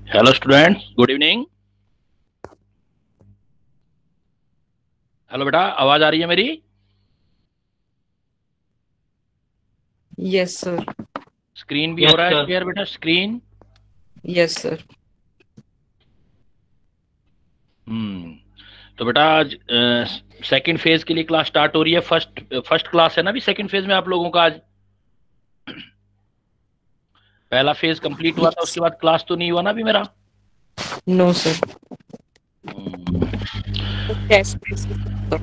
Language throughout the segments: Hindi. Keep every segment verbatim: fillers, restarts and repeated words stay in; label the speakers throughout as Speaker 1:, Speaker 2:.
Speaker 1: Hello students, good evening. Hello बेटा, आवाज आ रही है मेरी?
Speaker 2: Yes sir.
Speaker 1: स्क्रीन भी हो
Speaker 3: यस
Speaker 1: रहा है
Speaker 3: सर।
Speaker 1: शेयर बेटा, स्क्रीन?
Speaker 2: Yes sir.
Speaker 1: हम्म। तो बेटा आज सेकंड फेज के लिए क्लास स्टार्ट हो रही है। फर्स्ट फर्स्ट क्लास है ना अभी सेकंड फेज में आप लोगों का आज। पहला फेज कंप्लीट हुआ था,
Speaker 2: यस।
Speaker 1: उसके बाद क्लास तो नहीं हुआ ना अभी मेरा।
Speaker 2: No sir.
Speaker 1: Hmm.
Speaker 2: Test basis पर।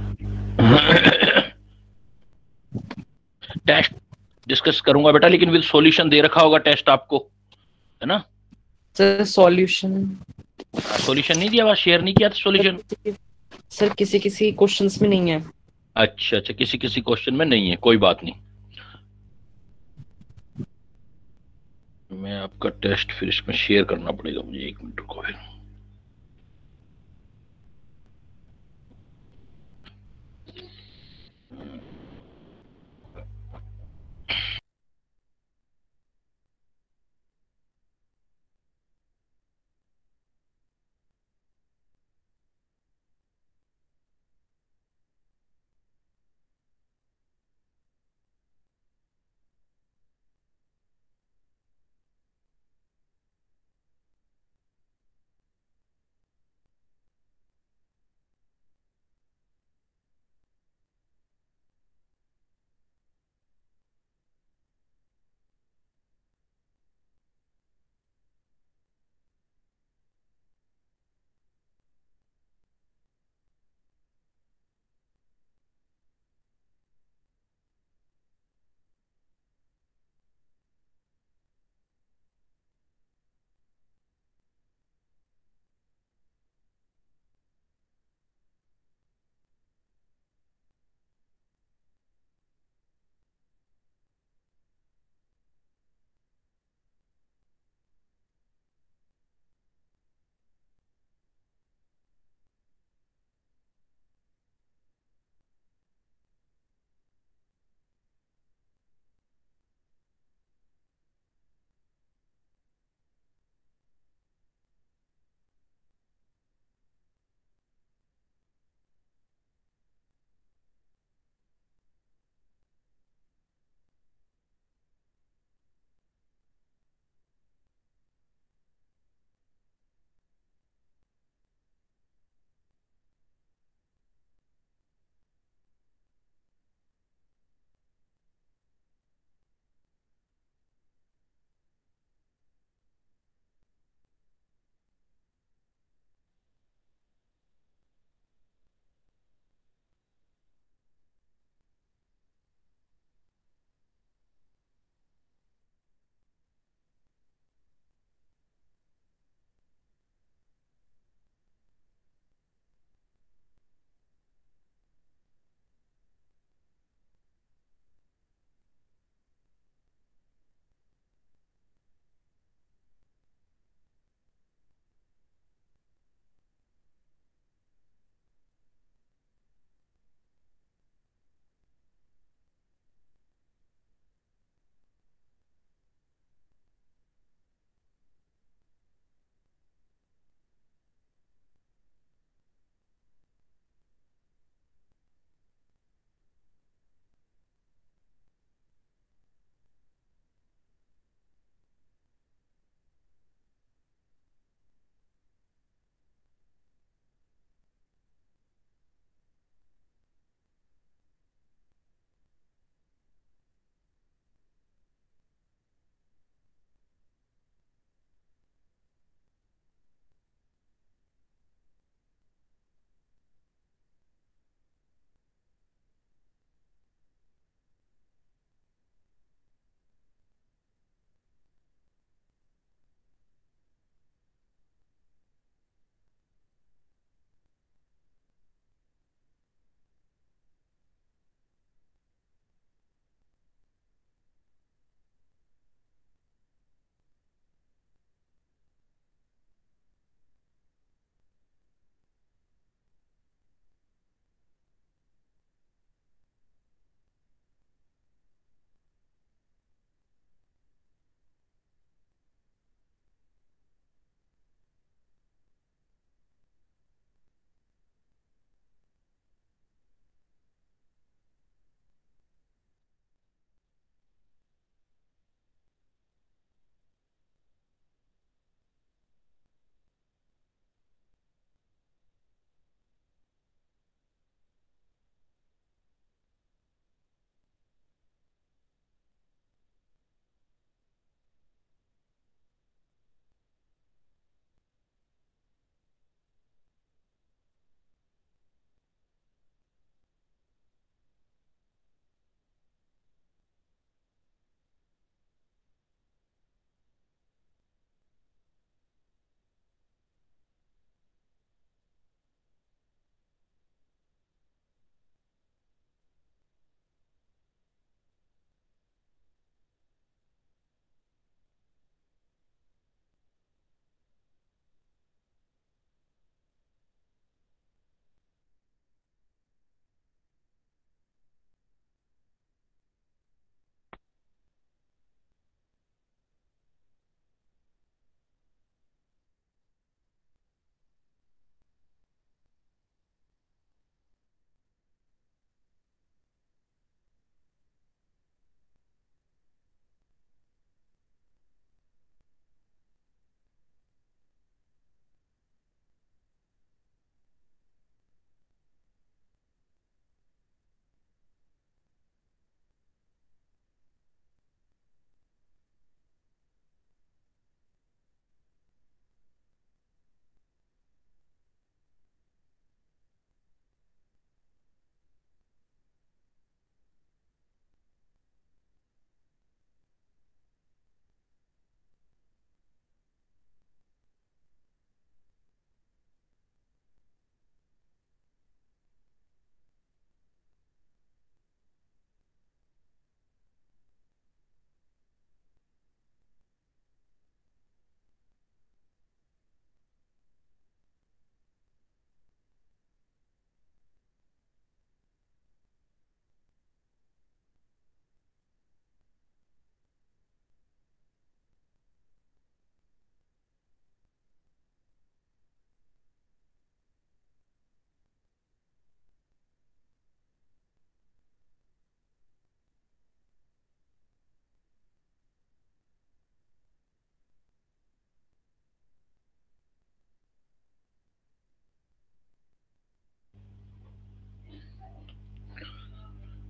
Speaker 1: टेस्ट डिस्कस करूंगा बेटा, लेकिन विद सॉल्यूशन दे रखा होगा टेस्ट आपको, है ना?
Speaker 2: Sir solution.
Speaker 1: हाँ, सॉल्यूशन नहीं दिया हुआ, शेयर नहीं किया था
Speaker 2: सर
Speaker 1: सॉल्यूशन।
Speaker 2: किसी सर किसी किसी क्वेश्चंस में नहीं है।
Speaker 1: अच्छा अच्छा, किसी किसी क्वेश्चन में नहीं है, कोई बात नहीं। मैं आपका टेस्ट फिर इसमें शेयर करना पड़ेगा मुझे, एक मिनट को फिर।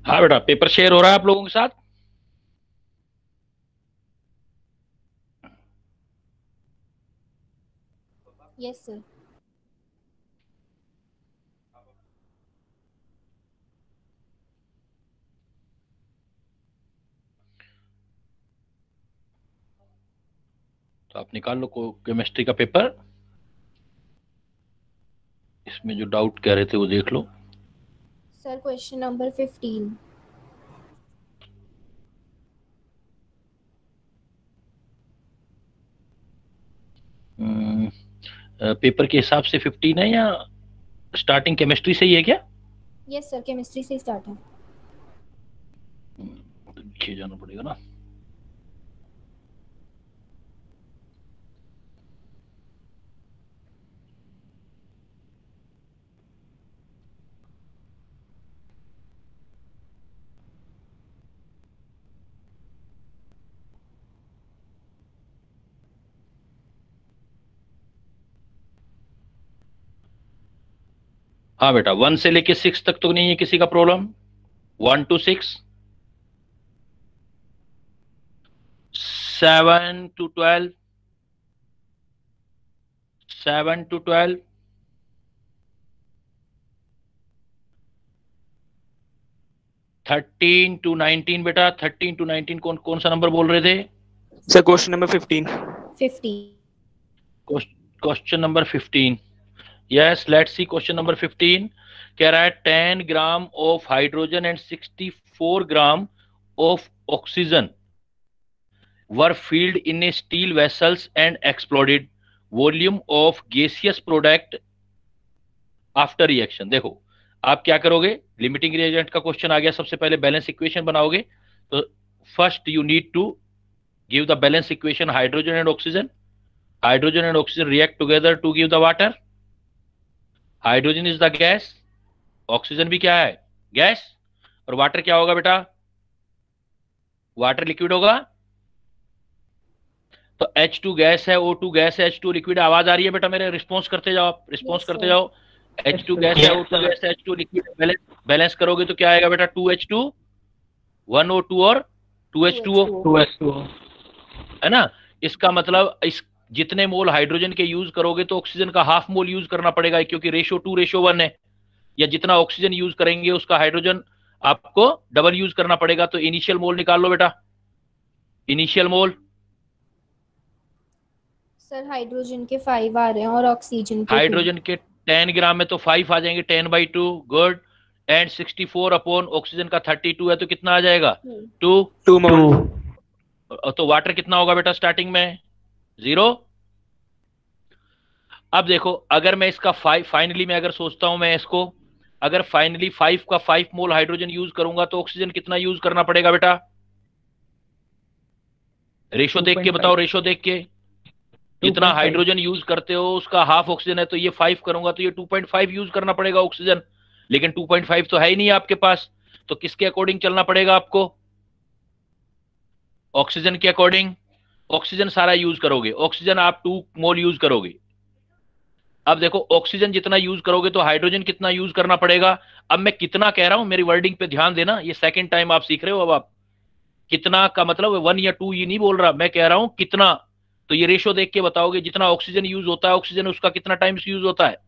Speaker 1: हाँ बेटा, पेपर शेयर हो रहा है आप लोगों के साथ?
Speaker 3: Yes sir.
Speaker 1: तो आप निकाल लो केमिस्ट्री का पेपर, इसमें जो डाउट कह रहे थे वो देख लो।
Speaker 3: Sir question number fifteen.
Speaker 1: Hmm, uh, paper के हिसाब से फिफ्टीन है या स्टार्टिंग केमिस्ट्री से ही है क्या?
Speaker 3: यस सर, केमिस्ट्री से स्टार्ट है।
Speaker 1: तो नीचे जाना पड़ेगा ना। हाँ बेटा, वन से लेके सिक्स तक तो नहीं है किसी का problem? One to six, seven to twelve, seven to twelve, thirteen to nineteen. बेटा थर्टीन टू नाइनटीन कौन कौन सा नंबर बोल रहे थे?
Speaker 4: Sir question number fifteen.
Speaker 3: Fifteen.
Speaker 1: Question number fifteen. Yes, let's see question number fifteen. कह रहा है ten gram of hydrogen and sixty four gram of oxygen were filled in a steel vessels and exploded. Volume of gaseous product after reaction. देखो आप क्या करोगे, लिमिटिंग रिएजेंट का क्वेश्चन आ गया, सबसे पहले बैलेंस इक्वेशन बनाओगे। तो first you need to give the balance equation hydrogen and oxygen. Hydrogen and oxygen react together to give the water. Hydrogen is the gas, oxygen भी क्या है, गैस। और वाटर क्या होगा बेटा? वाटर लिक्विड होगा। तो एच टू गैस है, ओ टू गैस है, एच टू लिक्विड। आवाज आ रही है बेटा मेरे? रिस्पॉन्स करते जाओ आप, रिस्पॉन्स
Speaker 3: Yes,
Speaker 1: करते
Speaker 3: sir.
Speaker 1: जाओ। एच टू गैस है, ओ टू गैस है, H two liquid. Balance balance करोगे तो क्या आएगा बेटा? Two H two, one O two और two H two O,
Speaker 4: two H two O,
Speaker 1: है ना। इसका मतलब इस जितने मोल हाइड्रोजन के यूज करोगे तो ऑक्सीजन का हाफ मोल यूज करना पड़ेगा, क्योंकि रेशो टू रेशो वन है। या जितना ऑक्सीजन यूज करेंगे उसका हाइड्रोजन आपको डबल यूज करना पड़ेगा। तो इनिशियल मोल निकाल लो बेटा, इनिशियल मोल।
Speaker 3: सर हाइड्रोजन के फाइव आ रहे हैं और ऑक्सीजन के
Speaker 1: हाइड्रोजन के टेन ग्राम में तो फाइव आ जाएंगे, ten by two, good. And sixty four upon oxygen का थर्टी टू है तो कितना आ जाएगा? टू।
Speaker 4: Two mole.
Speaker 1: तो वाटर कितना होगा बेटा स्टार्टिंग में? जीरो। अब देखो अगर मैं इसका फाइव फाइनली मैं अगर सोचता हूं मैं इसको, अगर फाइनली फाइव का फाइव मोल हाइड्रोजन यूज करूंगा तो ऑक्सीजन कितना यूज करना पड़ेगा बेटा? रेशो देख के बताओ, रेशो देख के। जितना हाइड्रोजन यूज करते हो उसका हाफ ऑक्सीजन है, तो ये फाइव करूंगा तो ये टू पॉइंट फाइव यूज करना पड़ेगा ऑक्सीजन। लेकिन टू पॉइंट फाइव तो है ही नहीं आपके पास, तो किसके अकॉर्डिंग चलना पड़ेगा आपको? ऑक्सीजन के अकॉर्डिंग। ऑक्सीजन सारा यूज करोगे, ऑक्सीजन आप टू मोल यूज करोगे। अब देखो ऑक्सीजन जितना यूज करोगे तो हाइड्रोजन कितना यूज करना पड़ेगा। अब मैं कितना कह रहा हूं, मेरी वर्डिंग पे ध्यान देना, ये सेकंड टाइम आप सीख रहे हो। अब आप कितना का मतलब वन या टू ये नहीं बोल रहा, मैं कह रहा हूं कितना। तो ये रेशो देख के बताओगे, जितना ऑक्सीजन यूज होता है ऑक्सीजन उसका कितना टाइम्स यूज होता है?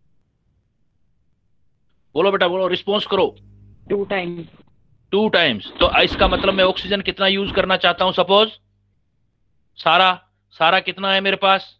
Speaker 1: बोलो बेटा बोलो, रिस्पॉन्स करो।
Speaker 2: Two times.
Speaker 1: Two times. तो इसका मतलब मैं ऑक्सीजन कितना यूज करना चाहता हूं, सपोज सारा सारा कितना है मेरे पास?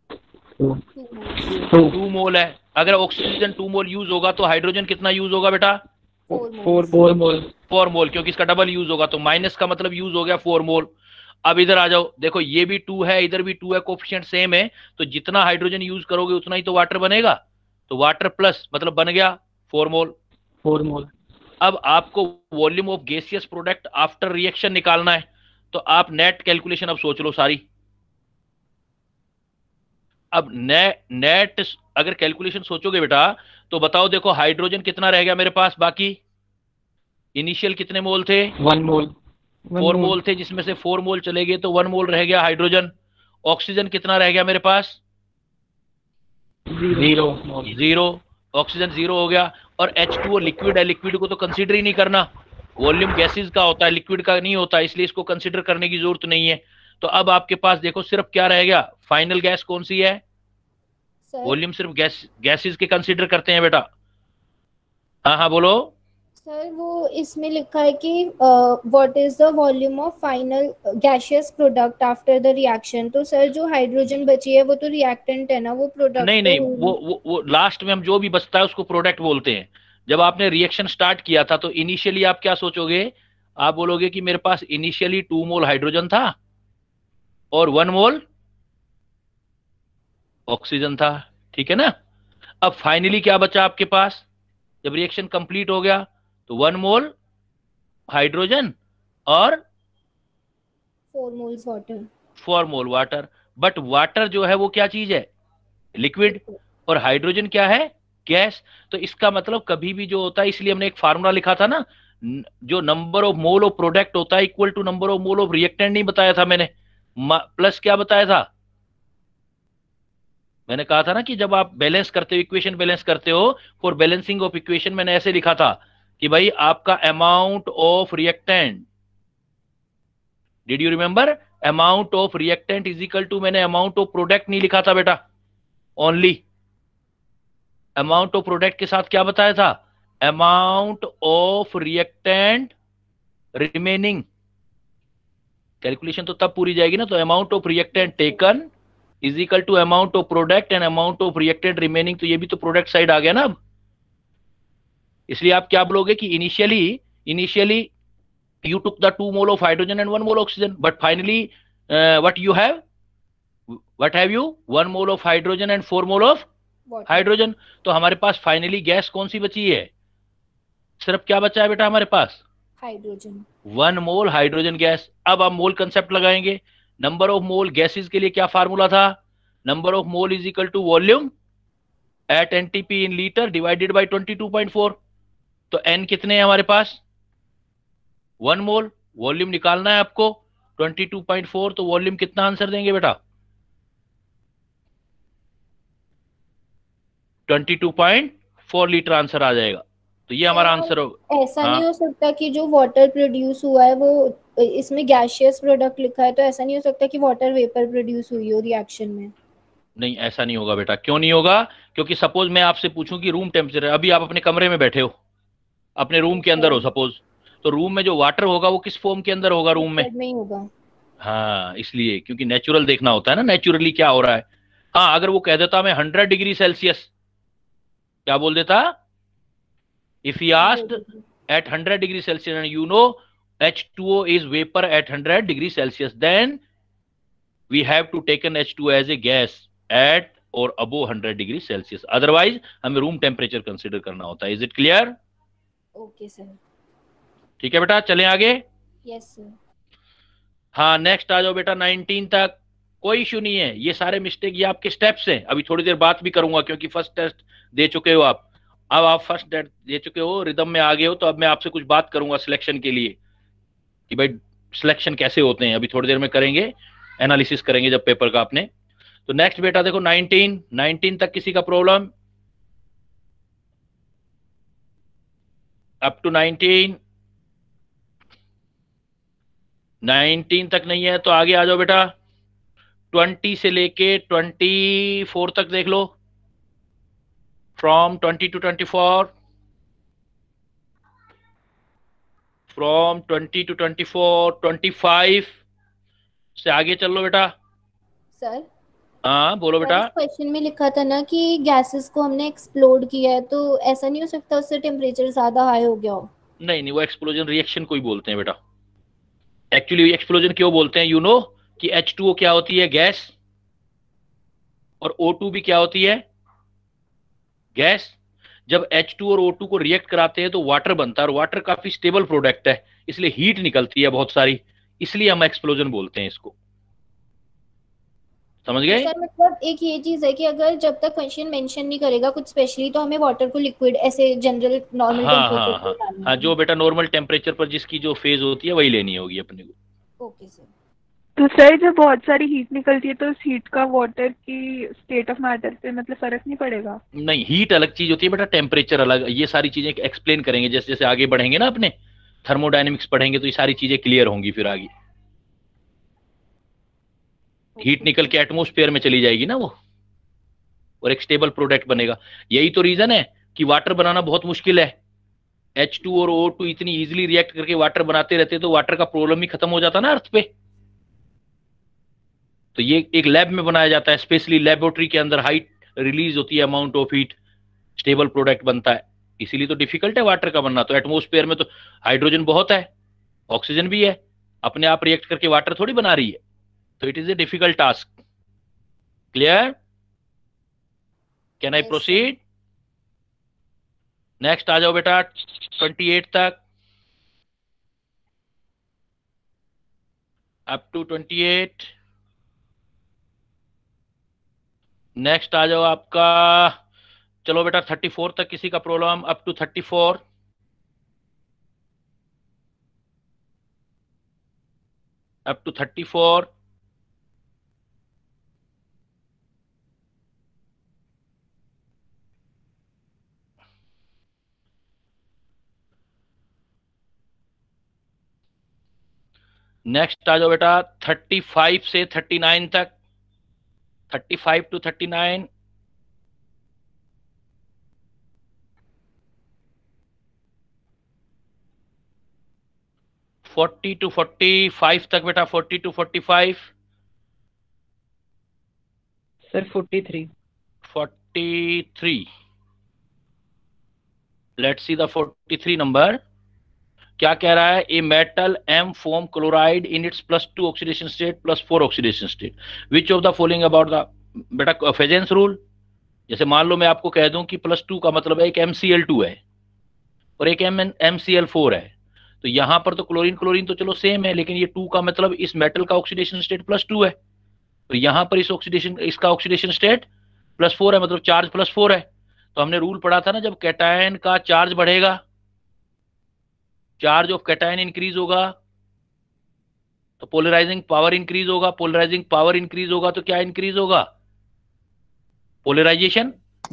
Speaker 1: टू मोल है। अगर ऑक्सीजन टू मोल यूज होगा तो हाइड्रोजन कितना यूज होगा बेटा?
Speaker 4: Four four mole.
Speaker 1: Four mole, क्योंकि इसका डबल यूज होगा, तो माइनस का मतलब यूज हो गया फोर मोल। अब इधर आ जाओ, देखो ये भी टू है, इधर भी टू है, कोफिशिएंट सेम है, तो जितना हाइड्रोजन यूज करोगे उतना ही तो वाटर बनेगा। तो वाटर प्लस मतलब बन गया फोर मोल।
Speaker 4: Four mole.
Speaker 1: अब आपको volume of gaseous product after reaction निकालना है, तो आप नेट कैलकुलेशन अब सोच लो सारी। अब नेट नेट अगर कैलकुलेशन सोचोगे बेटा तो बताओ, देखो हाइड्रोजन कितना रह गया मेरे पास बाकी? इनिशियल कितने मोल थे?
Speaker 4: One mole.
Speaker 1: फोर मोल थे, जिसमें से फोर मोल चले गए तो वन मोल रह गया हाइड्रोजन। ऑक्सीजन कितना रह गया मेरे पास?
Speaker 4: जीरो।
Speaker 1: जीरो। ऑक्सीजन जीरो हो गया। और एच टू ओ लिक्विड है, लिक्विड को तो कंसीडर ही नहीं करना, वॉल्यूम गैसेस का होता है, लिक्विड का नहीं होता, इसलिए इसको कंसिडर करने की जरूरत नहीं है। तो अब आपके पास देखो सिर्फ क्या रह गया, फाइनल गैस कौन सी है?
Speaker 3: सर
Speaker 1: वॉल्यूम सिर्फ गैस गैसेस के कंसिडर करते हैं बेटा। हाँ हाँ बोलो।
Speaker 3: सर वो इसमें लिखा है कि what is the volume of final gaseous product after the reaction. तो सर जो हाइड्रोजन बची है वो तो रिएक्टेंट है ना, वो प्रोडक्ट
Speaker 1: नहीं
Speaker 3: तो
Speaker 1: नहीं,
Speaker 3: हो
Speaker 1: वो वो, वो लास्ट में हम जो भी बचता है उसको प्रोडक्ट बोलते हैं। जब आपने रिएक्शन स्टार्ट किया था तो इनिशियली आप क्या सोचोगे? आप बोलोगे कि मेरे पास इनिशियली टू मोल हाइड्रोजन था और वन मोल ऑक्सीजन था, ठीक है ना। अब फाइनली क्या बचा आपके पास? जब रिएक्शन कंप्लीट हो गया तो वन मोल हाइड्रोजन और
Speaker 3: four moles water.
Speaker 1: Four mole water. But water जो है वो क्या चीज है? लिक्विड। और हाइड्रोजन क्या है? गैस। तो इसका मतलब कभी भी जो होता है, इसलिए हमने एक फार्मूला लिखा था ना, न- जो number of mole of product होता है equal to number of mole of reactant नहीं बताया था मैंने, प्लस क्या बताया था? मैंने कहा था ना कि जब आप बैलेंस करते हो, इक्वेशन बैलेंस करते हो, फॉर बैलेंसिंग ऑफ इक्वेशन मैंने ऐसे लिखा था कि भाई आपका amount of reactant, did you remember? Amount of reactant is equal to, मैंने अमाउंट ऑफ प्रोडक्ट नहीं लिखा था बेटा, ओनली अमाउंट ऑफ प्रोडक्ट के साथ क्या बताया था? Amount of reactant remaining. Calculation तो तब पूरी जाएगी ना, तो amount of reactant taken is equal to amount of product and amount of reactant remaining. तो ये भी तो प्रोडक्ट साइड आ गया ना अब। इसलिए आप क्या बोलोगे कि initially initially you took the two mole of hydrogen and one mole oxygen, but finally uh, what you have, what have you? One mole of hydrogen and four mole of hydrogen. तो हमारे पास फाइनली गैस कौन सी बची है? सिर्फ क्या बचा है बेटा हमारे पास?
Speaker 3: Hydrogen.
Speaker 1: One mole hydrogen gas. अब हम मोल कंसेप्ट लगाएंगे। नंबर ऑफ मोल गैसेस के लिए क्या फार्मूला था? Number of mole is equal to volume at NTP in litre divided by twenty two point four. तो एन कितने हैं हमारे पास? One mole. वॉल्यूम निकालना है आपको ट्वेंटी टू पॉइंट फोर। तो वॉल्यूम कितना आंसर देंगे बेटा? Twenty two point four litre answer आ जाएगा। तो ये हमारा आंसर होगा।
Speaker 3: ऐसा
Speaker 1: हाँ?
Speaker 3: नहीं हो सकता कि जो वाटर प्रोड्यूस हुआ है वो, इसमें गैसियस प्रोडक्ट लिखा है, तो ऐसा नहीं हो सकता कि वाटर वेपर प्रोड्यूस हुई हो रिएक्शन में?
Speaker 1: नहीं, ऐसा नहीं होगा बेटा। क्यों नहीं होगा? क्योंकि सपोज मैं आपसे पूछूं कि रूम टेम्परेचर, अभी आप अपने कमरे में बैठे हो, अपने रूम के अंदर हो सपोज, तो रूम में जो वाटर होगा वो किस फॉर्म के अंदर होगा? रूम में
Speaker 3: नहीं होगा।
Speaker 1: हाँ, इसलिए क्योंकि नेचुरल देखना होता है ना, नेचुरली क्या हो रहा है। हाँ, अगर वो कह देता मैं हंड्रेड डिग्री सेल्सियस, क्या बोल देता? If he asked at hundred degree Celsius and you know H two O is vapor at hundred degree Celsius, then we have to take an H two O as a gas at or above hundred degree Celsius. Otherwise हमें रूम टेम्परेचर कंसीडर करना होता है। Is it clear?
Speaker 3: Okay sir.
Speaker 1: ठीक है बेटा, चलें आगे।
Speaker 3: Yes sir.
Speaker 1: हाँ, नेक्स्ट आ जाओ बेटा नाइनटीन तक। कोई इशू नहीं है, ये सारे मिस्टेक ये आपके स्टेप्स हैं। अभी थोड़ी देर बात भी करूंगा क्योंकि फर्स्ट टेस्ट दे चुके हो आप। अब आप फर्स्ट टेस्ट दे चुके हो, रिदम में आ गए हो, तो अब मैं आपसे कुछ बात करूंगा सिलेक्शन के लिए कि भाई सिलेक्शन कैसे होते हैं। अभी थोड़ी देर में करेंगे, एनालिसिस करेंगे जब पेपर का आपने। तो नेक्स्ट बेटा देखो नाइनटीन नाइनटीन तक किसी का problem? Up to nineteen nineteen तक नहीं है तो आगे आ जाओ बेटा। ट्वेंटी से लेके ट्वेंटी फोर तक देख लो, from twenty to twenty four, from twenty to twenty four, twenty five से आगे चल लो बेटा।
Speaker 3: सर
Speaker 1: हाँ बोलो बेटा।
Speaker 3: क्वेश्चन में लिखा था ना कि गैसेस को हमने एक्सप्लोड किया है, तो ऐसा नहीं हो सकता उससे टेम्परेचर ज्यादा हाई हो गया हो?
Speaker 1: नहीं नहीं, वो एक्सप्लोजन रिएक्शन को ही बोलते हैं बेटा। एक्चुअली एक्सप्लोजन क्यों बोलते हैं? यू नो कि एच टू ओ क्या होती है? गैस। और ओ टू भी क्या होती है? गैस। जब एच टू और ओ टू को रिएक्ट कराते हैं तो वाटर बनता है, और वाटर काफी स्टेबल प्रोडक्ट है, इसलिए हीट निकलती है बहुत सारी, इसलिए हम एक्सप्लोजन बोलते हैं इसको। समझ गए?
Speaker 3: सर मतलब एक ये चीज है कि अगर जब तक क्वेश्चन मेंशन नहीं करेगा कुछ स्पेशली, तो हमें वाटर को लिक्विड ऐसे जनरल नॉर्मल
Speaker 1: हाँ हाँ
Speaker 3: टेम्परेचर
Speaker 1: हाँ
Speaker 3: पे डालना
Speaker 1: हाँ,
Speaker 3: है।
Speaker 1: जो बेटा नॉर्मल टेम्परेचर पर जिसकी जो फेज होती है वही लेनी होगी अपने को।
Speaker 3: Okay sir.
Speaker 5: तो सर जब बहुत सारी हीट निकलती है तो उस हीट का वाटर की स्टेट ऑफ मैटर पे मतलब फर्क नहीं पड़ेगा?
Speaker 1: नहीं, हीट अलग चीज होती है बेटा, टेम्परेचर अलग। ये सारी चीजें एक्सप्लेन करेंगे जैसे जैसे आगे बढ़ेंगे ना अपने, थर्मोडायनेमिक्स पढ़ेंगे तो ये सारी चीजें क्लियर होंगी फिर आगे। हीट निकल के एटमोस्फेयर में चली जाएगी ना वो, और एक स्टेबल प्रोडक्ट बनेगा। यही तो रीजन है कि वाटर बनाना बहुत मुश्किल है। एच टू और ओ टू इतनी इजीली रिएक्ट करके वाटर बनाते रहते तो वाटर का प्रॉब्लम ही खत्म हो जाता ना अर्थ पे। तो ये एक लैब में बनाया जाता है, स्पेशली लेबोरेटरी के अंदर हाइट रिलीज होती है, amount of heat, stable product बनता है। इसीलिए तो डिफिकल्ट है वाटर का बनना। तो एटमोस्फेयर में तो हाइड्रोजन बहुत है, ऑक्सीजन भी है, अपने आप रिएक्ट करके वाटर थोड़ी बना रही है। तो it is a difficult task. Clear? Can I proceed? Next आ जाओ बेटा ट्वेंटी एट तक, up to twenty eight. Next आ जाओ आपका, चलो बेटा थर्टी फोर तक किसी का problem, up to thirty four. Up to thirty four. Next आ जाओ बेटा थर्टी फाइव से थर्टी नाइन तक, thirty five to thirty nine. Forty to forty five तक बेटा, forty to forty five.
Speaker 2: Sir forty three.
Speaker 1: Forty three. Let's see the forty three number. क्या कह रहा है? A metal M form chloride in its plus two oxidation state plus four oxidation state, which of the following about the, बेटा फेजेंस रूल। जैसे मान लो मैं आपको कह दूं कि प्लस टू का मतलब है एक एम सी एल टू है और एक M M C L four है, तो यहां पर तो क्लोरीन क्लोरीन तो चलो सेम है, लेकिन ये टू का मतलब इस मेटल का ऑक्सीडेशन स्टेट प्लस टू है, तो यहां पर इस ऑक्सीडेशन इसका ऑक्सीडेशन स्टेट प्लस फोर है, मतलब चार्ज प्लस फोर है। तो हमने रूल पढ़ा था ना, जब कैटायन का चार्ज बढ़ेगा, चार्ज ऑफ कैटायन इंक्रीज होगा तो पोलराइजिंग पावर इंक्रीज होगा, पोलराइजिंग पावर इंक्रीज होगा तो क्या इंक्रीज होगा? पोलराइजेशन।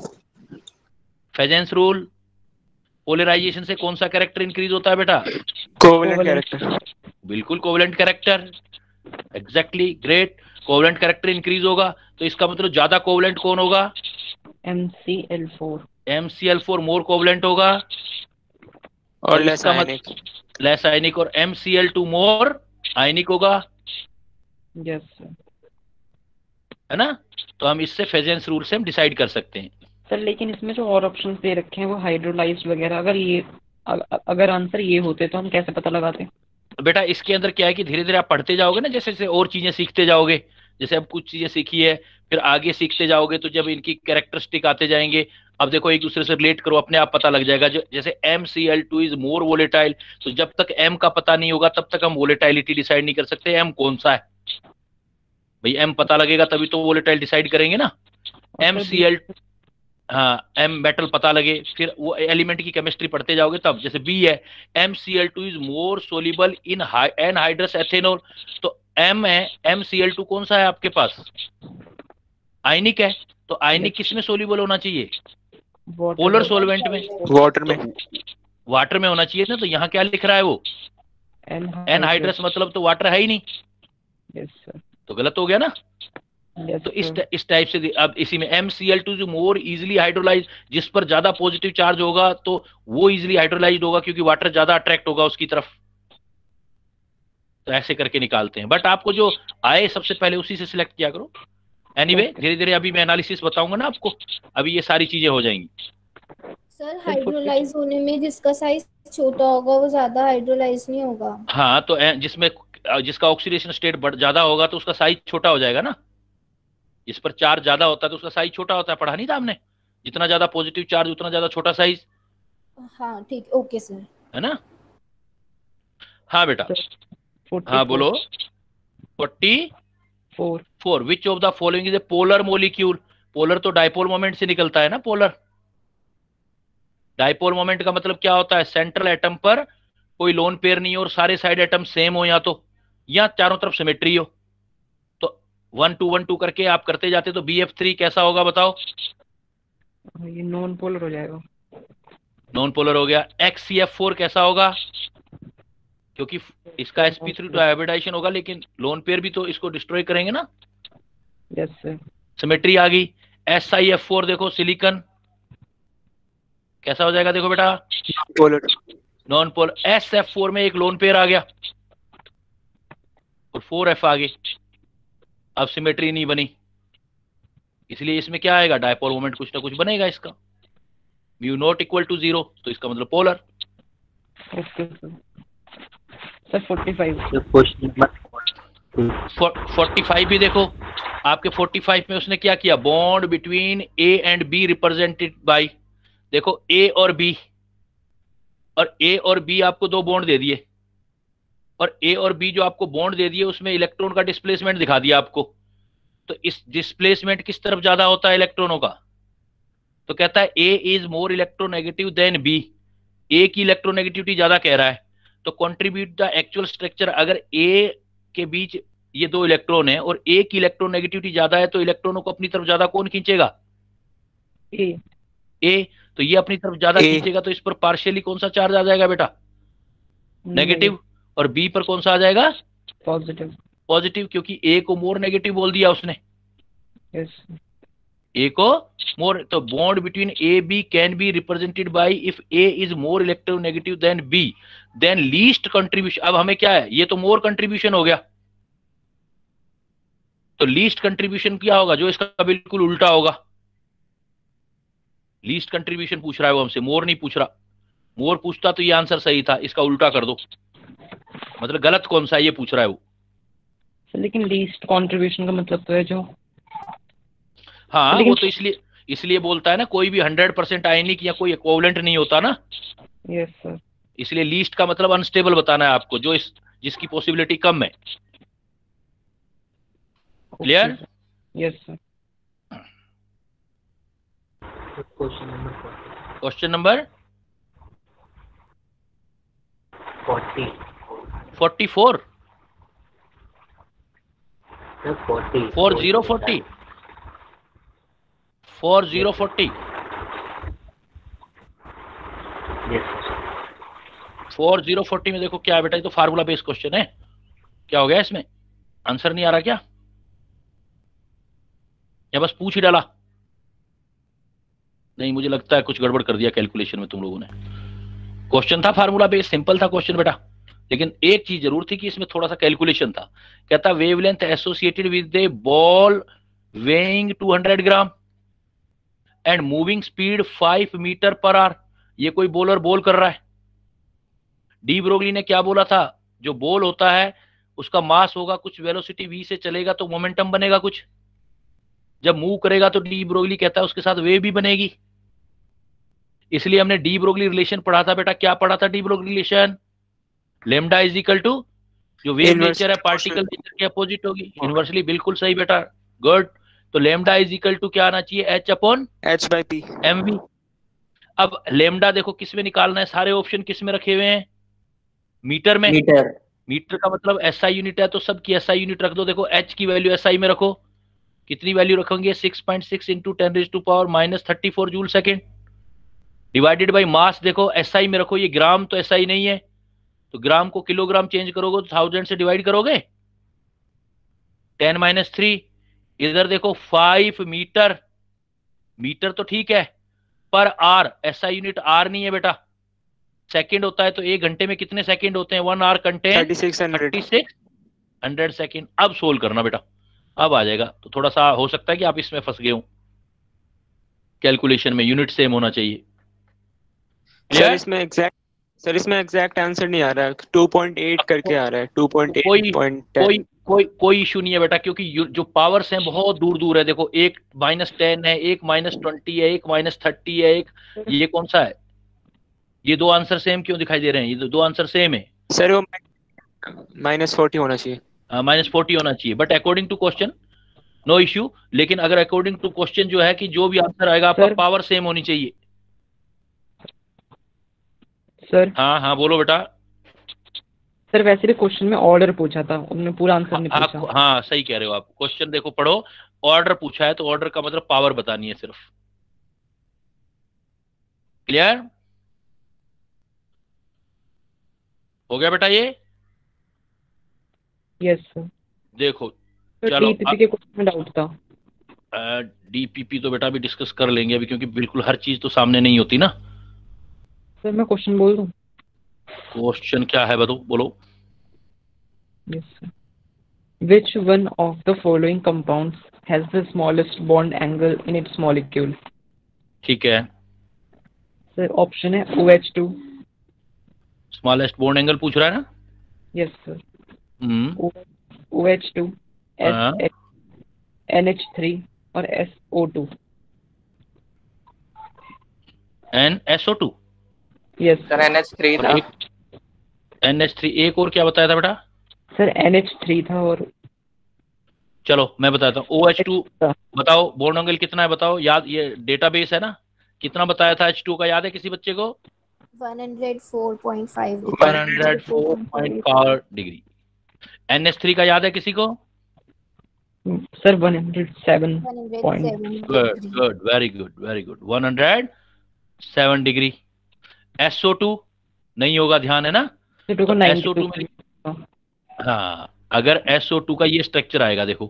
Speaker 1: फेजेंस रूल, पोलराइजेशन से कौन सा कैरेक्टर इंक्रीज होता है बेटा?
Speaker 4: Covalent character.
Speaker 1: बिल्कुल covalent character, exactly, great. Covalent character increase होगा तो इसका मतलब ज्यादा कोवेलेंट कौन होगा?
Speaker 2: M C L four.
Speaker 1: M C L four more covalent होगा
Speaker 4: और लेस आयनिक।
Speaker 1: लेस आयनिक, और M C L two more ionic होगा,
Speaker 2: यस सर।
Speaker 1: है ना? तो हम इससे फेजेंस रूल से हम डिसाइड कर सकते हैं।
Speaker 2: सर लेकिन इसमें जो और ऑप्शंस दे रखे हैं वो हाइड्रोलाइज्ड वगैरह, अगर ये अ- अगर आंसर ये होते तो हम कैसे पता लगाते?
Speaker 1: बेटा इसके अंदर क्या है कि धीरे धीरे आप पढ़ते जाओगे ना, जैसे जैसे और चीजें सीखते जाओगे, जैसे अब कुछ चीजें सीखी है फिर आगे सीखते जाओगे तो जब इनकी कैरेक्टरिस्टिक आते जाएंगे, अब देखो एक दूसरे से रिलेट करो, अपने आप पता लग जाएगा। जो जैसे M C L two is more volatile, तो जब तक एम का पता नहीं होगा तब तक हम वोलेटाइलिटी डिसाइड नहीं कर सकते एम कौन सा है। भाई एम पता लगेगा तभी तो वोलेटाइल डिसाइड करेंगे ना। एम सी एल, हाँ एम मेटल पता लगे, फिर वो एलिमेंट की केमिस्ट्री पढ़ते जाओगे तब। जैसे बी है, M C L two is more soluble in anhydrous ethanol, तो एम है, एम सी एल टू कौन सा है आपके पास? आयनिक है, तो आयनिक किस में सोल्यूबल होना चाहिए? पोलर सोलवेंट में,
Speaker 4: वाटर में।
Speaker 1: वाटर में होना चाहिए ना। तो यहाँ क्या लिख रहा है वो? एनहाइड्रस, मतलब तो वाटर है ही नहीं।
Speaker 2: Yes sir.
Speaker 1: तो गलत हो गया ना।
Speaker 2: Yes,
Speaker 1: तो इस
Speaker 2: sir.
Speaker 1: इस टाइप से अब इसी में एम सी एल टू जो मोर इजिली हाइड्रोलाइज, जिस पर ज्यादा पॉजिटिव चार्ज होगा तो वो इजिली हाइड्रोलाइज होगा क्योंकि वाटर ज्यादा अट्रैक्ट होगा उसकी तरफ। तो ऐसे करके निकालते हैं, बट आपको जो आए सबसे पहले उसी से सिलेक्ट किया करो। एनीवे धीरे धीरे अभी मैं एनालिसिस बताऊंगा ना आपको, अभी ये सारी चीजें हो जाएंगी।
Speaker 3: सर हाइड्रोलाइज होने में जिसका साइज छोटा होगा वो ज्यादा हाइड्रोलाइज नहीं होगा?
Speaker 1: हाँ, तो ए- जिसमें जिसका ऑक्सीडेशन स्टेट ज्यादा होगा तो उसका साइज छोटा हो जाएगा ना। जिस पर चार्ज ज्यादा होता है तो उसका साइज छोटा होता है, पढ़ा नहीं था हमने? जितना ज्यादा पॉजिटिव चार्ज उतना ज्यादा छोटा साइज,
Speaker 3: हाँ ठीक, ओके सर।
Speaker 1: है ना? हाँ बेटा,
Speaker 2: फोर्टी
Speaker 1: हाँ बोलो। Forty
Speaker 2: four.
Speaker 1: Four which of the following is a polar molecule? Polar तो डाइपोल मोमेंट से निकलता है ना। पोलर डाइपोल मोमेंट का मतलब क्या होता है? सेंट्रल एटम पर कोई लोन पेयर नहीं हो और सारे साइड एटम सेम हो, या तो या चारों तरफ सिमेट्री हो। तो वन टू वन टू करके आप करते जाते तो बी एफ थ्री कैसा होगा बताओ?
Speaker 2: ये नॉन पोलर हो जाएगा।
Speaker 1: नॉन पोलर हो गया। एक्स सी एफ फोर कैसा होगा? क्योंकि इसका एस पी थ्री तो हाइब्रिडाइजेशन होगा, लेकिन लोन पेयर भी तो इसको डिस्ट्रॉय करेंगे ना।
Speaker 2: Yes sir.
Speaker 1: सिमेट्री आ गई। एस आई एफ फोर देखो सिलिकॉन कैसा हो जाएगा, देखो बेटा
Speaker 4: polar.
Speaker 1: Non polar. S F four में एक लोन पेयर आ गया और फोर एफ आ गई, अब सिमेट्री नहीं बनी, इसलिए इसमें क्या आएगा, डायपोल मोमेंट कुछ ना कुछ बनेगा इसका, mu not equal to zero, तो इसका मतलब polar.
Speaker 2: Okay sir. Sir forty five.
Speaker 6: Question number
Speaker 1: forty five भी देखो आपके, फोर्टी फाइव में उसने क्या किया, bond between A and B represented by, देखो ए और बी, और ए और बी आपको दो बॉन्ड दे दिए, और ए और बी जो आपको बॉन्ड दे दिए उसमें इलेक्ट्रॉन का डिस्प्लेसमेंट दिखा दिया आपको, तो इस डिस्प्लेसमेंट किस तरफ ज्यादा होता है इलेक्ट्रॉनों का, तो कहता है A is more electronegative than B, A की इलेक्ट्रोनेगेटिविटी ज्यादा कह रहा है, तो कंट्रीब्यूट द एक्चुअल स्ट्रक्चर, अगर ए के बीच ये दो इलेक्ट्रॉन है और ए की इलेक्ट्रोनेगेटिविटी ज्यादा है, तो इलेक्ट्रॉनों को अपनी तरफ ज्यादा कौन खींचेगा,
Speaker 2: ए।
Speaker 1: ए, तो ये अपनी तरफ ज्यादा
Speaker 4: ए।
Speaker 1: खींचेगा, तो इस पर पार्शियली कौन सा चार्ज आ जाएगा बेटा, नेगेटिव, और बी पर कौन सा आ जाएगा,
Speaker 2: पॉजिटिव।
Speaker 1: पॉजिटिव, क्योंकि ए को मोर नेगेटिव बोल दिया उसने,
Speaker 2: यस।
Speaker 1: ए को मोर, तो bond between A B can be represented by if A is more electronegative than B, then least contribution. अब हमें क्या है, ये तो मोर कंट्रीब्यूशन हो गया, तो लीस्ट कंट्रीब्यूशन क्या होगा, जो इसका बिल्कुल उल्टा होगा, लीस्ट कंट्रीब्यूशन पूछ रहा है वो हमसे, मोर नहीं पूछ रहा, मोर पूछता तो ये आंसर सही था, इसका उल्टा कर दो, मतलब गलत कौन सा है ये पूछ रहा है वो।
Speaker 2: लेकिन लीस्ट कंट्रीब्यूशन का मतलब तो है जो,
Speaker 1: हाँ वो तो इसलिए इसलिए बोलता है ना, कोई भी हंड्रेड परसेंट आयनिक या कोई इक्विवेलेंट नहीं होता ना,
Speaker 2: यस सर।
Speaker 1: इसलिए लीस्ट का मतलब अनस्टेबल बताना है आपको, जो इस जिसकी पॉसिबिलिटी कम है। Clear?
Speaker 2: Yes sir.
Speaker 6: Question number
Speaker 1: question number
Speaker 6: forty
Speaker 1: forty four
Speaker 6: forty
Speaker 1: four zero forty four zero forty four zero forty में देखो क्या है बेटा, ये तो फार्मूला बेस्ड क्वेश्चन है, क्या हो गया इसमें, आंसर नहीं आ रहा क्या, या बस पूछ ही डाला, नहीं मुझे लगता है कुछ गड़बड़ कर दिया कैलकुलेशन में तुम लोगों ने। क्वेश्चन था फार्मूला बेस्ड, सिंपल था क्वेश्चन बेटा, लेकिन एक चीज जरूर थी कि इसमें थोड़ा सा कैलकुलेशन था। कहता wavelength associated with a ball weighing two hundred gram and moving speed five metre पर आवर, ये कोई बॉलर बॉल कर रहा है, डी ब्रोगली ने क्या बोला था, जो बॉल होता है उसका मास होगा कुछ, वेलोसिटी v से चलेगा तो मोमेंटम बनेगा कुछ, जब मूव करेगा तो डी ब्रोगली कहता है उसके साथ वेव भी बनेगी, इसलिए हमने डी ब्रोगली रिलेशन पढ़ा था बेटा, क्या पढ़ा था de Broglie relation, lambda is equal to, जो वेव नेचर है पार्टिकल नेचर के अपोजिट होगी, इनवर्सली, बिल्कुल सही बेटा, गुड, तो लेमडा इज इक्वल टू क्या आना चाहिए, H upon
Speaker 4: H by P
Speaker 1: M V. अब लेमडा देखो किस में निकालना है, सारे ऑप्शन किस में रखे हुए हैं, मीटर में,
Speaker 6: मीटर,
Speaker 1: मीटर का मतलब एसआई यूनिट है, तो सबकी एसआई यूनिट रख दो, देखो एच की वैल्यू एसआई में रखो, कितनी वैल्यू रखेंगे, six point six into ten raise to power minus thirty four joule second, divided by mass, देखो एसआई में रखो, ये ग्राम तो एसआई नहीं है, तो ग्राम को किलोग्राम चेंज करोगे तो थाउजेंड से डिवाइड करोगे, टेन माइनस थ्री, इधर देखो फाइव मीटर, मीटर तो ठीक है, पर आर, एसआई यूनिट आर नहीं है बेटा, सेकंड होता है, तो एक घंटे में कितने सेकंड होते हैं, one hour contain
Speaker 4: thirty six hundred
Speaker 1: hundred second. अब सोल्व करना बेटा, अब आ जाएगा, तो थोड़ा सा हो सकता है कि आप इसमें फंस गए हो, कैलकुलेशन में यूनिट सेम होना चाहिए।
Speaker 4: सर इसमें एग्जैक्ट सर इसमें एग्जैक्ट आंसर नहीं आ रहा है, टू पॉइंट एट करके आ रहा है, टू पॉइंट
Speaker 1: कोई
Speaker 4: एट पॉइंट
Speaker 1: कोई कोई कोई इशू नहीं है बेटा, क्योंकि यू- जो पावर्स हैं बहुत दूर दूर है, देखो एक माइनस टेन है, एक माइनस ट्वेंटी है, एक माइनस थर्टी है, एक ये कौन सा है, ये दो आंसर सेम क्यों दिखाई दे रहे हैं, ये दो, दो आंसर सेम है,
Speaker 4: सर वो माइनस फोर्टी होना चाहिए,
Speaker 1: माइनस फोर्टी होना चाहिए, but according to question no issue, लेकिन अगर अकॉर्डिंग टू क्वेश्चन जो है कि जो भी आंसर आएगा आपका
Speaker 2: सर।
Speaker 1: पावर सेम होनी चाहिए।
Speaker 2: सर
Speaker 1: हाँ हाँ बोलो बेटा।
Speaker 2: सर वैसे भी क्वेश्चन में ऑर्डर पूछा था, उन्होंने पूरा आंसर नहीं
Speaker 1: हाँ
Speaker 2: पूछा।
Speaker 1: हाँ सही कह रहे हो आप, क्वेश्चन देखो पढ़ो, ऑर्डर पूछा है तो ऑर्डर का मतलब पावर बतानी है सिर्फ। क्लियर हो गया बेटा ये?
Speaker 2: Yes sir.
Speaker 1: देखो
Speaker 2: तो
Speaker 1: चलो
Speaker 2: डीपीपी के क्वेश्चन में डाउट था।
Speaker 1: डीपीपी तो बेटा अभी डिस्कस कर लेंगे अभी, क्योंकि बिल्कुल हर चीज तो सामने नहीं होती ना।
Speaker 2: सर मैं क्वेश्चन बोल दूं?
Speaker 1: क्वेश्चन क्या है बताओ, बोलो।
Speaker 2: Yes sir. Which one of the following compounds has the smallest bond angle in its molecule?
Speaker 1: ठीक है,
Speaker 2: सर ऑप्शन है O H two.
Speaker 1: Smallest bond angle पूछ रहा है ना।
Speaker 2: Yes sir.
Speaker 1: Hmm
Speaker 2: O H two,
Speaker 1: हाँ,
Speaker 2: N H थ्री और S O two.
Speaker 1: N S O two
Speaker 2: yes
Speaker 7: sir N H three
Speaker 1: और
Speaker 7: था।
Speaker 1: एक एन एच थ्री, एक और क्या बताया था बेटा?
Speaker 2: सर N H थ्री था और
Speaker 1: चलो मैं बताता हूँ। ओ एच टू बताओ बॉन्ड एंगल कितना है बताओ, याद, ये डेटाबेस है ना। कितना बताया था एच टू का, याद है किसी बच्चे को?
Speaker 3: one oh four point five
Speaker 1: one hundred four point five degree. N H three का याद है किसी को?
Speaker 2: Sir one hundred seven
Speaker 3: one oh
Speaker 2: point.
Speaker 3: seven
Speaker 1: good good, very good very good, one hundred seven degree. S O two नहीं होगा, ध्यान है ना।
Speaker 2: तो
Speaker 1: तो एस ओ टू में, हाँ, अगर एस ओ टू का ये स्ट्रक्चर आएगा देखो,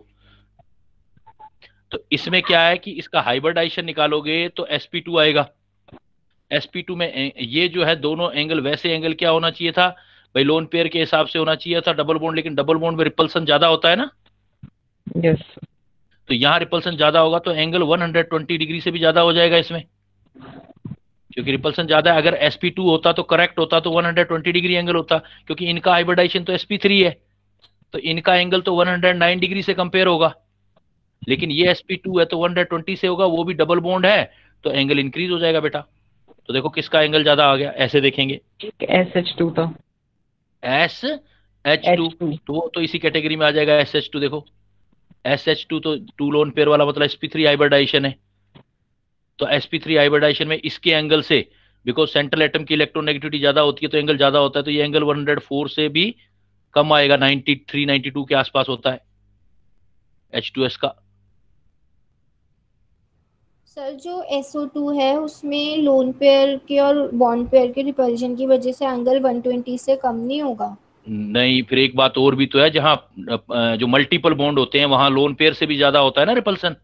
Speaker 1: तो इसमें क्या है कि इसका हाइब्रिडाइजेशन निकालोगे तो एस पी टू आएगा। एस पी टू में ये जो है दोनों एंगल, वैसे एंगल क्या होना चाहिए था भाई, लोन पेयर के हिसाब से होना चाहिए था डबल बॉन्ड, लेकिन डबल बॉन्ड में रिपल्सन ज्यादा होता है ना।
Speaker 2: यस।
Speaker 1: तो यहाँ रिपल्सन ज्यादा होगा तो angle one hundred twenty degree से भी ज्यादा हो जाएगा इसमें, क्योंकि रिपल्सन ज्यादा है। अगर एस पी टू होता तो करेक्ट होता तो one hundred twenty degree angle होता, क्योंकि इनका हाइब्रिडाइजेशन तो एस पी थ्री है, तो इनका एंगल तो वन हंड्रेड नाइन डिग्री से कंपेयर होगा। लेकिन ये एस पी टू है तो वन हंड्रेड ट्वेंटी से होगा, वो भी डबल बॉन्ड है, तो एंगल इंक्रीज हो जाएगा बेटा। तो देखो किसका एंगल ज्यादा आ गया, ऐसे देखेंगे।
Speaker 2: एस एच टू था।
Speaker 1: एस एच टू तो तो इसी कैटेगरी में आ जाएगा एस एच टू। देखो एस एच टू तो टू लोन पेयर वाला मतलब एस पी थ्री हाइब्रिडाइजेशन है, तो एस पी थ्री हाइब्रिडाइजेशन में इसके एंगल से, बिकॉज सेंट्रल एटम की इलेक्ट्रोनेगेटिविटी ज्यादा होती है तो एंगल ज्यादा होता है, तो ये एंगल वन हंड्रेड फोर से भी कम आएगा, नाइंटी थ्री नाइंटी टू के आसपास होता है एच टू एस का।
Speaker 3: सर जो एस ओ टू है उसमें लोन पेयर के और बॉन्ड पेयर के रिपल्शन की वजह से एंगल वन ट्वेंटी से कम नहीं होगा?
Speaker 1: नहीं, फिर एक बात और भी तो है, जहां जो मल्टीपल बॉन्ड होते हैं वहां लोन पेयर से भी ज्यादा होता है ना repulsion.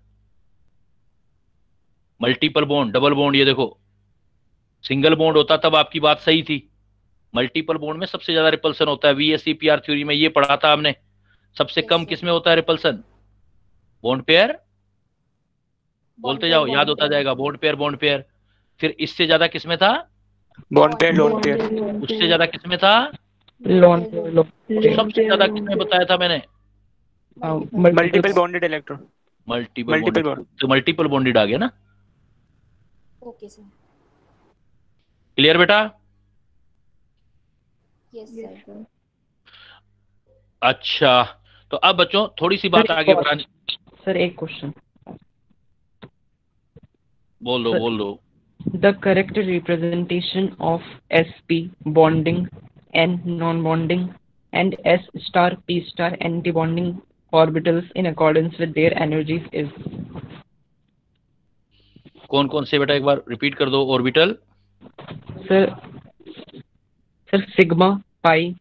Speaker 1: Multiple bond, double bond, ये देखो सिंगल बॉन्ड होता तब आपकी बात सही थी, मल्टीपल बॉन्ड में सबसे ज्यादा रिपल्सन होता है। वीएसईपीआर थ्योरी में ये पढ़ा था हमने। सबसे कम किस में होता है रिपल्सन? बॉन्ड पेयर, बोलते जाओ याद होता जाएगा, बॉन्ड पेयर बॉन्ड पेयर। फिर इससे ज्यादा किस में था?
Speaker 4: Bond pair lone pair.
Speaker 1: उससे ज्यादा किस में था?
Speaker 2: Lone pair.
Speaker 1: सबसे ज्यादा किसमें बताया था मैंने?
Speaker 4: Multiple bonded electron.
Speaker 1: Multiple bonded, तो मल्टीपल बॉन्डेड आ गया ना।
Speaker 3: Okay sir.
Speaker 1: क्लियर बेटा?
Speaker 3: Yes sir.
Speaker 1: अच्छा, तो अब बच्चों थोड़ी सी बात आगे बढ़ानी।
Speaker 2: सर एक क्वेश्चन।
Speaker 1: बोल दो बोल दो।
Speaker 2: The correct representation of S P bonding, N non bonding and S star P star anti bonding orbitals in accordance with their energies is?
Speaker 1: कौन कौन से बेटा, एक बार रिपीट कर दो। Orbital
Speaker 2: sir sir sigma pi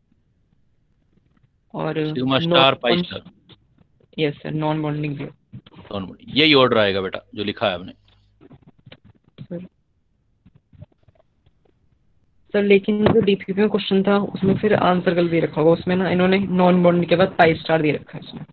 Speaker 2: और
Speaker 1: sigma star pi star.
Speaker 2: Yes sir, non bonding भी।
Speaker 1: नॉन बॉन्डिंग, यही ऑर्डर आएगा बेटा जो लिखा है हमने।
Speaker 2: सर सर लेकिन जो डीपीपी में क्वेश्चन था उसमें फिर आंसर गलत दे रखा होगा, उसमें ना इन्होंने नॉन बॉन्डिंग के बाद पाई स्टार दे रखा है इसमें।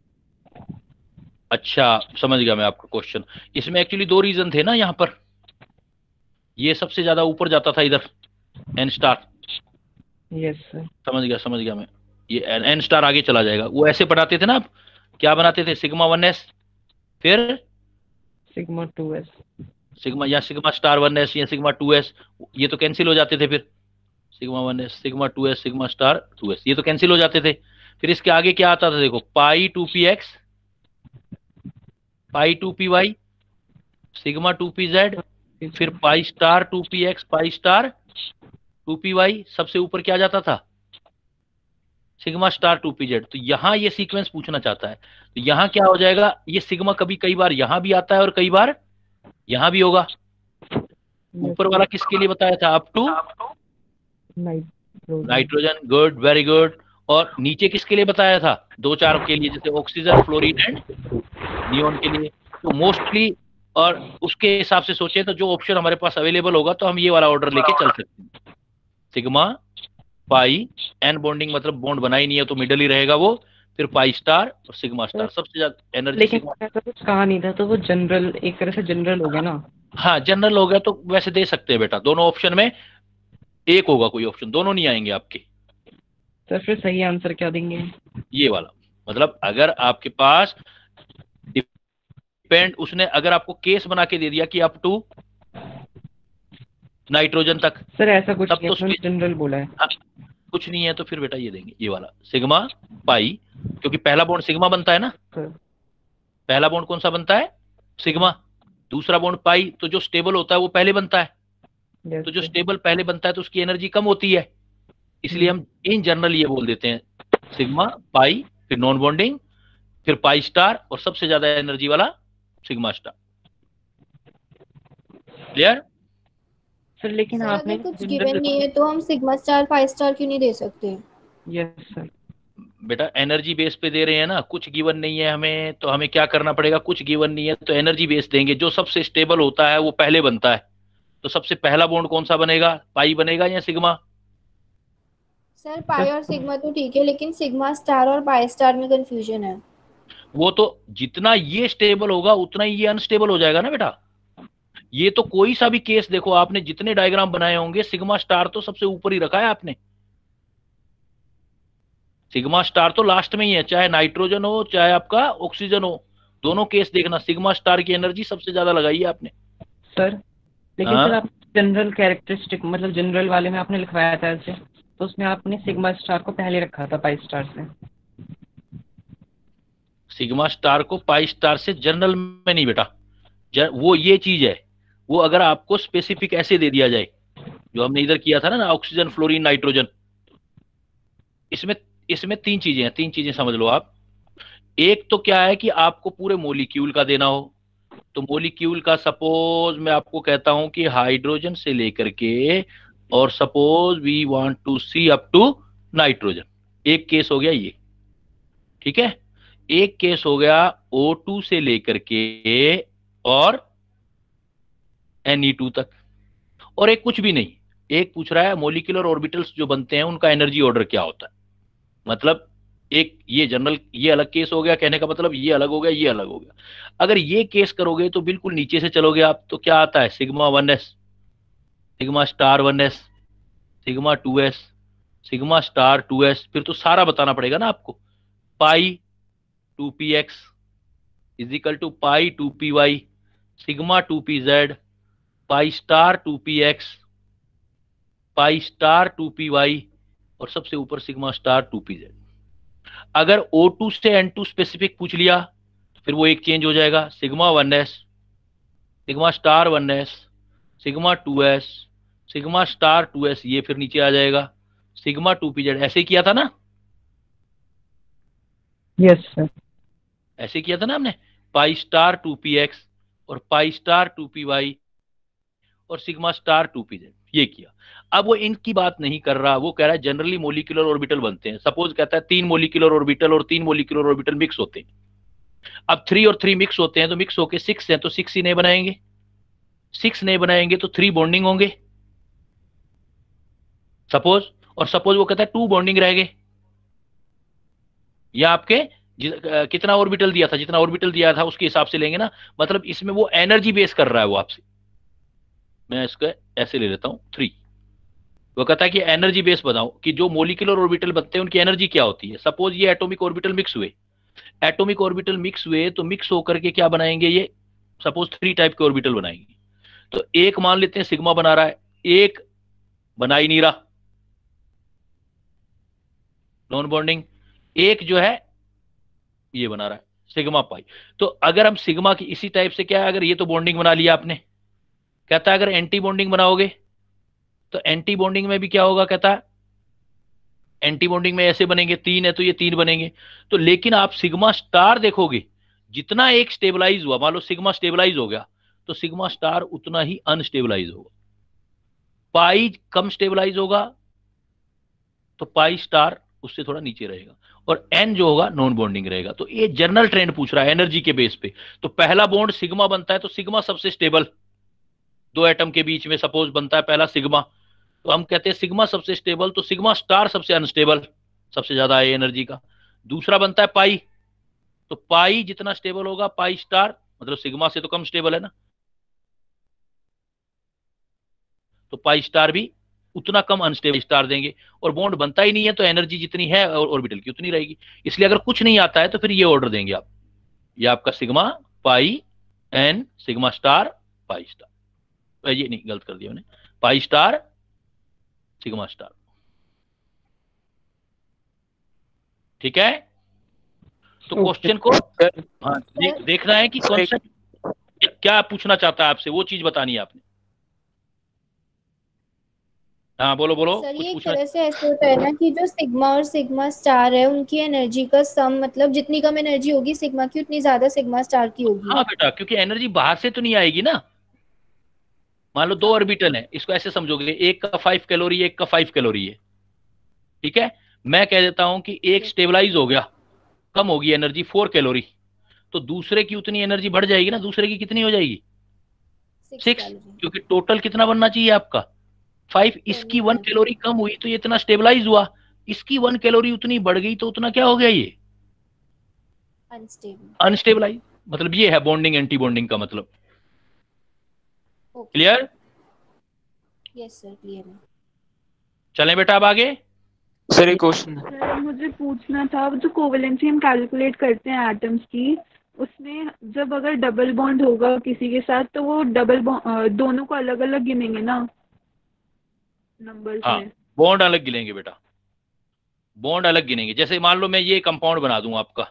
Speaker 1: अच्छा समझ गया मैं आपका क्वेश्चन। इसमें एक्चुअली दो रीजन थे ना यहाँ पर, ये सबसे ज्यादा ऊपर जाता था इधर एन स्टार।
Speaker 2: Yes sir.
Speaker 1: समझ गया समझ गया मैं, ये एन स्टार आगे चला जाएगा। वो ऐसे बनाते थे ना, आप क्या बनाते थे? सिग्मा वन एस, फिर
Speaker 2: सिग्मा टू एस,
Speaker 1: सिग्मा या सिग्मा स्टार वन एस या सिग्मा टू एस, ये तो कैंसिल हो जाते थे। फिर sigma one S, sigma two S, sigma star two S, ये तो कैंसिल हो जाते थे। फिर इसके आगे क्या आता था देखो, pi two P X, pi two P Y, sigma two P Z, फिर pi star two P X, pi star two P Y, सबसे ऊपर क्या जाता था? Sigma star two P Z. तो यहाँ ये सीक्वेंस पूछना चाहता है, तो यहाँ क्या हो जाएगा, ये सिग्मा कभी कई बार यहाँ भी आता है और कई बार यहाँ भी होगा। ऊपर वाला किसके लिए बताया था? Up to nitrogen. Good, very good. और नीचे किसके लिए बताया था, दो चार के लिए, जैसे ऑक्सीजन, फ्लोरीन एंड नियोन के लिए। तो मोस्टली और उसके हिसाब से सोचे तो जो ऑप्शन हमारे पास अवेलेबल होगा तो हम ये वाला ऑर्डर लेके चल सकते हैं। सिग्मा पाई एन बॉन्डिंग मतलब बॉन्ड बना ही नहीं है तो मिडल ही रहेगा वो, फिर पाई स्टार और सिग्मा स्टार, सबसे ज्यादा एनर्जी
Speaker 2: लेकिन
Speaker 1: सिग्मा।
Speaker 2: ऐसा कुछ कहा नहीं था, तो वो जनरल, एक तरह से जनरल हो गया ना।
Speaker 1: हाँ जनरल हो गया तो वैसे दे सकते हैं बेटा, दोनों ऑप्शन में एक होगा कोई ऑप्शन, दोनों नहीं आएंगे आपके।
Speaker 2: सर फिर सही आंसर क्या देंगे?
Speaker 1: ये वाला, मतलब अगर आपके पास डिपेंड, उसने अगर आपको केस बना के दे दिया कि अप टू नाइट्रोजन तक,
Speaker 2: सर ऐसा कुछ
Speaker 1: तब
Speaker 2: नहीं
Speaker 1: तो
Speaker 2: है, जनरल बोला है।
Speaker 1: हाँ, कुछ नहीं है तो फिर बेटा ये देंगे, ये वाला सिग्मा पाई, क्योंकि पहला बॉन्ड सिग्मा बनता है ना,
Speaker 2: सर
Speaker 1: पहला बॉन्ड कौन सा बनता है, सिग्मा। दूसरा बॉन्ड पाई, तो जो स्टेबल होता है वो पहले बनता है,
Speaker 2: यस
Speaker 1: तो जो
Speaker 2: सर।
Speaker 1: स्टेबल पहले बनता है तो उसकी एनर्जी कम होती है, इसलिए हम इन जनरल ये बोल देते हैं सिग्मा पाई, फिर नॉन बॉन्डिंग, फिर पाई स्टार, और सबसे ज्यादा एनर्जी वाला सिग्मा स्टार। क्लियर?
Speaker 2: सर लेकिन
Speaker 3: सर
Speaker 2: आपने
Speaker 3: अगर कुछ
Speaker 2: जनरल,
Speaker 3: गिवन नहीं है तो हम सिग्मा स्टार फाइव स्टार क्यों नहीं दे सकते?
Speaker 2: Yes sir.
Speaker 1: बेटा एनर्जी बेस पे दे रहे हैं ना, कुछ गिवन नहीं है हमें तो हमें क्या करना पड़ेगा, कुछ गिवन नहीं है तो एनर्जी बेस देंगे, जो सबसे स्टेबल होता है वो पहले बनता है, तो सबसे पहला बॉन्ड कौन सा बनेगा, पाई बनेगा या सिग्मा?
Speaker 3: सर पाई और सिग्मा तो ठीक है, लेकिन सिग्मा स्टार और पाई स्टार में कंफ्यूजन है।
Speaker 1: वो तो जितना ये स्टेबल होगा उतना ही ये अनस्टेबल हो जाएगा ना बेटा। ये तो कोई सा भी केस देखो, आपने जितने डायग्राम बनाए होंगे सिग्मा स्टार तो सबसे ऊपर ही रखा है आपने, सिग्मा स्टार तो लास्ट में ही है, चाहे नाइट्रोजन हो चाहे आपका ऑक्सीजन हो, दोनों केस देखना सिग्मा स्टार की एनर्जी सबसे ज्यादा लगाई है आपने।
Speaker 2: सर लेकिन
Speaker 1: हाँ?
Speaker 2: सर आप जनरल कैरेक्टरिस्टिक मतलब जनरल वाले में आपने लिखवाया था ऐसे, तो उसमें आपने सिग्मा स्टार को पहले रखा था पाई स्टार से।
Speaker 1: सिग्मा स्टार को पाई स्टार से जनरल में नहीं बेटा, जर, वो ये चीज है, वो अगर आपको स्पेसिफिक ऐसे दे दिया जाए जो हमने इधर किया था ना, ना ऑक्सीजन फ्लोरीन नाइट्रोजन, इसमें इसमें तीन चीजें हैं, तीन चीजें समझ लो आप। एक तो क्या है कि आपको पूरे मोलिक्यूल का देना हो, तो मोलिक्यूल का सपोज मैं आपको कहता हूं कि हाइड्रोजन से लेकर के, और suppose we want to see up to nitrogen, एक केस हो गया ये, ठीक है। एक केस हो गया ओ टू से लेकर के और एन ई टू तक, और एक कुछ भी नहीं, एक पूछ रहा है मोलिकुलर ऑर्बिटल्स जो बनते हैं उनका एनर्जी ऑर्डर क्या होता है, मतलब एक ये जनरल, ये अलग केस हो गया, कहने का मतलब ये अलग हो गया, ये अलग हो गया। अगर ये केस करोगे तो बिल्कुल नीचे से चलोगे आप तो क्या आता है, sigma one S, sigma star one S, sigma two S, sigma star two S, फिर तो सारा बताना पड़ेगा ना आपको। Pi two P X is equal to pi two P Y, sigma two P Z, pi star two P X, pi star two P Y, और सबसे ऊपर sigma star two P Z. अगर ओ टू से एन टू स्पेसिफिक पूछ लिया तो फिर वो एक चेंज हो जाएगा, sigma one S, sigma star one S, sigma two S, sigma star two S, ये फिर नीचे आ जाएगा सिग्मा टू पी जेड। ऐसे किया था ना,
Speaker 2: यस सर।
Speaker 1: ऐसे किया था ना हमने, pi star two P X और pi star two P Y और sigma star two P Z, ये किया। अब वो इनकी बात नहीं कर रहा, वो कह रहा है जनरली मोलिकुलर ऑर्बिटल बनते हैं, सपोज कहता है तीन मोलिकुलर ऑर्बिटल और तीन मोलिकुलर ऑर्बिटल मिक्स होते हैं। अब थ्री और थ्री मिक्स होते हैं तो मिक्स होके सिक्स हैं, तो सिक्स ही नहीं बनाएंगे, सिक्स नहीं बनाएंगे तो थ्री बॉन्डिंग होंगे सपोज, और सपोज वो कहता है टू बॉन्डिंग रह गए, या आपके जि- कितना ऑर्बिटल दिया था, जितना ऑर्बिटल दिया था उसके हिसाब से लेंगे ना, मतलब इसमें वो एनर्जी बेस कर रहा है वो आपसे। मैं इसको ऐसे ले लेता हूं थ्री, वो कहता है कि एनर्जी बेस बताओ कि जो मोलिकुलर ऑर्बिटल बनते हैं उनकी एनर्जी क्या होती है। सपोज ये एटॉमिक ऑर्बिटल मिक्स हुए, एटॉमिक ऑर्बिटल मिक्स हुए तो मिक्स होकर के क्या बनाएंगे, ये सपोज थ्री टाइप के ऑर्बिटल बनाएंगे। तो एक मान लेते हैं सिग्मा बना रहा है, एक बना ही नहीं रहा नॉन बॉन्डिंग, एक जो है ये बना रहा है सिग्मा पाई। तो अगर हम सिग्मा की इसी टाइप से क्या है, अगर ये तो बॉन्डिंग बना लिया आपने, कहता है अगर एंटी बॉन्डिंग बनाओगे तो एंटी बॉन्डिंग में भी क्या होगा, कहता है एंटी बॉन्डिंग में ऐसे बनेंगे, तीन है तो ये तीन बनेंगे। तो लेकिन आप सिग्मा स्टार देखोगे, जितना एक स्टेबलाइज हुआ, मान लो सिग्मा स्टेबलाइज हो गया तो सिग्मा स्टार उतना ही अनस्टेबलाइज होगा, पाई कम स्टेबलाइज होगा तो पाई स्टार उससे थोड़ा नीचे रहेगा, और एन जो होगा नॉन बॉन्डिंग रहेगा। तो ये जनरल ट्रेंड पूछ रहा है एनर्जी के बेस पे। तो पहला बॉन्ड सिग्मा बनता है, तो सिग्मा सबसे स्टेबल, दो एटम के बीच में सपोज बनता है पहला सिग्मा, तो हम कहते हैं सिग्मा सबसे स्टेबल, तो सिग्मा स्टार सबसे अनस्टेबल, सबसे ज्यादा है एनर्जी का। दूसरा बनता है पाई, तो पाई जितना स्टेबल होगा पाई स्टार, मतलब सिग्मा से तो कम स्टेबल है ना, तो पाई स्टार भी उतना कम अनस्टेबल स्टार देंगे। और बॉन्ड बनता ही नहीं है तो एनर्जी जितनी है ऑर्बिटल की उतनी रहेगी। इसलिए अगर कुछ नहीं आता है तो फिर ये ऑर्डर देंगे आप, ये आपका sigma pi N sigma star pi star, ये नहीं गलत कर दिया मैंने, पाई स्टार सिग्मा स्टार। ठीक है, तो क्वेश्चन को हाँ देख, देखना है कि कॉन्सेप्ट क्या पूछना चाहता है आपसे, वो चीज बतानी है आपने। हाँ बोलो बोलो।
Speaker 3: सर
Speaker 1: कुछ
Speaker 3: ये एक
Speaker 1: पूछना।
Speaker 3: तरह से ऐसे होता है ना कि जो सिग्मा और सिग्मा स्टार है उनकी एनर्जी का सम, मतलब जितनी कम एनर्जी होगी सिग्मा की उतनी ज्यादा सिग्मा स्टार की होगी।
Speaker 1: हाँ बेटा, क्योंकि एनर्जी बाहर से तो नहीं आएगी ना। मान लो दो ऑर्बिटल है, इसको ऐसे समझोगे, एक का फाइव कैलोरी एक का फाइव कैलोरी है, ठीक है। मैं कह देता हूं कि एक स्टेबलाइज हो गया, कम होगी एनर्जी फोर कैलोरी, तो दूसरे की उतनी एनर्जी बढ़ जाएगी ना, दूसरे की कितनी हो जाएगी सिक्स, क्योंकि टोटल कितना बनना चाहिए आपका फाइव, इसकी वन कैलोरी कम हुई तो ये इतना स्टेबलाइज हुआ, इसकी वन कैलोरी उतनी बढ़ गई तो उतना क्या हो गया, ये
Speaker 3: अनस्टेबल
Speaker 1: अनस्टेबलाइज। मतलब ये है बॉन्डिंग एंटी बॉन्डिंग का मतलब। क्लियर?
Speaker 3: यस सर क्लियर है।
Speaker 1: चलें बेटा अब आगे।
Speaker 4: सर एक क्वेश्चन
Speaker 5: सर मुझे पूछना था, जो कोवेलेंसी हम कैलकुलेट करते हैं एटम्स की, उसमें जब अगर डबल बॉन्ड होगा किसी के साथ तो वो डबल दोनों को अलग अलग गिनेंगे ना नंबर्स
Speaker 1: हाँ
Speaker 5: में?
Speaker 1: बॉन्ड अलग गिनेंगे बेटा, बॉन्ड अलग गिनेंगे। जैसे मान लो मैं ये कंपाउंड बना दूं आपका,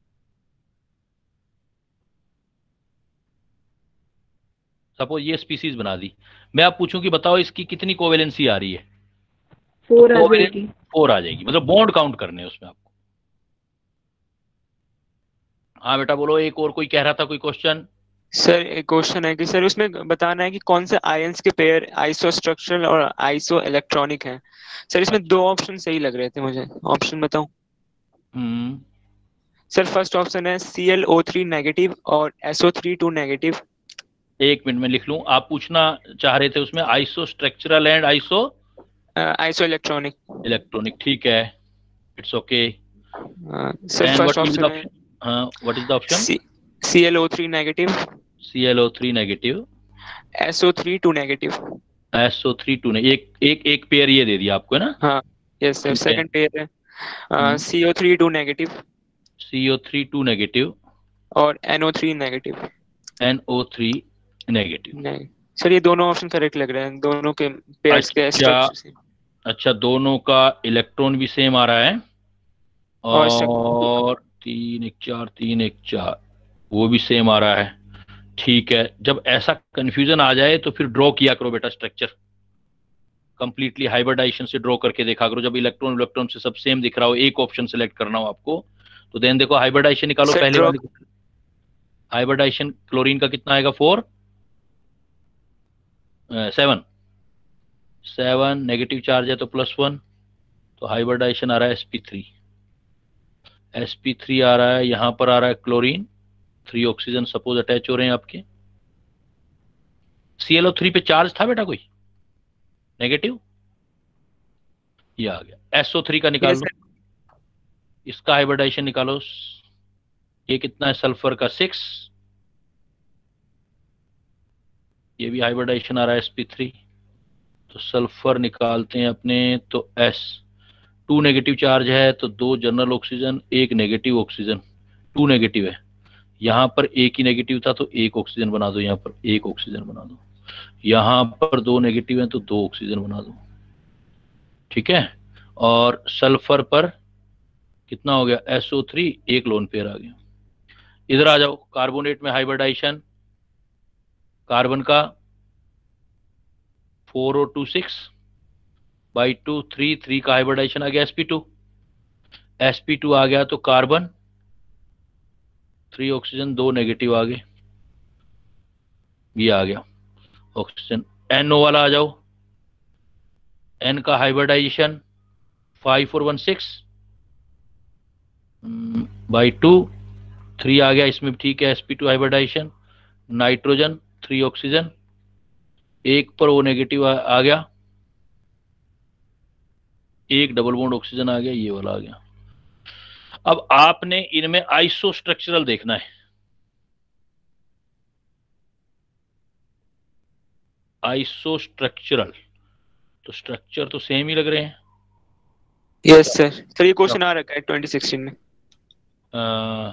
Speaker 1: सपोज ये स्पीसीज बना दी, मैं आप पूछूं कि बताओ इसकी कितनी कोवेलेंसी आ रही है,
Speaker 5: फोर
Speaker 1: तो
Speaker 5: आ जाएगी।
Speaker 1: फोर आ जाएगी, मतलब बॉन्ड काउंट करने हैं उसमें आपको। हाँ बेटा बोलो, एक और कोई कह रहा था कोई क्वेश्चन।
Speaker 4: सर एक क्वेश्चन है कि सर उसमें बताना है कि कौन से आयंस के पेयर आइसो स्ट्रक्चरल और आइसो इलेक्ट्रॉनिक हैं। सर इसमें दो ऑप्शन सही लग रहे थे मुझे, ऑप्शन बताऊं?
Speaker 1: हम्म
Speaker 4: सर फर्स्ट ऑप्शन है C L O three negative और S O three two negative.
Speaker 1: एक मिनट में लिख लूं, आप पूछना चाह रहे थे उसमें iso structural and iso
Speaker 4: iso electronic.
Speaker 1: Electronic, ठीक है, it's okay.
Speaker 4: Sir
Speaker 1: and
Speaker 4: first
Speaker 1: what will be the
Speaker 4: option है
Speaker 1: ऑप्शन? हाँ what is the option?
Speaker 4: C L O three negative,
Speaker 1: C L O three negative,
Speaker 4: S O three two negative.
Speaker 1: S O three to ने एक एक एक पेयर ये दे दिया आपको है ना?
Speaker 4: हाँ यस सर।
Speaker 1: ठीक है,
Speaker 4: सेकंड पेयर है C O three two negative
Speaker 1: C O three two negative
Speaker 4: और N O three negative.
Speaker 1: N O three negative.
Speaker 4: नहीं सर ये दोनों ऑप्शन करेक्ट लग रहे हैं, दोनों के पेयर्स के
Speaker 1: अच्छा
Speaker 4: स्ट्रक्चर से।
Speaker 1: अच्छा, दोनों का इलेक्ट्रॉन भी सेम आ रहा है,
Speaker 4: और
Speaker 1: और तीन एक चार तीन एक चार वो भी सेम आ रहा है। ठीक है, जब ऐसा कंफ्यूजन आ जाए तो फिर ड्रॉ किया करो बेटा स्ट्रक्चर, कंप्लीटली हाइब्रिडाइजेशन से ड्रॉ करके देखा करो। जब इलेक्ट्रॉन इलेक्ट्रॉन से सब सेम दिख रहा हो, एक ऑप्शन सेलेक्ट करना हो आपको, तो देन देखो हाइब्रिडाइजेशन निकालो
Speaker 4: सर
Speaker 1: पहले
Speaker 4: ड्रॉ
Speaker 1: वाले। हाइब्रिडाइजेशन क्लोरीन का कितना आएगा, four seven, seven negative charge है तो प्लस वन, तो हाइब्रिडाइजेशन आ रहा है S P three, S P three आ रहा है, यहां पर आ रहा है chlorine, three oxygen suppose attach हो रहे हैं आपके। सी एल ओ थ्री पे चार्ज था बेटा कोई नेगेटिव, ये आ गया। एस ओ थ्री का निकाल लो, इसका हाइब्रिडाइजेशन निकालो, ये कितना है सल्फर का सिक्स, ये भी हाइब्रिडाइजेशन आ रहा है एस पी थ्री, तो सल्फर निकालते हैं अपने, तो एस टू नेगेटिव चार्ज है तो दो जनरल ऑक्सीजन एक नेगेटिव ऑक्सीजन, टू नेगेटिव है, यहां पर एक ही नेगेटिव था तो एक ऑक्सीजन बना दो, यहां पर एक ऑक्सीजन बना दो, यहां पर दो नेगेटिव है तो दो ऑक्सीजन बना दो, ठीक है। और सल्फर पर कितना हो गया, एस ओ थ्री, एक लोन पेयर आ गया। इधर आ जाओ, कार्बोनेट में हाइब्रिडाइजेशन, कार्बन का four O two six by two, three three का हाइब्रिडाइजेशन आ गया S P two, S P two आ गया तो कार्बन, थ्री ऑक्सीजन दो नेगेटिव आ गए, ये आ गया ऑक्सीजन। एनओ वाला आ जाओ, एन का hybridization five four one six by two, three आ गया इसमें भी ठीक है, SP two hybridization, nitrogen three oxygen, एक पर ओ नेगेटिव आ, आ गया, एक डबल बॉन्ड ऑक्सीजन आ गया, ये वाला आ गया। अब आपने इनमें आइसो स्ट्रक्चरल देखना है, आइसो स्ट्रक्चरल, तो स्ट्रक्चर तो सेम ही लग रहे हैं।
Speaker 4: Yes sir. सर ये क्वेश्चन आ रखा है ट्वेंटी सिक्सटीन में।
Speaker 1: आ,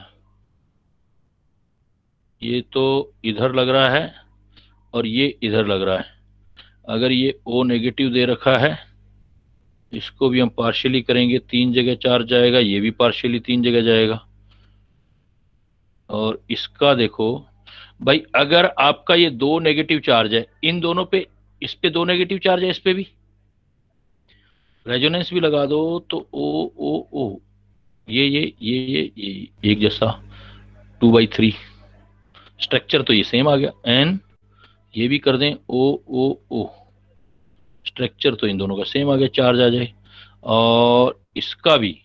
Speaker 1: ये तो इधर लग रहा है और ये इधर लग रहा है। अगर ये ओ नेगेटिव दे रखा है, इसको भी हम पार्शियली करेंगे, तीन जगह चार्ज जाएगा, ये भी पार्शियली तीन जगह जाएगा। और इसका देखो भाई, अगर आपका ये दो नेगेटिव चार्ज है, इन दोनों पे, इस पे दो नेगेटिव चार्ज है, इस पे भी रेजोनेंस भी लगा दो तो ओ ओ ओ ये ये ये ये ये एक जैसा, टू बाई थ्री, स्ट्रक्चर तो ये सेम आ गया। एन ये भी कर दें ओ ओ ओ, स्ट्रक्चर तो इन दोनों का सेम आ गया, चार्ज आ जाए। और इसका भी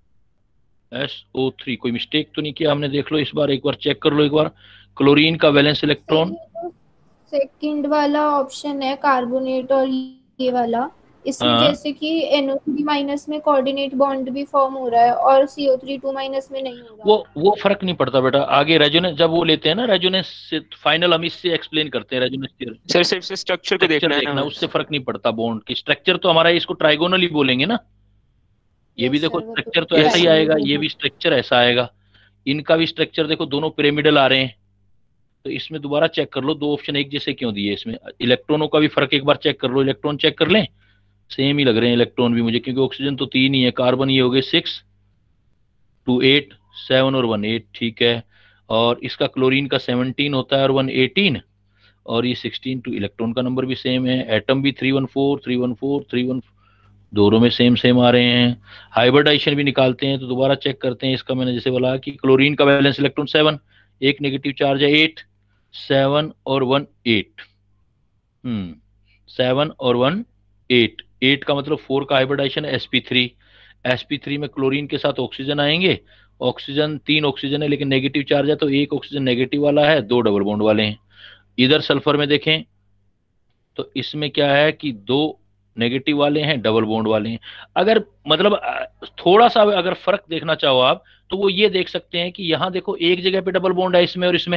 Speaker 1: एस ओ थ्री, कोई मिस्टेक तो नहीं किया हमने, देख लो इस बार, एक बार चेक कर लो एक बार। क्लोरीन का वैलेंस इलेक्ट्रॉन,
Speaker 3: सेकंड वाला ऑप्शन है कार्बोनेट और ये वाला, इसमें
Speaker 1: हाँ।
Speaker 3: जैसे कि एन ओ थ्री माइनस में कोऑर्डिनेट बॉन्ड भी फॉर्म हो रहा है और C O three two minus में नहीं हो रहा।
Speaker 1: वो वो फर्क नहीं पड़ता बेटा, आगे रेजोनेंस जब वो लेते हैं ना, रेजोनेंस से फाइनल हम इससे एक्सप्लेन करते हैं रेजोनेंस थ्योरम।
Speaker 4: सर सिर्फ से स्ट्रक्चर को देखना है
Speaker 1: देखना,
Speaker 4: ना,
Speaker 1: उससे फर्क नहीं पड़ता बॉन्ड की, स्ट्रक्चर तो हमारा इसको ट्राइगोनल ही बोलेंगे ना। ये भी देखो स्ट्रक्चर तो ऐसा ही आएगा, ये भी स्ट्रक्चर ऐसा आएगा, इनका भी स्ट्रक्चर देखो, दोनों पिरामिडल आ रहे हैं। तो इसमें दोबारा चेक कर लो, दो ऑप्शन एक जैसे क्यों दिए इसमें। इलेक्ट्रॉनों का भी फर्क एक बार चेक कर लो, इलेक्ट्रॉन चेक कर लें, सेम ही लग रहे हैं इलेक्ट्रॉन भी मुझे, क्योंकि ऑक्सीजन तो तीन ही है, कार्बन ये हो गए सिक्स, टू एट, सेवन और वन एट, ठीक है। और इसका क्लोरीन का सेवनटीन होता है और वन एटीन, और ये सिक्सटीन, टू इलेक्ट्रॉन का नंबर भी सेम है, एटम भी three one four, three one four, three one, दोनों में सेम सेम आ रहे हैं। हाइब्रिडाइजेशन भी निकालते हैं तो दोबारा चेक करते हैं इसका, मैंने जैसे बोला कि क्लोरीन का वैलेंस इलेक्ट्रॉन सेवन, एक नेगेटिव चार्ज है एट, सेवन और वन एट, हम्म सेवन और वन एट, एट का मतलब फोर का hybridisation S P three, S P three में क्लोरीन के साथ ऑक्सीजन आएंगे, ऑक्सीजन तीन ऑक्सीजन है लेकिन नेगेटिव चार्ज है, तो एक ऑक्सीजन नेगेटिव वाला है, दो डबल बॉन्ड वाले हैं। इधर सल्फर में देखें तो इसमें क्या है कि दो नेगेटिव वाले हैं, डबल बॉन्ड वाले हैं। अगर मतलब थोड़ा सा अगर फर्क देखना चाहो आप, तो वो ये देख सकते हैं कि यहां देखो एक जगह पे डबल बॉन्ड है इसमें और इसमें,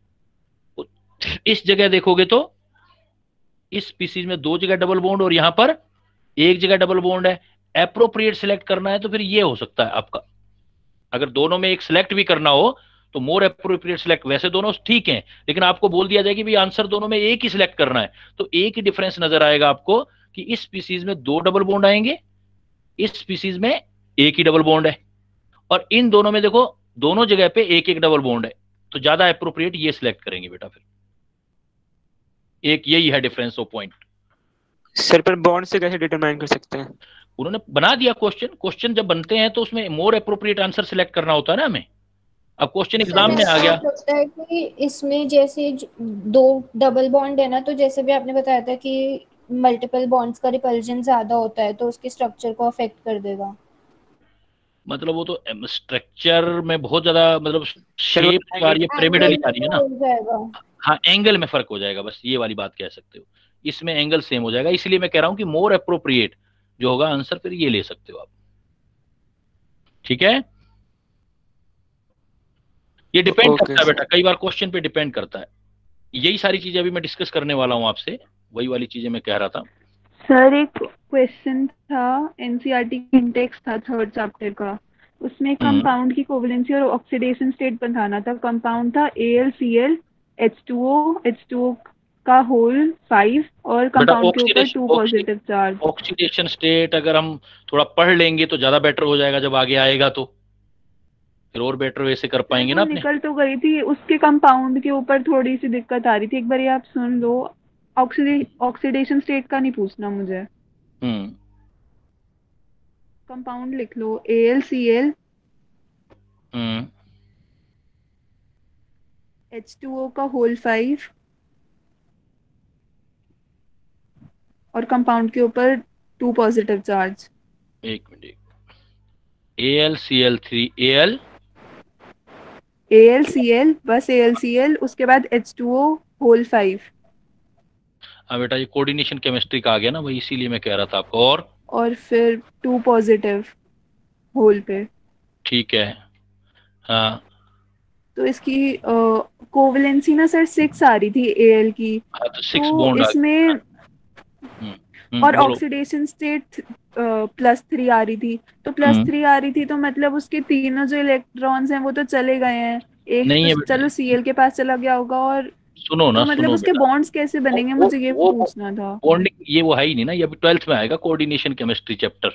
Speaker 1: इस जगह देखोगे तो इस स्पीसीज में दो जगह डबल बॉन्ड और यहां पर एक जगह डबल बॉन्ड है। एप्रोप्रिएट सिलेक्ट करना है तो फिर ये हो सकता है आपका, अगर दोनों में एक सिलेक्ट भी करना हो तो मोर एप्रोप्रिएट सिलेक्ट, वैसे दोनों ठीक हैं लेकिन आपको बोल दिया जाए कि भाई आंसर दोनों में एक ही सिलेक्ट करना है, तो एक ही डिफरेंस नजर आएगा आपको कि इस स्पीसीज में दो डबल बॉन्ड आएंगे, इस स्पीसीज में एक ही डबल बॉन्ड है, और इन दोनों में देखो दोनों जगह पे एक एक डबल बॉन्ड है, तो ज्यादा एप्रोप्रिएट ये सिलेक्ट करेंगे बेटा। फिर एक यही है डिफरेंस ऑफ पॉइंट।
Speaker 4: सर पर बॉन्ड से कैसे डिटरमाइन कर सकते हैं?
Speaker 1: उन्होंने बना दिया क्वेश्चन, क्वेश्चन जब बनते हैं तो उसमें मोर एप्रोप्रिएट आंसर सिलेक्ट करना होता है ना हमें। अब क्वेश्चन एग्जाम में आ गया,
Speaker 3: लगता है कि इसमें जैसे दो डबल बॉन्ड है ना, तो जैसे भी आपने बताया था कि मल्टीपल बॉन्ड्स का रिपल्जन ज्यादा होता है तो उसके स्ट्रक्चर को अफेक्ट कर देगा।
Speaker 1: मतलब वो तो स्ट्रक्चर में बहुत ज्यादा, मतलब शेप आ रही है, पिरामिडल ही आ रही है ना। हाँ एंगल में फर्क हो जाएगा, बस ये वाली बात कह सकते हो, इसमें एंगल सेम हो जाएगा, इसलिए मैं कह रहा हूं कि मोर एप्रोप्रिएट जो होगा आंसर फिर ये ले सकते हो आप, ठीक है। ये डिपेंड करता है बेटा, कई बार क्वेश्चन पे डिपेंड करता है। यही सारी चीजें अभी मैं डिस्कस करने वाला हूं आपसे, वही वाली चीजें मैं कह रहा था।
Speaker 5: सर एक क्वेश्चन था, एनसीईआरटी इंडेक्स था थर्ड चैप्टर का, उसमें कंपाउंड की कोवैलेंसी और ऑक्सीडेशन स्टेट बताना था। कंपाउंड था AlCl H two O H two O का होल फाइव और कंपाउंड के ऊपर two positive charge.
Speaker 1: Oxidation state अगर हम थोड़ा पढ़ लेंगे तो ज्यादा बेटर हो जाएगा, जब आगे आएगा तो फिर और बेटर वैसे कर पाएंगे ना अपने।
Speaker 5: निकल तो गई थी, उसके कंपाउंड के ऊपर थोड़ी सी दिक्कत आ रही थी, एक बार ये आप सुन लो। ऑक्सीडे ऑक्सीडेशन स्टेट का नहीं पूछना मुझे।
Speaker 1: हम्म
Speaker 5: कंपाउंड लिख लो AlCl
Speaker 1: hmm
Speaker 5: H two O का होल फाइव और कंपाउंड के ऊपर टू पॉजिटिव चार्ज।
Speaker 1: एक minute, A L C L three, A L
Speaker 5: A L C L, बस ए एल सी एल, उसके बाद H two O whole five.
Speaker 1: हाँ बेटा, ये कोऑर्डिनेशन केमिस्ट्री का आ गया ना, वही इसीलिए मैं कह रहा था आपको। और
Speaker 5: और फिर टू पॉजिटिव होल पे।
Speaker 1: ठीक है, हाँ
Speaker 5: तो इसकी कोवलेंसी ना सर सिक्स आ रही थी ए एल की।
Speaker 1: हाँ, तो सिक्स
Speaker 5: तो
Speaker 1: बॉन्ड आ
Speaker 5: इसमें
Speaker 1: हम्म, हम्म,
Speaker 5: और
Speaker 1: बोलो।
Speaker 5: ऑक्सीडेशन स्टेट प्लस थ्री आ रही थी। तो प्लस
Speaker 1: हम्म,
Speaker 5: थ्री आ रही थी तो मतलब उसके तीनों जो इलेक्ट्रॉन्स हैं वो तो चले गए हैं। एक
Speaker 1: नहीं
Speaker 5: तो
Speaker 1: है बेटा,
Speaker 5: चलो सी एल के पास चला गया होगा, और
Speaker 1: सुनो
Speaker 5: तो
Speaker 1: ना,
Speaker 5: मतलब
Speaker 1: सुनो
Speaker 5: उसके
Speaker 1: बेटा,
Speaker 5: बॉन्ड्स कैसे बनेंगे,
Speaker 1: वो
Speaker 5: मुझे ये
Speaker 1: वो
Speaker 5: पूछना था।
Speaker 1: बॉन्डिंग ये वो है ही नहीं ना, ये अभी ट्वेल्थ में आएगा कोऑर्डिनेशन केमिस्ट्री चैप्टर।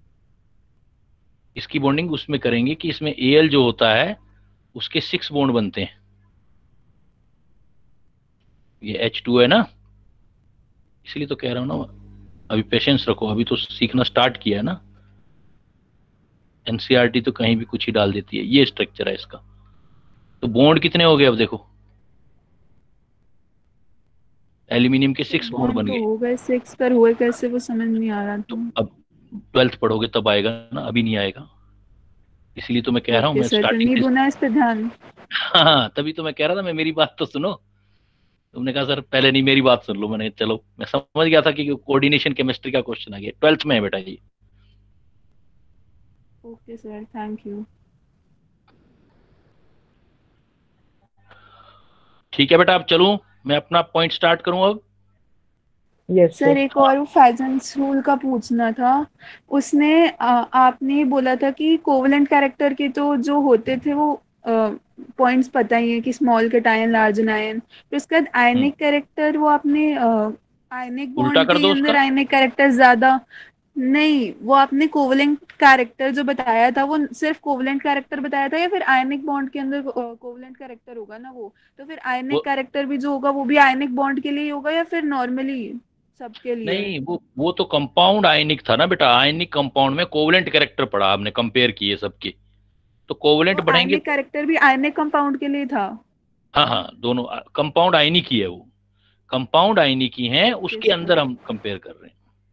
Speaker 1: इसकी बॉन्डिंग उसमें करेंगे कि इसमें ए एल जो होता है उसके सिक्स बॉन्ड बनते हैं। ये एच टू है ना, इसलिए तो कह रहा हूं ना, अभी पेशेंस रखो, अभी तो सीखना स्टार्ट किया है ना। एनसीईआरटी तो कहीं भी कुछ ही डाल देती है। ये स्ट्रक्चर है इसका। तो बॉन्ड कितने हो गए अब देखो, एल्यूमिनियम के सिक्स बॉन्ड बन
Speaker 5: बॉन्ड तो
Speaker 1: गए।
Speaker 5: हो गए सिक्स, पर हुए कैसे वो समझ नहीं आ रहा
Speaker 1: तो
Speaker 5: था।
Speaker 1: अब ट्वेल्थ पढ़ोगे तब आएगा ना, अभी नहीं आएगा। इसलिए तो मैं कह रहा हूँ,
Speaker 5: ओके
Speaker 1: मैं
Speaker 5: सर, फिर
Speaker 1: स्टार्टिंग
Speaker 5: नहीं
Speaker 1: से।
Speaker 5: दूना इस पे ध्यान।
Speaker 1: हाँ, तभी तो मैं कह रहा था, मैं मेरी बात तो सुनो। तुमने कहा सर पहले नहीं, मेरी बात सुन लो। मैंने चलो, मैं समझ गया था कि कोऑर्डिनेशन केमिस्ट्री का क्वेश्चन आ गया, ट्वेल्थ में है बेटा ये।
Speaker 5: Okay sir, thank you.
Speaker 1: ठीक है बेटा, अब चलूं, मैं अपना पॉइंट स्टार्ट करूं अब।
Speaker 2: Yes
Speaker 5: sir
Speaker 2: sir.
Speaker 5: एक और वो फैजन्स रूल का पूछना था। उसमें आ, आपने बोला था कि कोवलेंट कैरेक्टर के तो जो होते थे वो पॉइंट्स पता ही है कि स्मॉल कैटायन, लार्ज आयन। फिर उसके बाद
Speaker 1: हम्म,
Speaker 5: आयनिक कैरेक्टर, वो आपने आयनिक
Speaker 1: उल्टा
Speaker 5: बॉन्ड
Speaker 1: कर
Speaker 5: के
Speaker 1: दो
Speaker 5: अंदर
Speaker 1: उसका।
Speaker 5: आयनिक कैरेक्टर ज्यादा। नहीं, वो आपने कोवलेंट कैरेक्टर जो बताया था वो सिर्फ कोवलेंट कैरेक्टर बताया था, या फिर आयनिक बॉन्ड के अंदर कोवलेंट कैरेक्टर होगा ना वो। तो फिर
Speaker 1: वो
Speaker 5: आयनिक कैरेक्टर भी जो होगा वो भी आयनिक बॉन्ड के लिए ही होगा, या फिर नॉर्मली सबके लिए।
Speaker 1: नहीं, वो वो तो कंपाउंड आयनिक था ना बेटा। आयनिक कंपाउंड में कोवलेंट कैरेक्टर पढ़ा आपने, कंपेयर किए सबके। तो कोवलेंट
Speaker 5: वो
Speaker 1: बढ़ेंगे
Speaker 5: आयनिक
Speaker 1: तो।
Speaker 5: कैरेक्टर भी आयनिक कंपाउंड के लिए था।
Speaker 1: हाँ हाँ, दोनों कंपाउंड आयनिक ही है वो। कंपाउंड आयनिक ही है,
Speaker 5: ओके
Speaker 1: उसके
Speaker 5: सर।
Speaker 1: अंदर हम कंपेयर कर रहे हैं।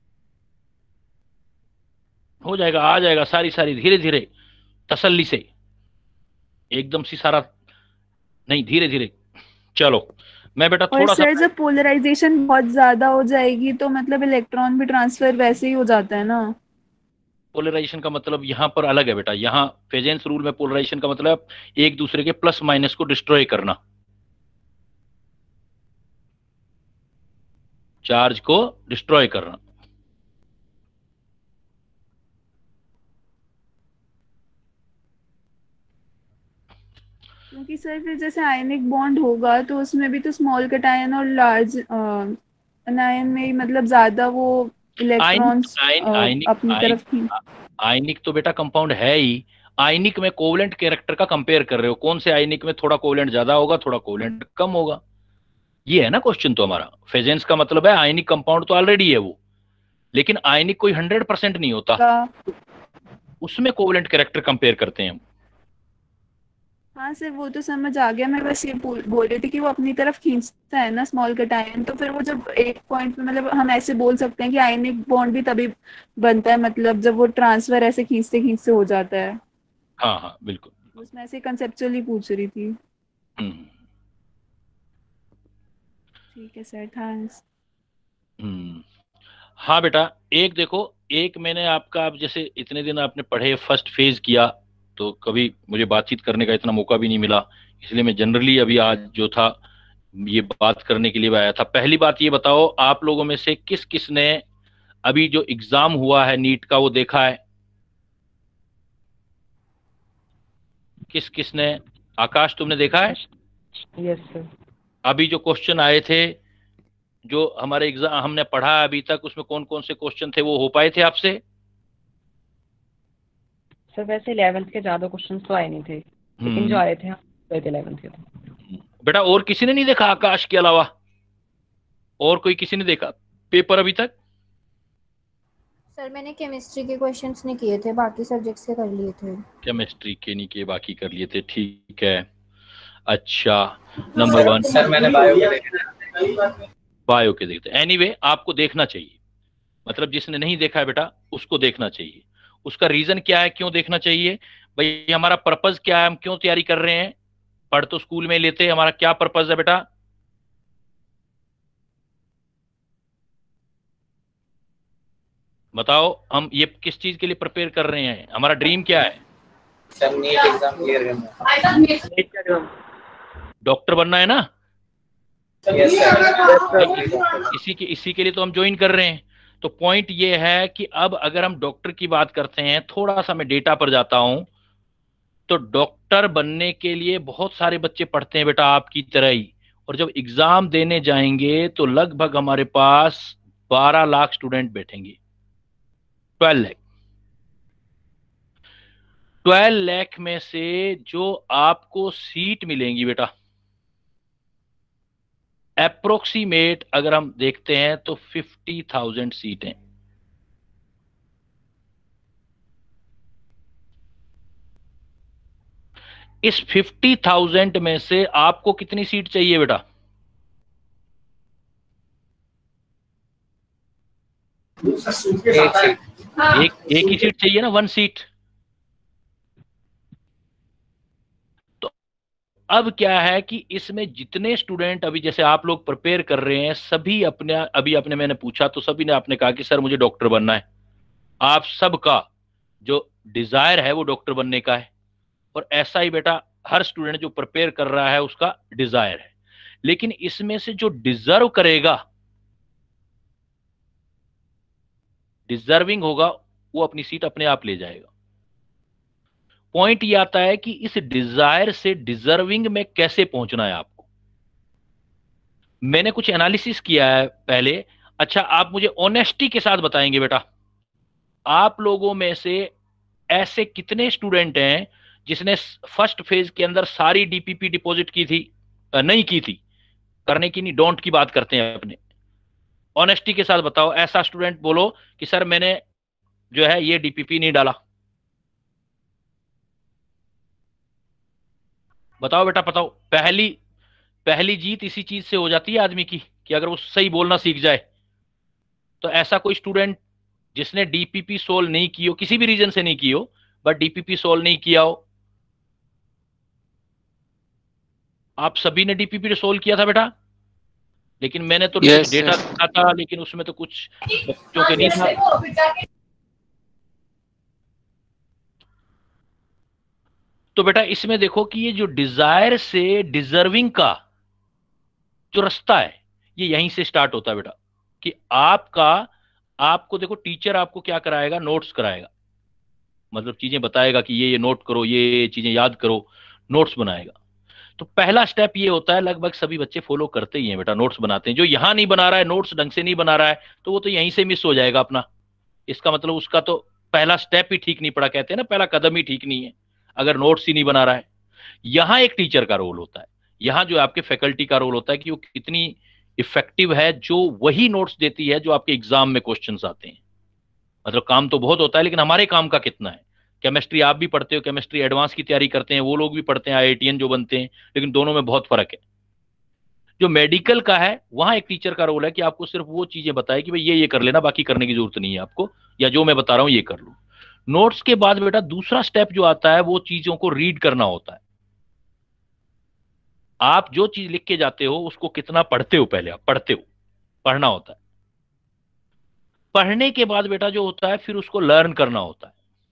Speaker 1: हो जाएगा, आ जाएगा सारी सारी, धीरे धीरे, तसल्ली से, एकदम सी सारा नहीं, धीरे धीरे। चलो, मैं बेटा
Speaker 5: और
Speaker 1: थोड़ा सा।
Speaker 5: सर जब पोलराइजेशन बहुत ज्यादा हो जाएगी तो मतलब इलेक्ट्रॉन भी ट्रांसफर वैसे ही हो जाता है ना।
Speaker 1: पोलराइजेशन का मतलब यहाँ पर अलग है बेटा। यहाँ फेजेंस रूल में पोलराइजेशन का मतलब एक दूसरे के प्लस माइनस को डिस्ट्रॉय करना, चार्ज को डिस्ट्रॉय करना।
Speaker 5: क्योंकि सर फिर जैसे आयनिक बॉन्ड होगा तो उसमें भी तो स्मॉल कैटायन और लार्ज अनायन में ही मतलब ज्यादा वो
Speaker 1: आयनिक
Speaker 5: इलेक्ट्रॉन्स
Speaker 1: आयन आयनिक
Speaker 5: अपनी
Speaker 1: आयन
Speaker 5: तरफ खींच।
Speaker 1: आयनिक तो बेटा कंपाउंड है ही। आयनिक में कोवलेंट कैरेक्टर का कंपेयर कर रहे हो, कौन से आयनिक में थोड़ा कोवलेंट ज्यादा होगा, थोड़ा कोवलेंट कम होगा। ये है ना क्वेश्चन तो हमारा। फेजेंस का मतलब है आयनिक कंपाउंड तो ऑलरेडी है वो, लेकिन आयनिक कोई हंड्रेड परसेंट नहीं होता,
Speaker 5: का
Speaker 1: उसमें कोवलेंट कैरेक्टर कंपेयर करते हैं हम।
Speaker 5: हाँ सर, वो तो समझ आ गया। मैं बस ये बोल बोल रही थी कि वो अपनी तरफ खींचता है ना स्मॉल कैटायन, तो फिर वो जब एक पॉइंट पे मतलब हम ऐसे बोल सकते हैं कि आयनिक बॉन्ड भी तभी बनता है, मतलब जब वो ट्रांसफर ऐसे खींचते खींचते हो जाता है।
Speaker 1: हाँ हाँ, बिल्कुल।
Speaker 5: उसमें ऐसे कंसेप्चुअली पूछ रही थी।
Speaker 1: हम्म
Speaker 5: ठीक है सर, थैंक्स।
Speaker 1: हम्म हाँ बेटा, एक देखो, एक मैंने आपका, आप जैसे इतने दिन आपने पढ़े, फर्स्ट फेज किया, तो कभी मुझे बातचीत करने का इतना मौका भी नहीं मिला, इसलिए मैं जनरली अभी आज जो था ये बात करने के लिए आया था। पहली बात ये बताओ, आप लोगों में से किस किस ने अभी जो एग्जाम हुआ है नीट का वो देखा है? किस किस ने? आकाश, तुमने देखा है?
Speaker 2: Yes sir.
Speaker 1: अभी जो क्वेश्चन आए थे, जो हमारे एग्जाम हमने पढ़ा अभी तक, उसमें कौन कौन से क्वेश्चन थे, वो हो पाए थे आपसे?
Speaker 2: सर वैसे इलेवेंथ के ज्यादा क्वेश्चंस तो आए नहीं थे, लेकिन जो
Speaker 1: हम्म
Speaker 2: आए थे हाँ गए थे इलेवेंथ के तो।
Speaker 1: बेटा, और किसी ने नहीं देखा आकाश के अलावा? और कोई किसी ने देखा पेपर अभी तक?
Speaker 3: सर मैंने केमिस्ट्री के क्वेश्चंस नहीं किए थे, बाकी सब्जेक्ट्स के कर लिए थे।
Speaker 1: केमिस्ट्री के नहीं किए, बाकी कर लिए थे, ठीक है। अच्छा, नंबर वन।
Speaker 6: सर मैंने बायो के देखे।
Speaker 1: बायो के देखते, एनीवे आपको देखना चाहिए, मतलब जिसने नहीं देखा है बेटा उसको देखना चाहिए। उसका रीजन क्या है, क्यों देखना चाहिए भाई, हमारा पर्पज क्या है, हम क्यों तैयारी कर रहे हैं, पढ़ तो स्कूल में लेते हैं, हमारा क्या पर्पज है बेटा? बताओ, हम ये किस चीज के लिए प्रिपेयर कर रहे हैं, हमारा ड्रीम क्या है?
Speaker 6: सर नीट एग्जाम क्लियर करना,
Speaker 1: डॉक्टर बनना है ना?
Speaker 6: Yes sir.
Speaker 1: इसी के इसी के लिए तो हम ज्वाइन कर रहे हैं। तो पॉइंट ये है कि अब अगर हम डॉक्टर की बात करते हैं, थोड़ा सा मैं डेटा पर जाता हूं, तो डॉक्टर बनने के लिए बहुत सारे बच्चे पढ़ते हैं बेटा आपकी तरह ही, और जब एग्जाम देने जाएंगे तो लगभग हमारे पास बारह लाख स्टूडेंट बैठेंगे, ट्वेल्व लाख ट्वेल्व लाख में से जो आपको सीट मिलेंगी बेटा, अप्रोक्सीमेट अगर हम देखते हैं तो फिफ्टी थाउजेंड सीटें। इस फिफ्टी थाउजेंड में से आपको कितनी सीट चाहिए बेटा?
Speaker 6: एक सीट,
Speaker 1: एक एक ही सीट चाहिए ना, वन सीट। तो अब क्या है कि इसमें जितने स्टूडेंट अभी जैसे आप लोग प्रिपेयर कर रहे हैं, सभी अपने अभी अपने मैंने पूछा तो सभी ने आपने कहा कि सर मुझे डॉक्टर बनना है। आप सबका जो डिजायर है वो डॉक्टर बनने का है, और ऐसा ही बेटा हर स्टूडेंट जो प्रिपेयर कर रहा है उसका डिजायर है। लेकिन इसमें से जो डिजर्व करेगा, डिजर्विंग होगा, वो अपनी सीट अपने आप ले जाएगा। पॉइंट ये आता है कि इस डिजायर से डिजर्विंग में कैसे पहुंचना है आपको। मैंने कुछ एनालिसिस किया है पहले। अच्छा, आप मुझे ऑनेस्टी के साथ बताएंगे बेटा, आप लोगों में से ऐसे कितने स्टूडेंट हैं जिसने फर्स्ट फेज के अंदर सारी डीपीपी डिपॉजिट की थी? नहीं की थी, करने की नहीं, डोंट की बात करते हैं अपने। ऑनेस्टी के साथ बताओ, ऐसा स्टूडेंट बोलो कि सर मैंने जो है ये डीपीपी नहीं डाला। बताओ बेटा, बताओ। पहली पहली जीत इसी चीज से हो जाती है आदमी की, कि अगर वो सही बोलना सीख जाए। तो ऐसा कोई स्टूडेंट जिसने डीपीपी सोल्व नहीं की हो, किसी भी रीजन से नहीं की हो, बट डीपीपी सोल्व नहीं किया हो? आप सभी ने डीपीपी सोल्व किया था बेटा, लेकिन मैंने तो
Speaker 4: yes,
Speaker 1: कुछ डेटा देखा था, लेकिन उसमें तो कुछ बच्चों के नहीं था। तो बेटा इसमें देखो कि ये जो डिजायर से डिजर्विंग का जो रास्ता है, ये यहीं से स्टार्ट होता है बेटा। कि आपका आपको देखो, टीचर आपको क्या कराएगा? नोट्स कराएगा, मतलब चीजें बताएगा कि ये ये नोट करो, ये चीजें याद करो, नोट्स बनाएगा। तो पहला स्टेप ये होता है, लगभग सभी बच्चे फॉलो करते ही हैं बेटा, नोट्स बनाते हैं। जो यहां नहीं बना रहा है, नोट्स ढंग से नहीं बना रहा है, तो वो तो यहीं से मिस हो जाएगा अपना। इसका मतलब उसका तो पहला स्टेप ही ठीक नहीं पड़ा, कहते हैं ना, पहला कदम ही ठीक नहीं है, अगर नोट्स ही नहीं बना रहा है। यहां एक टीचर का रोल होता है, यहां जो आपके फैकल्टी का रोल होता है कि वो कितनी इफेक्टिव है, जो वही नोट्स देती है जो आपके एग्जाम में क्वेश्चंस आते हैं। मतलब काम तो बहुत होता है, लेकिन हमारे काम का कितना है? केमिस्ट्री आप भी पढ़ते हो, केमिस्ट्री एडवांस की तैयारी करते हैं, वो लोग भी पढ़ते हैं, आईआईटीएन जो बनते हैं, लेकिन दोनों में बहुत फर्क है। जो मेडिकल का है, वहां एक टीचर का रोल है कि आपको सिर्फ वो चीजें बताए कि भाई ये ये कर लेना, बाकी करने की जरूरत नहीं है आपको, या जो मैं बता रहा हूं ये कर लो। नोट्स के बाद बेटा दूसरा स्टेप जो आता है, वो चीजों को रीड करना होता है। आप जो चीज लिख के जाते हो उसको कितना पढ़ते हो, पहले आप पढ़ते हो, पढ़ना होता है। पढ़ने के बाद बेटा जो होता है, फिर उसको लर्न करना होता है।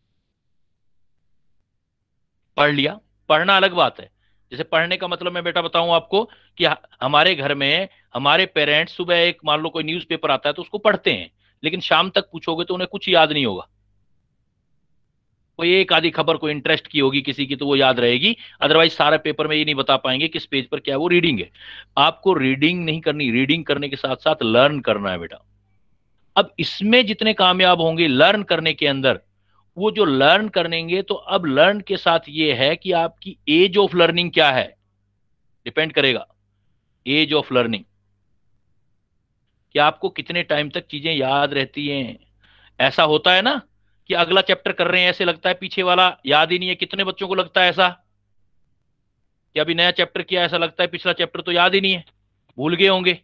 Speaker 1: पढ़ लिया, पढ़ना अलग बात है। जैसे पढ़ने का मतलब मैं बेटा बताऊं आपको कि हमारे घर में हमारे पेरेंट्स सुबह एक मान लो कोई न्यूज़पेपर आता है तो उसको पढ़ते हैं, लेकिन शाम तक पूछोगे तो उन्हें कुछ याद नहीं होगा। कोई एक आधी खबर कोई इंटरेस्ट की होगी किसी की तो वो याद रहेगी, अदरवाइज सारे पेपर में ये नहीं बता पाएंगे किस पेज पर क्या है। वो रीडिंग है, आपको रीडिंग नहीं करनी, रीडिंग करने के साथ साथ लर्न करना है बेटा। अब इसमें जितने कामयाब होंगे लर्न करने के अंदर, वो जो लर्न करेंगे, तो अब लर्न के साथ ये है कि आपकी एज ऑफ लर्निंग क्या है, डिपेंड करेगा एज ऑफ लर्निंग, कि आपको कितने टाइम तक चीजें याद रहती हैं। ऐसा होता है ना कि अगला चैप्टर कर रहे हैं, ऐसे लगता है पीछे वाला याद ही नहीं है। कितने बच्चों को लगता है ऐसा कि अभी नया चैप्टर किया, ऐसा लगता है पिछला चैप्टर तो याद ही नहीं है, भूल गए होंगे?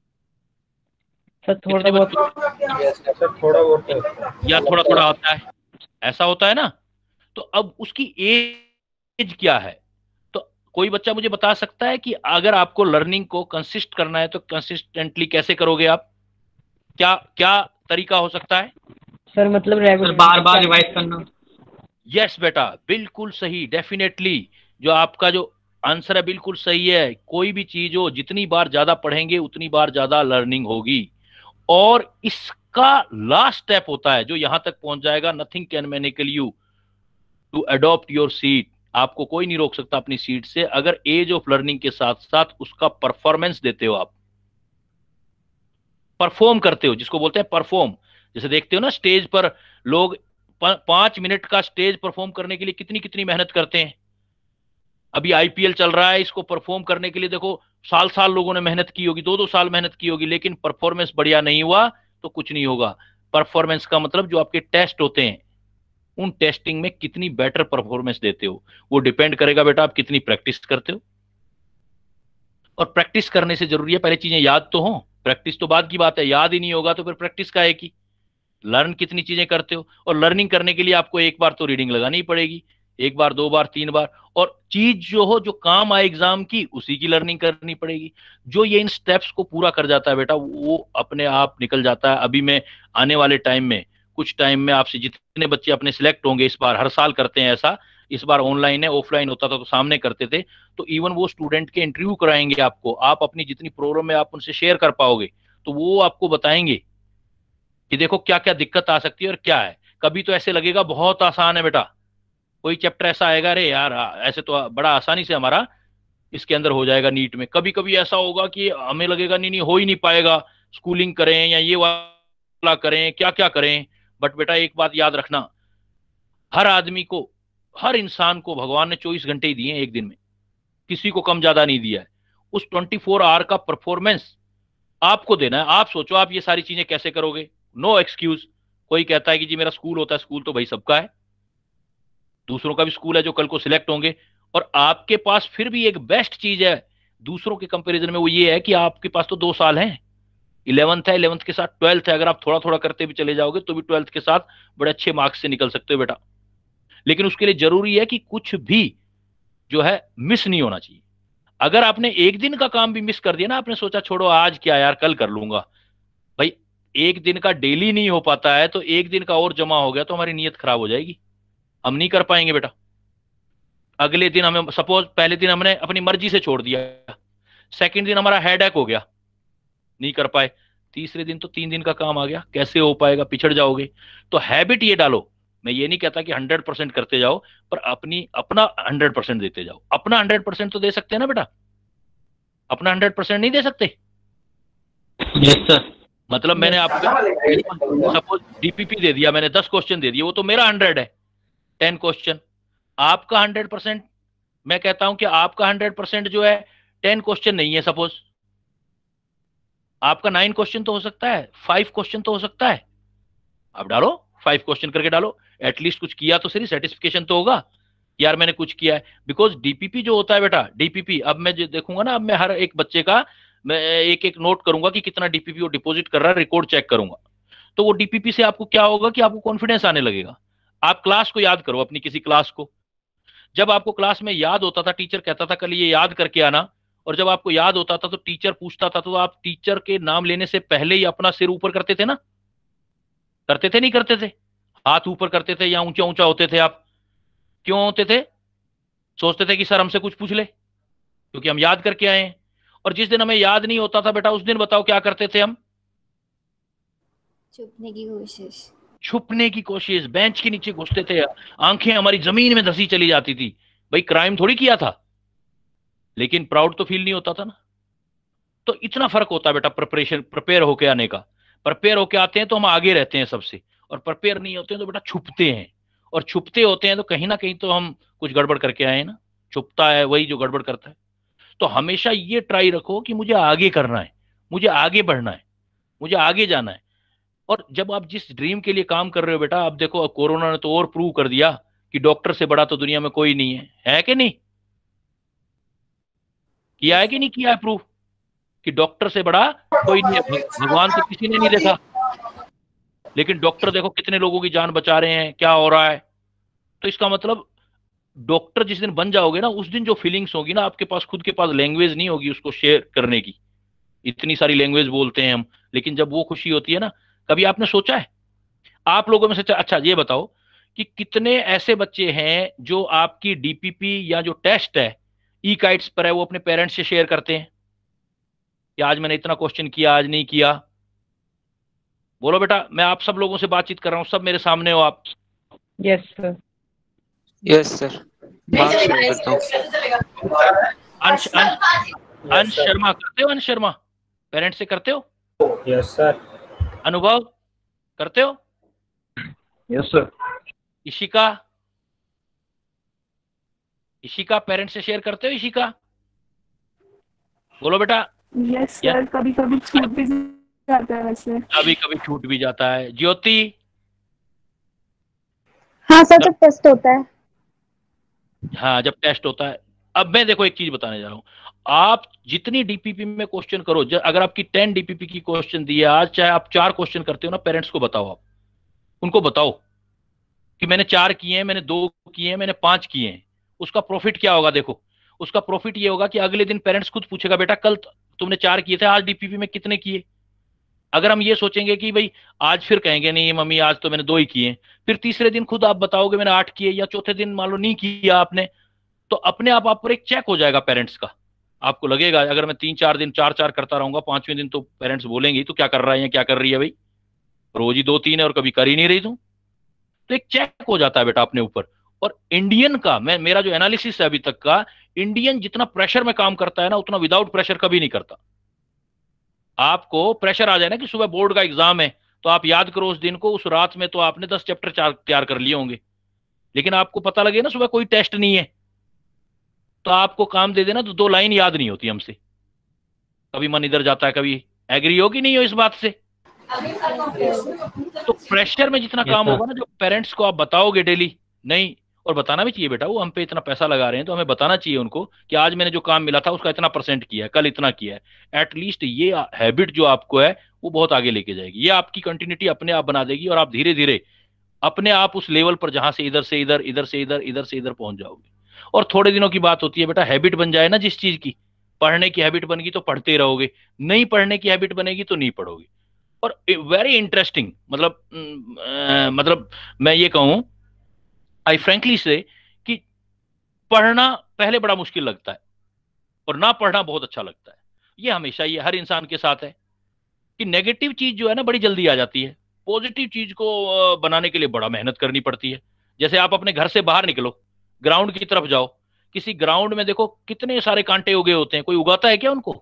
Speaker 2: सर थोड़ा बहुत,
Speaker 6: थोड़ा बहुत
Speaker 1: या थोड़ा थोड़ा होता है? ऐसा होता है ना। तो अब उसकी एज क्या है? तो कोई बच्चा मुझे बता सकता है कि अगर आपको लर्निंग को कंसिस्ट करना है तो कंसिस्टेंटली कैसे करोगे आप? क्या क्या तरीका हो सकता है?
Speaker 2: सर मतलब
Speaker 6: सर
Speaker 2: रेगुलर
Speaker 6: बार बार रिवाइज करना।
Speaker 1: यस बेटा, बिल्कुल सही, डेफिनेटली। जो आपका जो आंसर है बिल्कुल सही है। कोई भी चीज हो, जितनी बार ज्यादा पढ़ेंगे उतनी बार ज्यादा लर्निंग होगी। और इसका लास्ट स्टेप होता है जो यहां तक पहुंच जाएगा, nothing can manacle you to adopt your seat. आपको कोई नहीं रोक सकता अपनी सीट से, अगर एज ऑफ लर्निंग के साथ साथ उसका परफॉर्मेंस देते हो, आप परफॉर्म करते हो, जिसको बोलते हैं परफॉर्म। जैसे देखते हो ना स्टेज पर लोग पांच मिनट का स्टेज परफॉर्म करने के लिए कितनी कितनी मेहनत करते हैं। अभी आईपीएल चल रहा है, इसको परफॉर्म करने के लिए देखो साल साल लोगों ने मेहनत की होगी, दो दो साल मेहनत की होगी, लेकिन परफॉर्मेंस बढ़िया नहीं हुआ तो कुछ नहीं होगा। परफॉर्मेंस का मतलब जो आपके टेस्ट होते हैं, उन टेस्टिंग में कितनी बेटर परफॉर्मेंस देते हो, वो डिपेंड करेगा बेटा आप कितनी प्रैक्टिस करते हो। और प्रैक्टिस करने से जरूरी है पहले चीजें याद तो हो, प्रैक्टिस तो बाद की बात है। याद ही नहीं होगा तो फिर प्रैक्टिस का है कि लर्न कितनी चीजें करते हो। और लर्निंग करने के लिए आपको एक बार तो रीडिंग लगानी ही पड़ेगी, एक बार, दो बार, तीन बार। और चीज जो हो, जो काम आए एग्जाम की, उसी की लर्निंग करनी पड़ेगी। जो ये इन स्टेप्स को पूरा कर जाता है बेटा, वो अपने आप निकल जाता है। अभी मैं आने वाले टाइम में, कुछ टाइम में आपसे जितने बच्चे अपने सिलेक्ट होंगे, इस बार हर साल करते हैं ऐसा, इस बार ऑनलाइन है, ऑफलाइन होता था तो सामने करते थे, तो इवन वो स्टूडेंट के इंटरव्यू कराएंगे आपको, आप अपनी जितनी प्रॉब्लम है आप उनसे शेयर कर पाओगे, तो वो आपको बताएंगे कि देखो क्या क्या दिक्कत आ सकती है और क्या है। कभी तो ऐसे लगेगा बहुत आसान है बेटा, कोई चैप्टर ऐसा आएगा, अरे यार ऐसे तो बड़ा आसानी से हमारा इसके अंदर हो जाएगा नीट में। कभी कभी ऐसा होगा कि हमें लगेगा नहीं नहीं हो ही नहीं पाएगा, स्कूलिंग करें या ये वाला करें, क्या क्या करें। बट बेटा एक बात याद रखना, हर आदमी को, हर इंसान को भगवान ने चौबीस घंटे ही दिए हैं एक दिन में, किसी को कम ज्यादा नहीं दिया है। उस ट्वेंटी फोर आवर का परफॉर्मेंस आपको देना है। आप सोचो आप ये सारी चीजें कैसे करोगे? No excuse. कोई कहता है कि जी मेरा स्कूल होता है, स्कूल तो भाई सबका है, दूसरों का भी स्कूल है जो कल को सिलेक्ट होंगे। और आपके पास फिर भी एक बेस्ट चीज है दूसरों के कंपैरिजन में, वो ये है कि आपके पास तो दो साल हैं, इलेवंथ है, इलेवंथ के साथ ट्वेल्थ है। अगर आप थोड़ा थोड़ा करते भी चले जाओगे तो भी ट्वेल्थ के साथ बड़े अच्छे मार्क्स से निकल सकते हो बेटा। लेकिन उसके लिए जरूरी है कि कुछ भी जो है मिस नहीं होना चाहिए। अगर आपने एक दिन का काम भी मिस कर दिया ना, आपने सोचा छोड़ो आज क्या यार कल कर लूंगा, भाई एक दिन का डेली नहीं हो पाता है, तो एक दिन का और जमा हो गया तो हमारी नीयत खराब हो जाएगी, हम नहीं कर पाएंगे बेटा। अगले दिन हमें, सपोज पहले दिन हमने अपनी मर्जी से छोड़ दिया, सेकंड दिन हमारा हेडेक हो गया, नहीं कर पाए, तीसरे दिन तो तीन दिन का काम आ गया, कैसे हो पाएगा, पिछड़ जाओगे। तो हैबिट ये डालो, मैं ये नहीं कहता कि हंड्रेड परसेंट करते जाओ, पर अपनी अपना हंड्रेड परसेंट देते जाओ। अपना हंड्रेड परसेंट तो दे सकते हैं ना बेटा, अपना हंड्रेड परसेंट नहीं दे सकते?
Speaker 6: Yes sir.
Speaker 1: मतलब मैंने आपको सपोज डीपीपी दे दिया, मैंने दस क्वेश्चन दे दिए, वो तो मेरा हंड्रेड है, टेन क्वेश्चन। आपका हंड्रेड परसेंट, मैं कहता हूं कि आपका हंड्रेड परसेंट जो है टेन क्वेश्चन नहीं है, सपोज आपका नाइन क्वेश्चन तो हो सकता है, फाइव क्वेश्चन तो हो सकता है। आप डालो, फाइव क्वेश्चन करके डालो, एटलीस्ट कुछ किया तो सही, सेटिस्फिकेशन तो होगा यार मैंने कुछ किया है। बिकॉज डीपीपी जो होता है बेटा, डीपीपी अब मैं जो देखूंगा ना, अब मैं हर एक बच्चे का मैं एक एक नोट करूंगा कि कितना डीपीपी वो डिपॉजिट कर रहा है, रिकॉर्ड चेक करूंगा। तो वो डीपीपी से आपको क्या होगा कि आपको कॉन्फिडेंस आने लगेगा। आप क्लास को याद करो, अपनी किसी क्लास को, जब आपको क्लास में याद होता था, टीचर कहता था कल ये याद करके आना, और जब आपको याद होता था तो टीचर पूछता था, तो आप टीचर के नाम लेने से पहले ही अपना सिर ऊपर करते थे ना, करते थे नहीं करते थे? हाथ ऊपर करते थे या ऊंचा ऊंचा होते थे आप? क्यों होते थे? सोचते थे कि सर हमसे कुछ पूछ ले, क्योंकि हम याद करके आए हैं। और जिस दिन हमें याद नहीं होता था बेटा, उस दिन बताओ क्या करते थे हम?
Speaker 3: छुपने की कोशिश,
Speaker 1: छुपने की कोशिश, बेंच के नीचे घुसते थे, आंखें हमारी जमीन में धसी चली जाती थी। भाई क्राइम थोड़ी किया था, लेकिन प्राउड तो फील नहीं होता था ना। तो इतना फर्क होता है बेटा प्रिपरेशन, प्रिपेयर होके आने का। प्रिपेयर होके आते हैं तो हम आगे रहते हैं सबसे, और प्रिपेयर नहीं होते हैं तो बेटा छुपते हैं, और छुपते होते हैं तो कहीं ना कहीं तो हम कुछ गड़बड़ करके आए हैं ना। छुपता है वही जो गड़बड़ करता है। तो हमेशा ये ट्राई रखो कि मुझे आगे करना है, मुझे आगे बढ़ना है, मुझे आगे जाना है। और जब आप जिस ड्रीम के लिए काम कर रहे हो बेटा, आप देखो कोरोना ने तो और प्रूव कर दिया कि डॉक्टर से बड़ा तो दुनिया में कोई नहीं है, है कि नहीं? किया है कि नहीं किया है प्रूफ कि डॉक्टर से बड़ा कोई नहीं है? भगवान तो किसी ने नहीं देखा, लेकिन डॉक्टर देखो कितने लोगों की जान बचा रहे हैं, क्या हो रहा है। तो इसका मतलब डॉक्टर जिस दिन बन जाओगे ना, उस दिन जो फीलिंग्स होगी ना, आपके पास खुद के पास लैंग्वेज नहीं होगी उसको शेयर करने की। इतनी सारी लैंग्वेज बोलते हैं हम, लेकिन जब वो खुशी होती है ना, कभी आपने सोचा है आप लोगों में से, अच्छा ये बताओ कि कितने ऐसे बच्चे हैं जो आपकी डीपीपी या जो टेस्ट है ई काइट्स पर है, वो अपने पेरेंट्स से शेयर करते हैं कि आज मैंने इतना क्वेश्चन किया, आज नहीं किया। बोलो बेटा, मैं आप सब लोगों से बातचीत कर रहा हूं, सब मेरे सामने हो आप।
Speaker 2: Yes sir.
Speaker 4: Yes sir, mark share करता हूँ।
Speaker 1: अंश अंश अंश शर्मा करते हो? अंश शर्मा पेरेंट्स से करते हो?
Speaker 6: Yes sir.
Speaker 1: अनुभव करते हो?
Speaker 6: Yes sir.
Speaker 1: Ishika Ishika parents से शेयर करते हो? इशिका बोलो बेटा।
Speaker 5: यस सर, कभी कभी छूट भी जाता है वैसे।
Speaker 1: कभी कभी छूट भी जाता है। ज्योति?
Speaker 3: हाँ सर, जब टेस्ट होता है।
Speaker 1: हाँ, जब टेस्ट होता है। अब मैं देखो एक चीज बताने जा रहा हूँ, आप जितनी डीपीपी में क्वेश्चन करो, अगर आपकी टेन डीपीपी की क्वेश्चन दी है आज, चाहे आप चार क्वेश्चन करते हो ना, पेरेंट्स को बताओ, आप उनको बताओ कि मैंने चार किए हैं, मैंने दो किए हैं, मैंने पांच किए हैं। उसका प्रॉफिट क्या होगा? देखो, उसका प्रॉफिट ये होगा कि अगले दिन पेरेंट्स खुद पूछेगा, बेटा कल तुमने चार किए थे, आज डीपीपी में कितने किए। अगर हम ये सोचेंगे कि भाई आज, फिर कहेंगे नहीं मम्मी आज तो मैंने दो ही किए, फिर तीसरे दिन खुद आप बताओगे मैंने आठ किए, या चौथे दिन मान लो नहीं किया आपने, तो अपने आप आप पर एक चेक हो जाएगा पेरेंट्स का। आपको लगेगा अगर मैं तीन चार दिन चार चार करता रहूंगा, पांचवें दिन तो पेरेंट्स बोलेंगे तो क्या कर रहा है, क्या कर रही है भाई, रोज ही दो तीन है और कभी कर ही नहीं रही तू। तो एक चेक हो जाता है बेटा अपने ऊपर। और इंडियन का, मैं मेरा जो एनालिसिस है अभी तक का, इंडियन जितना प्रेशर में काम करता है ना, उतना विदाउट प्रेशर कभी नहीं करता। आपको प्रेशर आ जाए ना कि सुबह बोर्ड का एग्जाम है, तो आप याद करो उस दिन को, उस रात में तो आपने दस चैप्टर तैयार कर लिए होंगे, लेकिन आपको पता लगे ना सुबह कोई टेस्ट नहीं है, तो आपको काम दे देना तो दो लाइन याद नहीं होती हमसे, कभी मन इधर जाता है, कभी। एग्री हो कि नहीं हो इस बात से? तो प्रेशर में जितना काम होगा ना, जो पेरेंट्स को आप बताओगे डेली, नहीं, और बताना भी चाहिए बेटा, वो हम पे इतना पैसा लगा रहे हैं तो हमें बताना चाहिए उनको कि आज मैंने जो काम मिला था उसका इतना परसेंट किया है, कल इतना किया है। एटलीस्ट ये हैबिट जो आपको है वो बहुत आगे लेके जाएगी, ये आपकी कंटिन्यूटी अपने आप बना देगी, और आप धीरे धीरे अपने आप उस लेवल पर जहां से इधर से इधर, इधर से इधर, इधर से इधर पहुंच जाओगे। और थोड़े दिनों की बात होती है बेटा, हैबिट बन जाए ना जिस चीज की, पढ़ने की हैबिट बनेगी तो पढ़ते रहोगे, नहीं पढ़ने की हैबिट बनेगी तो नहीं पढ़ोगे। और वेरी इंटरेस्टिंग, मतलब आ, मतलब मैं ये कहूं, आई फ्रेंकली से, कि पढ़ना पहले बड़ा मुश्किल लगता है और ना पढ़ना बहुत अच्छा लगता है। ये हमेशा ये हर इंसान के साथ है कि नेगेटिव चीज जो है ना बड़ी जल्दी आ जाती है, पॉजिटिव चीज को बनाने के लिए बड़ा मेहनत करनी पड़ती है। जैसे आप अपने घर से बाहर निकलो, ग्राउंड की तरफ जाओ, किसी ग्राउंड में देखो कितने सारे कांटे उगे होते हैं, कोई उगाता है क्या उनको?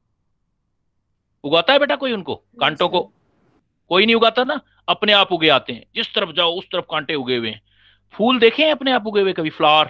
Speaker 1: उगाता है बेटा कोई उनको कांटों को? कोई नहीं उगाता ना, अपने आप उगे आते हैं, जिस तरफ जाओ उस तरफ कांटे उगे हुए हैं। फूल देखे हैं अपने आप उगे हुए कभी? फ्लावर,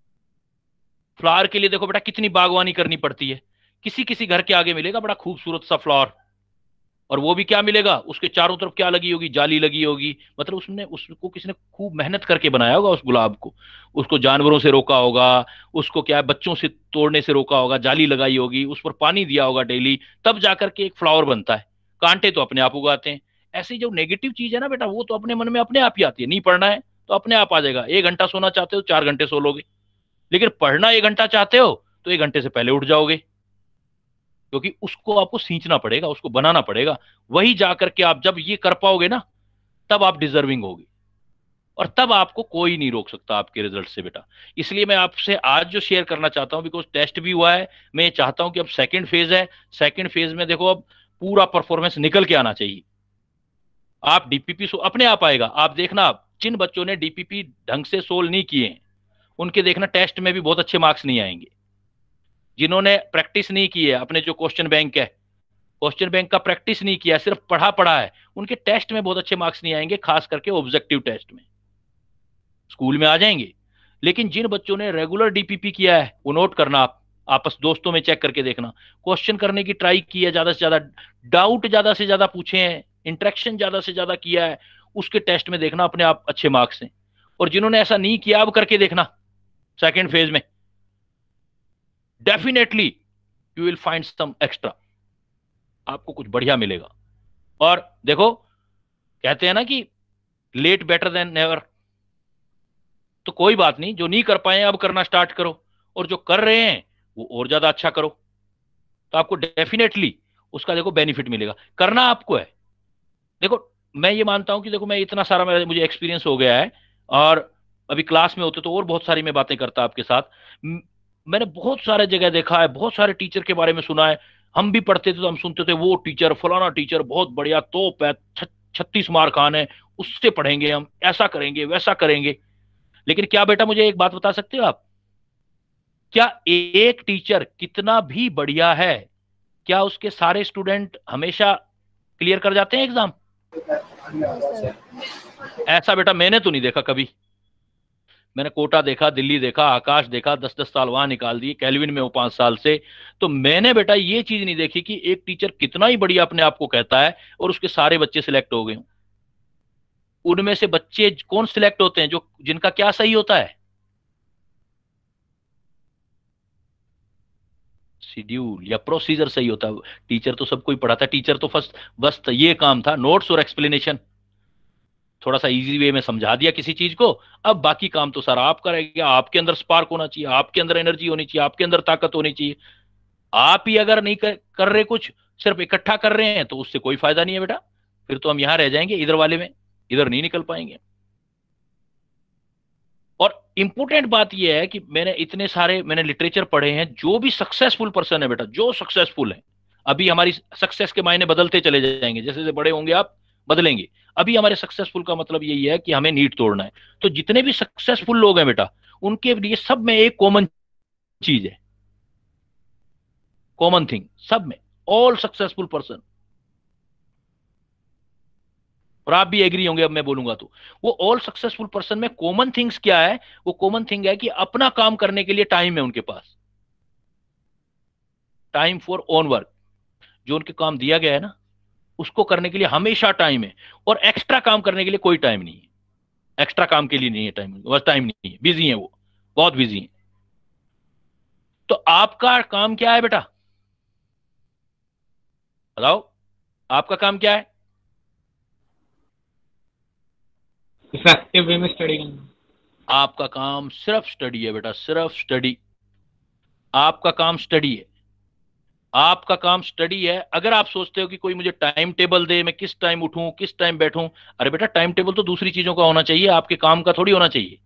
Speaker 1: फ्लावर के लिए देखो बेटा कितनी बागवानी करनी पड़ती है। किसी किसी घर के आगे मिलेगा बड़ा खूबसूरत सा फ्लावर, और वो भी क्या मिलेगा, उसके चारों तरफ क्या लगी होगी, जाली लगी होगी, मतलब उसने उसको किसी ने खूब मेहनत करके बनाया होगा उस गुलाब को, उसको जानवरों से रोका होगा, उसको क्या है बच्चों से तोड़ने से रोका होगा, जाली लगाई होगी, उस पर पानी दिया होगा डेली, तब जाकर के एक फ्लावर बनता है। कांटे तो अपने आप उगाते हैं। ऐसी जो नेगेटिव चीज है ना बेटा, वो तो अपने मन में अपने आप ही आती है। नहीं पढ़ना है तो अपने आप आ जाएगा। एक घंटा सोना चाहते हो चार घंटे सो लोगे, लेकिन पढ़ना एक घंटा चाहते हो तो एक घंटे से पहले उठ जाओगे, क्योंकि उसको आपको सींचना पड़ेगा, उसको बनाना पड़ेगा। वही जाकर के आप जब ये कर पाओगे ना, तब आप डिजर्विंग होगे, और तब आपको कोई नहीं रोक सकता आपके रिजल्ट से बेटा। इसलिए मैं आपसे आज जो शेयर करना चाहता हूं, बिकॉज टेस्ट भी हुआ है, मैं ये चाहता हूं कि अब सेकंड फेज है, सेकंड फेज में देखो अब पूरा परफॉर्मेंस निकल के आना चाहिए। आप डीपीपी सो अपने आप आएगा। आप देखना, आप जिन बच्चों ने डीपीपी ढंग से सोल्व नहीं किए हैं, उनके देखना टेस्ट में भी बहुत अच्छे मार्क्स नहीं आएंगे। जिन्होंने प्रैक्टिस नहीं की है, अपने जो क्वेश्चन बैंक है, क्वेश्चन बैंक का प्रैक्टिस नहीं किया, सिर्फ पढ़ा पढ़ा है, उनके टेस्ट में बहुत अच्छे मार्क्स नहीं आएंगे, खास करके ऑब्जेक्टिव टेस्ट में। स्कूल में आ जाएंगे, लेकिन जिन बच्चों ने रेगुलर डीपीपी किया है, वो नोट करना, आप आपस दोस्तों में चेक करके देखना, क्वेश्चन करने की ट्राई की है, ज्यादा से ज्यादा डाउट ज्यादा से ज्यादा पूछे हैं, इंटरेक्शन ज्यादा से ज्यादा किया है, उसके टेस्ट में देखना अपने आप अच्छे मार्क्स हैं। और जिन्होंने ऐसा नहीं किया, अब करके देखना सेकेंड फेज में, definitely you will find some extra, आपको कुछ बढ़िया मिलेगा। और देखो, कहते हैं ना कि लेट बेटर देन नेवर। तो कोई बात नहीं, जो नहीं कर पाए अब करना स्टार्ट करो, और जो कर रहे हैं वो और ज्यादा अच्छा करो, तो आपको डेफिनेटली उसका देखो बेनिफिट मिलेगा। करना आपको है। देखो मैं ये मानता हूं कि देखो मैं इतना सारा मेरा मुझे एक्सपीरियंस हो गया है, और अभी क्लास में होते तो और बहुत सारी मैं बातें करता आपके साथ। म- मैंने बहुत सारे जगह देखा है, बहुत सारे टीचर के बारे में सुना है। हम भी पढ़ते थे तो हम सुनते थे वो टीचर फलाना टीचर बहुत बढ़िया तोप है, छत्तीस मार खान है, उससे पढ़ेंगे हम, ऐसा करेंगे वैसा करेंगे। लेकिन क्या बेटा मुझे एक बात बता सकते हो आप, क्या एक टीचर कितना भी बढ़िया है, क्या उसके सारे स्टूडेंट हमेशा क्लियर कर जाते हैं एग्जाम? ऐसा बेटा मैंने तो नहीं देखा कभी। मैंने कोटा देखा, दिल्ली देखा, आकाश देखा, दस दस साल वहां निकाल दिए, कैलविन में वो पांच साल से। तो मैंने बेटा ये चीज नहीं देखी कि एक टीचर कितना ही बढ़िया अपने आप को कहता है और उसके सारे बच्चे सिलेक्ट हो गए हों। उनमें से बच्चे कौन सिलेक्ट होते हैं, जो जिनका क्या सही होता है? शेड्यूल या प्रोसीजर सही होता है। टीचर तो सबको ही पढ़ाता है, टीचर तो फर्स्ट बस ये काम था नोट्स और एक्सप्लेनेशन, थोड़ा सा इजी वे में समझा दिया किसी चीज को, अब बाकी काम तो सारा आपका रह गया। आपके अंदर स्पार्क होना चाहिए, आपके अंदर एनर्जी होनी चाहिए, आपके अंदर ताकत होनी चाहिए। आप ही अगर नहीं कर, कर रहे कुछ, सिर्फ इकट्ठा कर रहे हैं, तो उससे कोई फायदा नहीं है बेटा। फिर तो हम यहां रह जाएंगे इधर वाले में, इधर नहीं निकल पाएंगे। और इंपॉर्टेंट बात यह है कि मैंने इतने सारे मैंने लिटरेचर पढ़े हैं, जो भी सक्सेसफुल पर्सन है बेटा, जो सक्सेसफुल है, अभी हमारी सक्सेस के मायने बदलते चले जाएंगे, जैसे जैसे बड़े होंगे आप बदलेंगे। अभी हमारे सक्सेसफुल का मतलब यही है कि हमें नीट तोड़ना है। तो जितने भी सक्सेसफुल लोग हैं बेटा, उनके लिए सब में एक कॉमन चीज है, कॉमन थिंग सब में, ऑल सक्सेसफुल पर्सन, और आप भी एग्री होंगे अब मैं बोलूंगा तो। वो ऑल सक्सेसफुल पर्सन में कॉमन थिंग्स क्या है? वो कॉमन थिंग है कि अपना काम करने के लिए टाइम है उनके पास, टाइम फॉर ओन वर्क। जो उनके काम दिया गया है ना, उसको करने के लिए हमेशा टाइम है, और एक्स्ट्रा काम करने के लिए कोई टाइम नहीं है। एक्स्ट्रा काम के लिए नहीं है टाइम, बस टाइम नहीं है, बिजी है वो, बहुत बिजी है। तो आपका काम क्या है बेटा, बताओ आपका काम क्या है?
Speaker 7: इफेक्टिव वे में स्टडी करना।
Speaker 1: आपका काम सिर्फ स्टडी है बेटा, सिर्फ स्टडी। आपका काम स्टडी है, आपका काम स्टडी है। अगर आप सोचते हो कि कोई मुझे टाइम टेबल दे, मैं किस टाइम उठूं किस टाइम बैठूं, अरे बेटा टाइम टेबल तो दूसरी चीजों का होना चाहिए, आपके काम का थोड़ी होना चाहिए।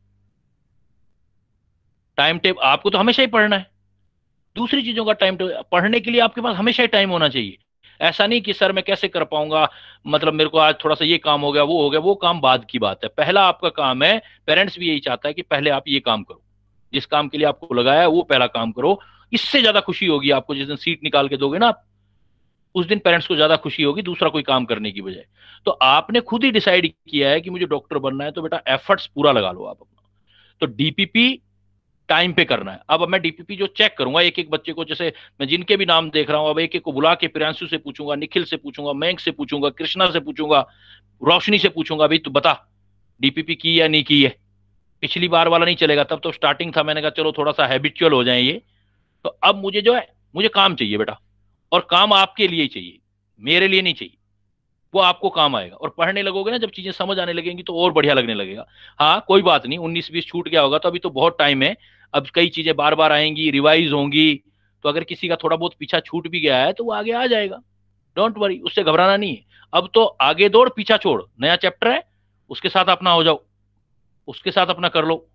Speaker 1: टाइम टेबल आपको तो हमेशा ही पढ़ना है, दूसरी चीजों का टाइम टेबल पढ़ने के लिए आपके पास हमेशा ही टाइम होना चाहिए। ऐसा नहीं कि सर मैं कैसे कर पाऊंगा, मतलब मेरे को आज थोड़ा सा ये काम हो गया वो हो गया, वो काम बाद की बात है। पहला आपका काम है, पेरेंट्स भी यही चाहता है कि पहले आप ये काम करो, जिस काम के लिए आपको लगाया है वो पहला काम करो। इससे ज्यादा खुशी होगी आपको जिस दिन सीट निकाल के दोगे ना आप, उस दिन पेरेंट्स को ज्यादा खुशी होगी दूसरा कोई काम करने की बजाय। तो आपने खुद ही डिसाइड किया है कि मुझे डॉक्टर बनना है, तो बेटा एफर्ट्स पूरा लगा लो आप अपना। तो डीपीपी टाइम पे करना है। अब मैं डीपीपी जो चेक करूंगा एक एक बच्चे को, जैसे मैं जिनके भी नाम देख रहा हूं, अब एक एक को बुला के प्रियांशु से पूछूंगा, निखिल से पूछूंगा, मयंक से पूछूंगा, कृष्णा से पूछूंगा, रोशनी से पूछूंगा, भाई तू बता डीपीपी की या नहीं की है। पिछली बार वाला नहीं चलेगा, तब तो स्टार्टिंग था, मैंने कहा चलो थोड़ा सा हैबिचुअल हो जाए ये। तो अब मुझे जो है, मुझे काम चाहिए बेटा, और काम आपके लिए ही चाहिए, मेरे लिए नहीं चाहिए। वो आपको काम आएगा, और पढ़ने लगोगे ना जब चीजें समझ आने लगेंगी तो और बढ़िया लगने लगेगा। हाँ कोई बात नहीं, उन्नीस बीस छूट गया होगा तो अभी तो बहुत टाइम है, अब कई चीजें बार बार आएंगी, रिवाइज होंगी। तो अगर किसी का थोड़ा बहुत पीछा छूट भी गया है तो वो आगे आ जाएगा, डोंट वरी, उससे घबराना नहीं है। अब तो आगे दौड़ पीछा छोड़, नया चैप्टर है उसके साथ अपना हो जाओ, उसके साथ अपना कर लो।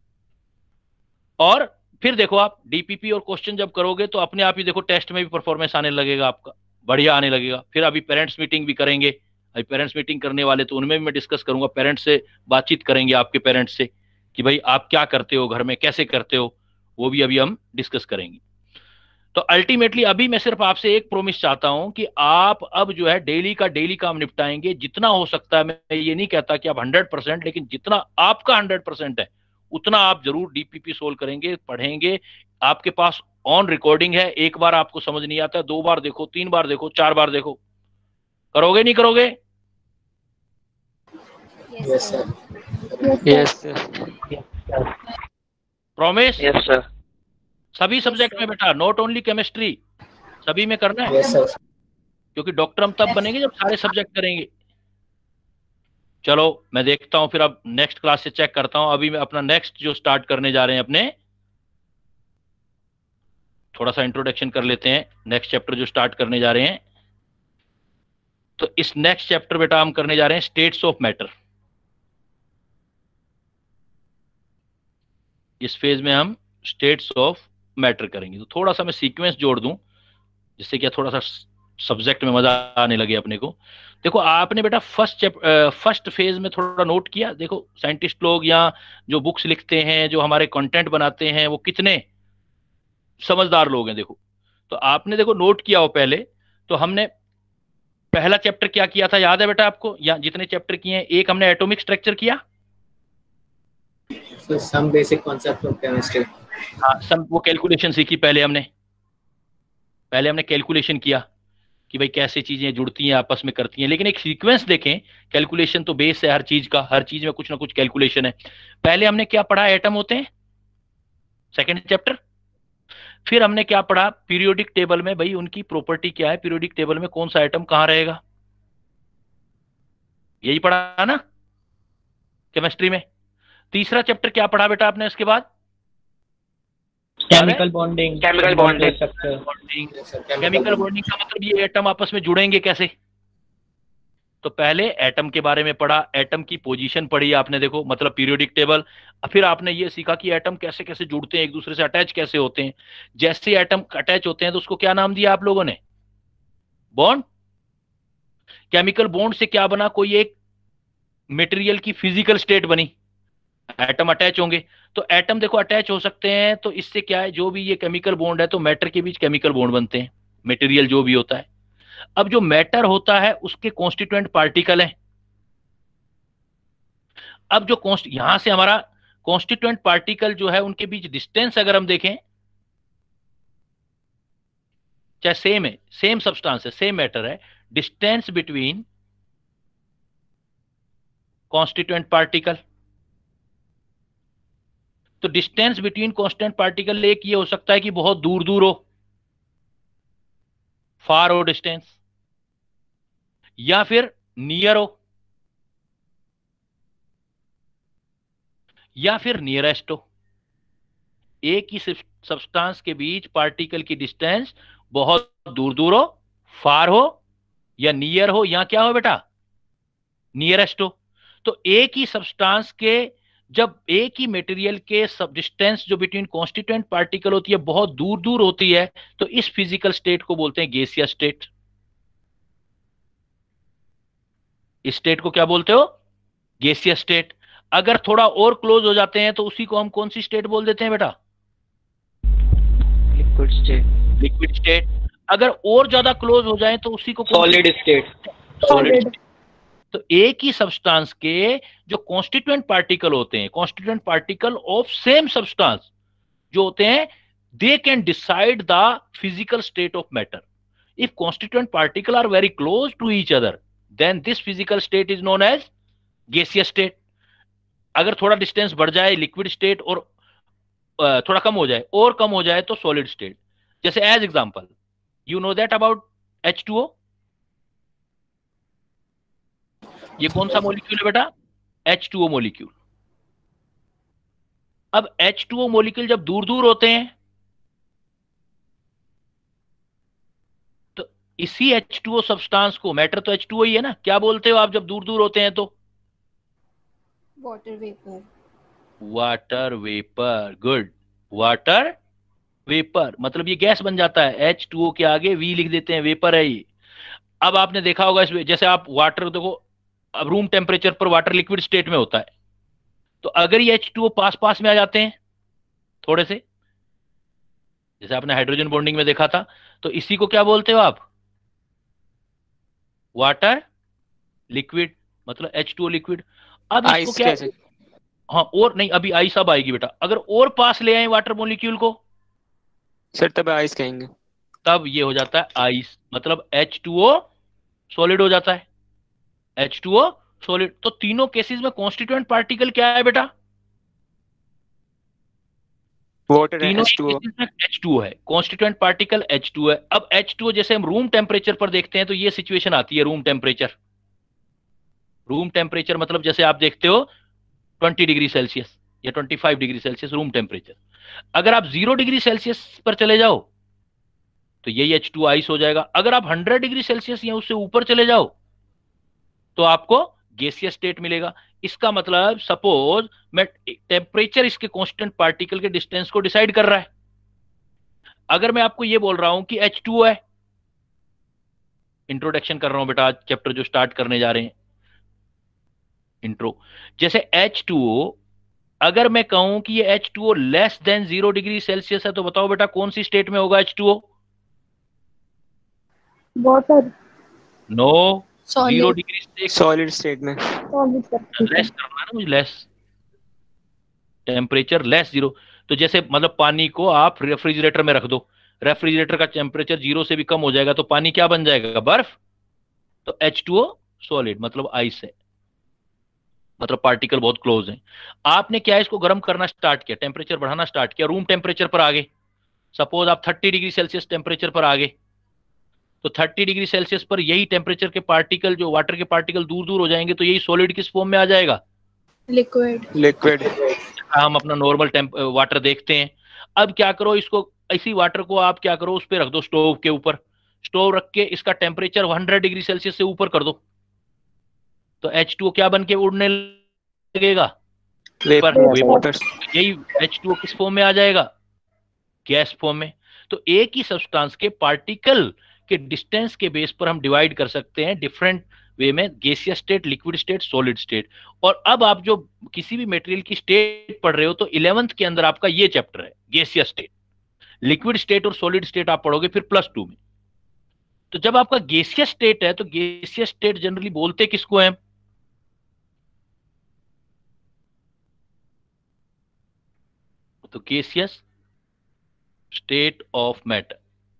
Speaker 1: और फिर देखो आप डीपीपी और क्वेश्चन जब करोगे तो अपने आप ही देखो टेस्ट में भी परफॉर्मेंस आने लगेगा आपका, बढ़िया आने लगेगा। फिर अभी पेरेंट्स मीटिंग भी करेंगे, अभी पेरेंट्स मीटिंग करने वाले तो उनमें भी मैं डिस्कस करूंगा, पेरेंट्स से बातचीत करेंगे आपके पेरेंट्स से कि भाई आप क्या करते हो घर में, कैसे करते हो, वो भी अभी हम डिस्कस करेंगे। तो अल्टीमेटली अभी मैं सिर्फ आपसे एक प्रोमिस चाहता हूं कि आप अब जो है डेली का डेली काम निपटाएंगे जितना हो सकता है। मैं ये नहीं कहता कि आप हंड्रेड परसेंट, लेकिन जितना आपका हंड्रेड परसेंट है उतना आप जरूर डीपीपी सोल्व करेंगे, पढ़ेंगे। आपके पास ऑन रिकॉर्डिंग है, एक बार आपको समझ नहीं आता, दो बार देखो, तीन बार देखो, चार बार देखो। करोगे नहीं करोगे?
Speaker 6: Yes sir.
Speaker 4: Yes sir.
Speaker 1: Promise?
Speaker 7: Yes sir.
Speaker 1: सभी सब्जेक्ट में बेटा, नॉट ओनली केमिस्ट्री, सभी में करना है।
Speaker 6: Yes sir.
Speaker 1: क्योंकि डॉक्टर हम तब बनेंगे जब सारे सब्जेक्ट करेंगे। चलो मैं देखता हूं, फिर अब नेक्स्ट क्लास से चेक करता हूं। अभी मैं अपना नेक्स्ट जो स्टार्ट करने जा रहे हैं अपने, थोड़ा सा इंट्रोडक्शन कर लेते हैं। नेक्स्ट चैप्टर जो स्टार्ट करने जा रहे हैं, तो इस नेक्स्ट चैप्टर बेटा हम करने जा रहे हैं स्टेट्स ऑफ मैटर। इस फेज में हम स्टेट्स ऑफ मैटर करेंगे। तो थोड़ा सा मैं सीक्वेंस जोड़ दूं जिससे क्या थोड़ा सा सब्जेक्ट में मजा आने लगे अपने को। देखो आपने बेटा फर्स्ट फर्स्ट फेज में थोड़ा नोट किया, देखो साइंटिस्ट लोग या जो बुक्स लिखते हैं, जो हमारे कंटेंट बनाते हैं, वो कितने समझदार लोग हैं। देखो तो आपने देखो नोट किया हो पहले, तो हमने पहला चैप्टर क्या किया था याद है बेटा आपको? या जितने चैप्टर किए हैं, एक हमने एटॉमिक स्ट्रक्चर किया,
Speaker 6: So some basic concept of chemistry.
Speaker 1: हाँ सब वो कैलकुलेशन सीखी पहले हमने। पहले हमने कैलकुलेशन किया कि भाई कैसे चीजें जुड़ती हैं आपस में, करती हैं। लेकिन एक सीक्वेंस देखें, कैलकुलेशन तो बेस है हर चीज का, हर चीज में कुछ ना कुछ कैलकुलेशन है। पहले हमने क्या पढ़ा? एटम होते हैं, सेकंड चैप्टर। फिर हमने क्या पढ़ा? पीरियोडिक टेबल में भाई उनकी प्रॉपर्टी क्या है, पीरियोडिक टेबल में कौन सा एटम कहां रहेगा, यही पढ़ा ना केमिस्ट्री में। तीसरा चैप्टर क्या पढ़ा बेटा आपने इसके बाद?
Speaker 7: Chemical bonding,
Speaker 4: Chemical bonding.
Speaker 1: Chemical bonding का मतलब ये एटम आपस में जुड़ेंगे कैसे। तो पहले एटम के बारे में पढ़ा, एटम की पोजीशन पढ़ी आपने, देखो मतलब पीरियोडिक टेबल। फिर आपने ये सीखा कि एटम कैसे कैसे जुड़ते हैं, एक दूसरे से अटैच कैसे होते हैं। जैसे एटम अटैच होते हैं तो उसको क्या नाम दिया आप लोगों ने? बॉन्ड। केमिकल बॉन्ड से क्या बना? कोई एक मटेरियल की फिजिकल स्टेट बनी, एटम अटैच होंगे। तो एटम देखो अटैच हो सकते हैं, तो इससे क्या है, जो भी ये केमिकल बॉन्ड है तो मैटर के बीच केमिकल बॉन्ड बनते हैं, मटेरियल जो भी होता है। अब जो मैटर होता है उसके कॉन्स्टिट्यूएंट पार्टिकल हैं। अब जो कॉन्स्ट यहां से हमारा कॉन्स्टिट्यूएंट पार्टिकल जो है उनके बीच डिस्टेंस अगर हम देखें, चाहे सेम है, सेम सब्सटेंस है, सेम मैटर है, डिस्टेंस बिटवीन कॉन्स्टिट्यूएंट पार्टिकल। तो डिस्टेंस बिटवीन कांस्टेंट पार्टिकल एक ये हो सकता है कि बहुत दूर दूर हो, फार हो डिस्टेंस, या फिर नियर हो, या फिर नियरेस्ट हो। एक ही सब्सटेंस के बीच पार्टिकल की डिस्टेंस बहुत दूर दूर हो, फार हो, या नियर हो, या क्या हो बेटा? नियरेस्ट हो। तो एक ही सब्सटेंस के, जब एक ही मटेरियल के सब डिस्टेंस जो बिटवीन कॉन्स्टिट्यूएंट पार्टिकल होती है बहुत दूर दूर होती है, तो इस फिजिकल स्टेट को बोलते हैं गैसियस स्टेट। इस स्टेट को क्या बोलते हो? Gaseous state. अगर थोड़ा और क्लोज हो जाते हैं तो उसी को हम कौन सी स्टेट बोल देते हैं बेटा?
Speaker 2: Liquid state.
Speaker 1: Liquid state. अगर और ज्यादा क्लोज हो जाए तो उसी को
Speaker 4: सॉलिड स्टेट।
Speaker 1: सॉलिड। तो एक ही सब्सटेंस के जो कॉन्स्टिट्यूएंट पार्टिकल होते हैं, constituent particle of same substance जो होते हैं, they can decide the physical state of matter. If constituent particle are very close to each other, then this physical state is known as gaseous state. अगर थोड़ा डिस्टेंस बढ़ जाए, लिक्विड स्टेट, और थोड़ा कम हो जाए, और कम हो जाए तो सॉलिड स्टेट। जैसे as example, you know that about H two O. ये कौन सा मॉलिक्यूल है बेटा? H two O molecule. अब एच टू ओ मॉलिक्यूल जब दूर दूर होते हैं तो इसी एच टू ओ सब्सटेंस को, मैटर तो एच टू ओ ही है ना, क्या बोलते हो आप जब दूर दूर होते हैं तो?
Speaker 3: Water vapour.
Speaker 1: Water vapour. Good, water vapour. मतलब ये गैस बन जाता है, एच टू ओ के आगे वी लिख देते हैं, वेपर है ये। अब आपने देखा होगा इसमें, जैसे आप वाटर देखो, अब रूम टेम्परेचर पर वाटर लिक्विड स्टेट में होता है, तो अगर ये एच टू ओ पास पास में आ जाते हैं थोड़े से, जैसे आपने हाइड्रोजन बॉन्डिंग में देखा था, तो इसी को क्या बोलते हो आप? वाटर लिक्विड, मतलब एच टू ओ लिक्विड। अब इसको क्या? हाँ, और नहीं, अभी आइस अब आएगी बेटा। अगर और पास ले आए वाटर मॉलिक्यूल को
Speaker 4: सर तब आइस कहेंगे,
Speaker 1: तब ये हो जाता है आइस, मतलब एच टू ओ सॉलिड हो जाता है, एच टू ओ सॉलिड। तो तीनों केसेस में कॉन्स्टिट्यूएंट पार्टिकल क्या है बेटा?
Speaker 4: वाटर
Speaker 1: तीनों
Speaker 4: एच टू ओ।
Speaker 1: केसेस में एच टू ओ है, constituent particle H two O है। अब एच टू ओ जैसे हम रूम टेम्परेचर पर देखते हैं तो ये सिचुएशन आती है, रूम टेम्परेचर। रूम टेम्परेचर मतलब जैसे आप देखते हो ट्वेंटी डिग्री सेल्सियस या twenty five degree Celsius room temperature. अगर आप जीरो डिग्री सेल्सियस पर चले जाओ तो यही एच टू आइस हो जाएगा। अगर आप हंड्रेड डिग्री सेल्सियस या उससे ऊपर चले जाओ तो आपको गैसियस स्टेट मिलेगा। इसका मतलब सपोज मैं टेम्परेचर इसके कांस्टेंट पार्टिकल के डिस्टेंस को डिसाइड कर रहा है। अगर मैं आपको ये बोल रहा हूं कि एच टू ओ है, इंट्रोडक्शन कर रहा हूं बेटा, आज चैप्टर जो स्टार्ट करने जा रहे हैं इंट्रो, जैसे एच टू ओ, अगर मैं कहूं कि ये H two O less than zero degree Celsius है तो बताओ बेटा कौन सी स्टेट में होगा H two O?
Speaker 5: Water.
Speaker 1: No, zero degree से
Speaker 4: सॉलिड स्टेट में।
Speaker 1: लेस करना है ना मुझे, लेस टेम्परेचर लेस जीरो। तो जैसे मतलब पानी को आप रेफ्रिजरेटर में रख दो, रेफ्रिजरेटर का टेम्परेचर जीरो से भी कम हो जाएगा तो पानी क्या बन जाएगा? बर्फ। तो एच टू ओ सॉलिड मतलब आइस है, मतलब पार्टिकल बहुत क्लोज है। आपने क्या इसको गर्म करना स्टार्ट किया, टेम्परेचर बढ़ाना स्टार्ट किया, रूम टेम्परेचर पर आ गए। सपोज आप थर्टी डिग्री सेल्सियस टेम्परेचर पर आ गए तो थर्टी डिग्री सेल्सियस पर यही टेम्परेचर के पार्टिकल, जो वाटर के पार्टिकल दूर दूर हो जाएंगे तो यही सॉलिड किस फॉर्म में आ जाएगा?
Speaker 3: लिक्विड।
Speaker 4: लिक्विड।
Speaker 1: हम अपना नॉर्मल टेम्प वाटर देखते हैं। अब क्या करो, इसको इसी वाटर को आप क्या करो, उस पर रख दो स्टोव के ऊपर। स्टोव रख के इसका टेम्परेचर हंड्रेड डिग्री सेल्सियस से ऊपर कर दो तो एच टू ओ क्या बन के उड़ने लगेगा?
Speaker 4: वेपर।
Speaker 1: यही एच टू ओ किस फॉर्म में आ जाएगा? गैस फॉर्म में। तो एक ही सब्सटेंस के पार्टिकल के डिस्टेंस के बेस पर हम डिवाइड कर सकते हैं डिफरेंट वे में, gaseous state, liquid state, solid state. और अब आप जो किसी भी मटेरियल की स्टेट पढ़ रहे हो तो इलेवेंथ के अंदर आपका ये चैप्टर है गैसियस स्टेट। लिक्विड स्टेट और सॉलिड स्टेट आप पढ़ोगे फिर प्लस टू में। तो जब आपका गैसियस स्टेट है तो गैसियस स्टेट जनरली बोलते किसको है? तो गैसियस स्टेट ऑफ मैटर।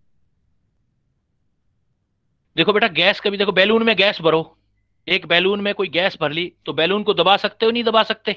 Speaker 1: देखो बेटा गैस कभी, देखो बैलून में गैस भरो, एक बैलून में कोई गैस भर ली तो बैलून को दबा सकते हो नहीं दबा सकते?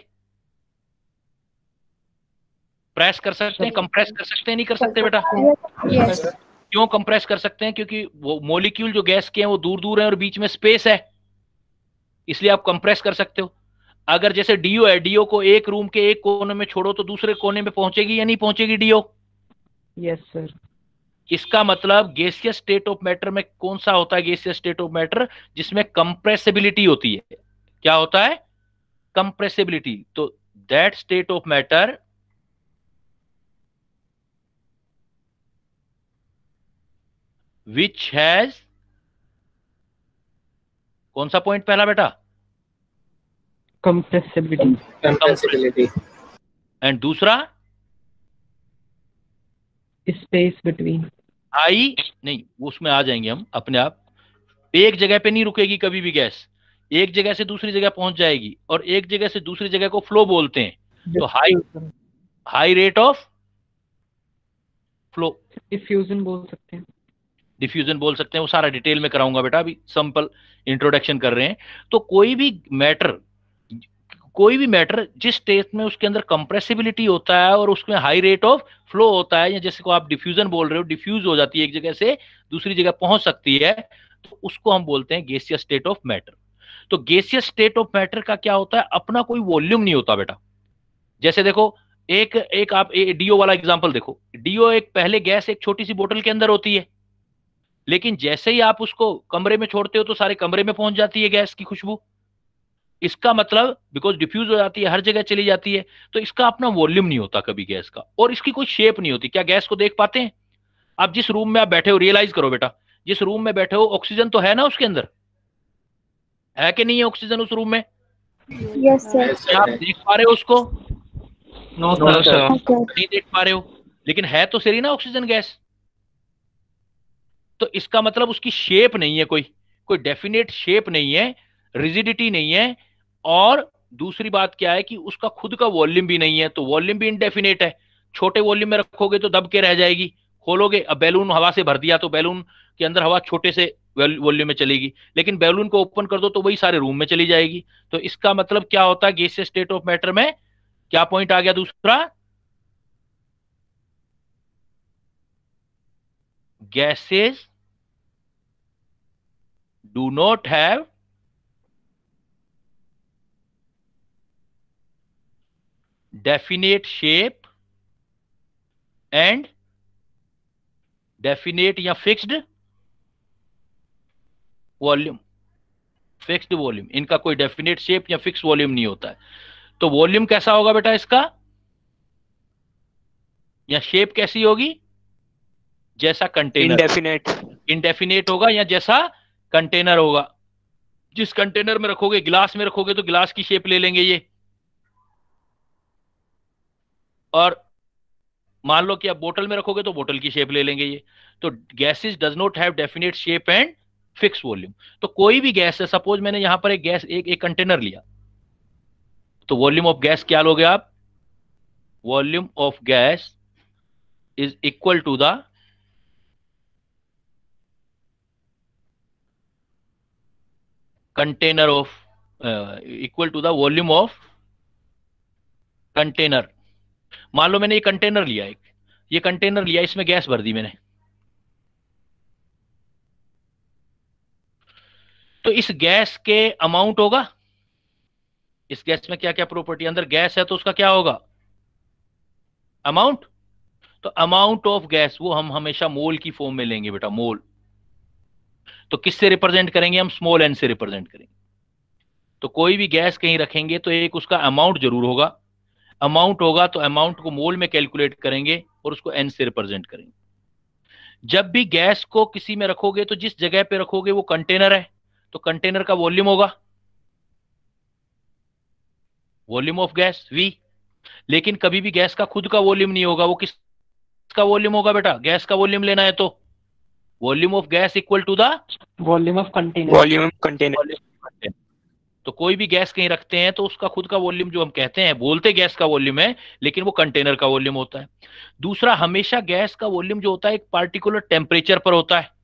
Speaker 1: प्रेस कर सकते हैं, कंप्रेस कर सकते हैं नहीं कर सकते बेटा?
Speaker 3: यस।
Speaker 1: क्यों कंप्रेस कर सकते हैं? क्योंकि वो मॉलिक्यूल जो गैस के हैं वो दूर दूर है और बीच में स्पेस है, इसलिए आप कंप्रेस कर सकते हो। अगर जैसे डीओ है, डीओ को एक रूम के एक कोने में छोड़ो तो दूसरे कोने में पहुंचेगी या नहीं पहुंचेगी डीओ?
Speaker 2: Yes sir.
Speaker 1: इसका मतलब गैसियस स्टेट ऑफ मैटर में कौन सा होता है? गैसियस स्टेट ऑफ मैटर जिसमें कंप्रेसिबिलिटी होती है। क्या होता है? कंप्रेसिबिलिटी। तो that state of matter which has, कौन सा पॉइंट पहला बेटा?
Speaker 2: कंप्रेसिबिलिटी।
Speaker 6: कंप्रेसिबिलिटी।
Speaker 1: एंड दूसरा
Speaker 2: स्पेस बिटवीन।
Speaker 1: आई नहीं, उसमें आ जाएंगे हम अपने आप। एक जगह पे नहीं रुकेगी कभी भी गैस, एक जगह से दूसरी जगह पहुंच जाएगी, और एक जगह से दूसरी जगह को फ्लो बोलते हैं। तो high high rate of flow,
Speaker 2: diffusion बोल सकते हैं।
Speaker 1: डिफ्यूजन बोल सकते हैं। वो सारा डिटेल में कराऊंगा बेटा, अभी सिंपल इंट्रोडक्शन कर रहे हैं। तो कोई भी मैटर, कोई भी मैटर जिस स्टेट में उसके अंदर कंप्रेसिबिलिटी होता है और उसमें हाई रेट ऑफ फ्लो होता है, या जैसे को आप डिफ्यूजन बोल रहे हो, डिफ्यूज हो जाती है एक जगह से दूसरी जगह पहुंच सकती है, तो उसको हम बोलते हैं गैसियस स्टेट ऑफ मैटर। तो गैसियस स्टेट ऑफ मैटर का क्या होता है? अपना कोई वॉल्यूम नहीं होता बेटा। जैसे देखो एक एक आप डीओ वाला एग्जांपल देखो, डीओ एक पहले गैस एक छोटी सी बोतल के अंदर होती है, लेकिन जैसे ही आप उसको कमरे में छोड़ते हो तो सारे कमरे में पहुंच जाती है गैस की खुशबू। इसका मतलब बिकॉज डिफ्यूज हो जाती है, हर जगह चली जाती है, तो इसका अपना वॉल्यूम नहीं होता कभी गैस का, और इसकी कोई शेप नहीं होती। क्या गैस को देख पाते हैं आप? जिस रूम में आप बैठे हो, रियलाइज करो बेटा, जिस रूम में बैठे हो ऑक्सीजन तो है ना उसके अंदर, है कि नहीं है ऑक्सीजन उस रूम में?
Speaker 5: Yes sir.
Speaker 1: क्या आप देख पा रहे हो उसको?
Speaker 7: No sir.
Speaker 1: नहीं देख पा रहे हो, लेकिन है तो सही ना ऑक्सीजन गैस। तो इसका मतलब उसकी शेप नहीं है, कोई कोई डेफिनेट शेप नहीं है, रिजिडिटी नहीं है, और दूसरी बात क्या है कि उसका खुद का वॉल्यूम भी नहीं है, तो वॉल्यूम भी इनडेफिनेट है। छोटे वॉल्यूम में रखोगे तो दब के रह जाएगी, खोलोगे, अब बैलून हवा से भर दिया तो बैलून के अंदर हवा छोटे से वॉल्यूम में चलेगी, लेकिन बैलून को ओपन कर दो तो वही सारे रूम में चली जाएगी। तो इसका मतलब क्या होता है? गैसियस स्टेट ऑफ मैटर में क्या पॉइंट आ गया दूसरा? Gases do not have definite shape and definite या फिक्स्ड वॉल्यूम। फिक्स्ड वॉल्यूम, इनका कोई डेफिनेट शेप या फिक्स वॉल्यूम नहीं होता है। तो वॉल्यूम कैसा होगा बेटा इसका, या शेप कैसी होगी, जैसा कंटेनर।
Speaker 4: इंडेफिनेट
Speaker 1: इंडेफिनेट होगा या जैसा कंटेनर होगा। जिस कंटेनर में रखोगे, गिलास में रखोगे तो गिलास की शेप ले लेंगे ये, और मान लो कि आप बोतल में रखोगे तो बोतल की शेप ले लेंगे ये। तो gases does not have definite shape and fix volume. तो कोई भी गैस है, सपोज मैंने यहां पर एक गैस एक एक कंटेनर लिया, तो वॉल्यूम ऑफ गैस क्या लोगे आप, volume of gas is equal to the container of equal to the volume of container. मान लो मैंने ये कंटेनर लिया, एक ये कंटेनर लिया, इसमें गैस भर दी मैंने, तो इस गैस के अमाउंट होगा, इस गैस में क्या क्या प्रॉपर्टी, अंदर गैस है तो उसका क्या होगा, अमाउंट। तो अमाउंट ऑफ गैस वो हम हमेशा मोल की फॉर्म में लेंगे बेटा, मोल। तो किससे रिप्रेजेंट करेंगे हम, स्मॉल एन से रिप्रेजेंट करेंगे। तो कोई भी गैस कहीं रखेंगे तो एक उसका अमाउंट जरूर होगा, अमाउंट होगा तो अमाउंट को मोल में कैलकुलेट करेंगे और उसको एन से रिप्रेजेंट करेंगे। जब भी गैस को किसी में रखोगे तो जिस जगह पे रखोगे वो कंटेनर है, तो कंटेनर का वॉल्यूम होगा वॉल्यूम ऑफ गैस वी। लेकिन कभी भी गैस का खुद का वॉल्यूम नहीं होगा, वो किसका वॉल्यूम होगा बेटा, गैस का वॉल्यूम लेना है तो volume of gas equal to the
Speaker 2: volume of container.
Speaker 4: Volume container.
Speaker 1: तो कोई भी गैस कहीं रखते हैं तो उसका खुद का वॉल्यूम जो हम कहते हैं, बोलते गैस का वॉल्यूम है लेकिन वो कंटेनर का वॉल्यूम होता है। दूसरा, हमेशा गैस का वॉल्यूम जो होता है एक पार्टिकुलर टेम्परेचर पर होता है।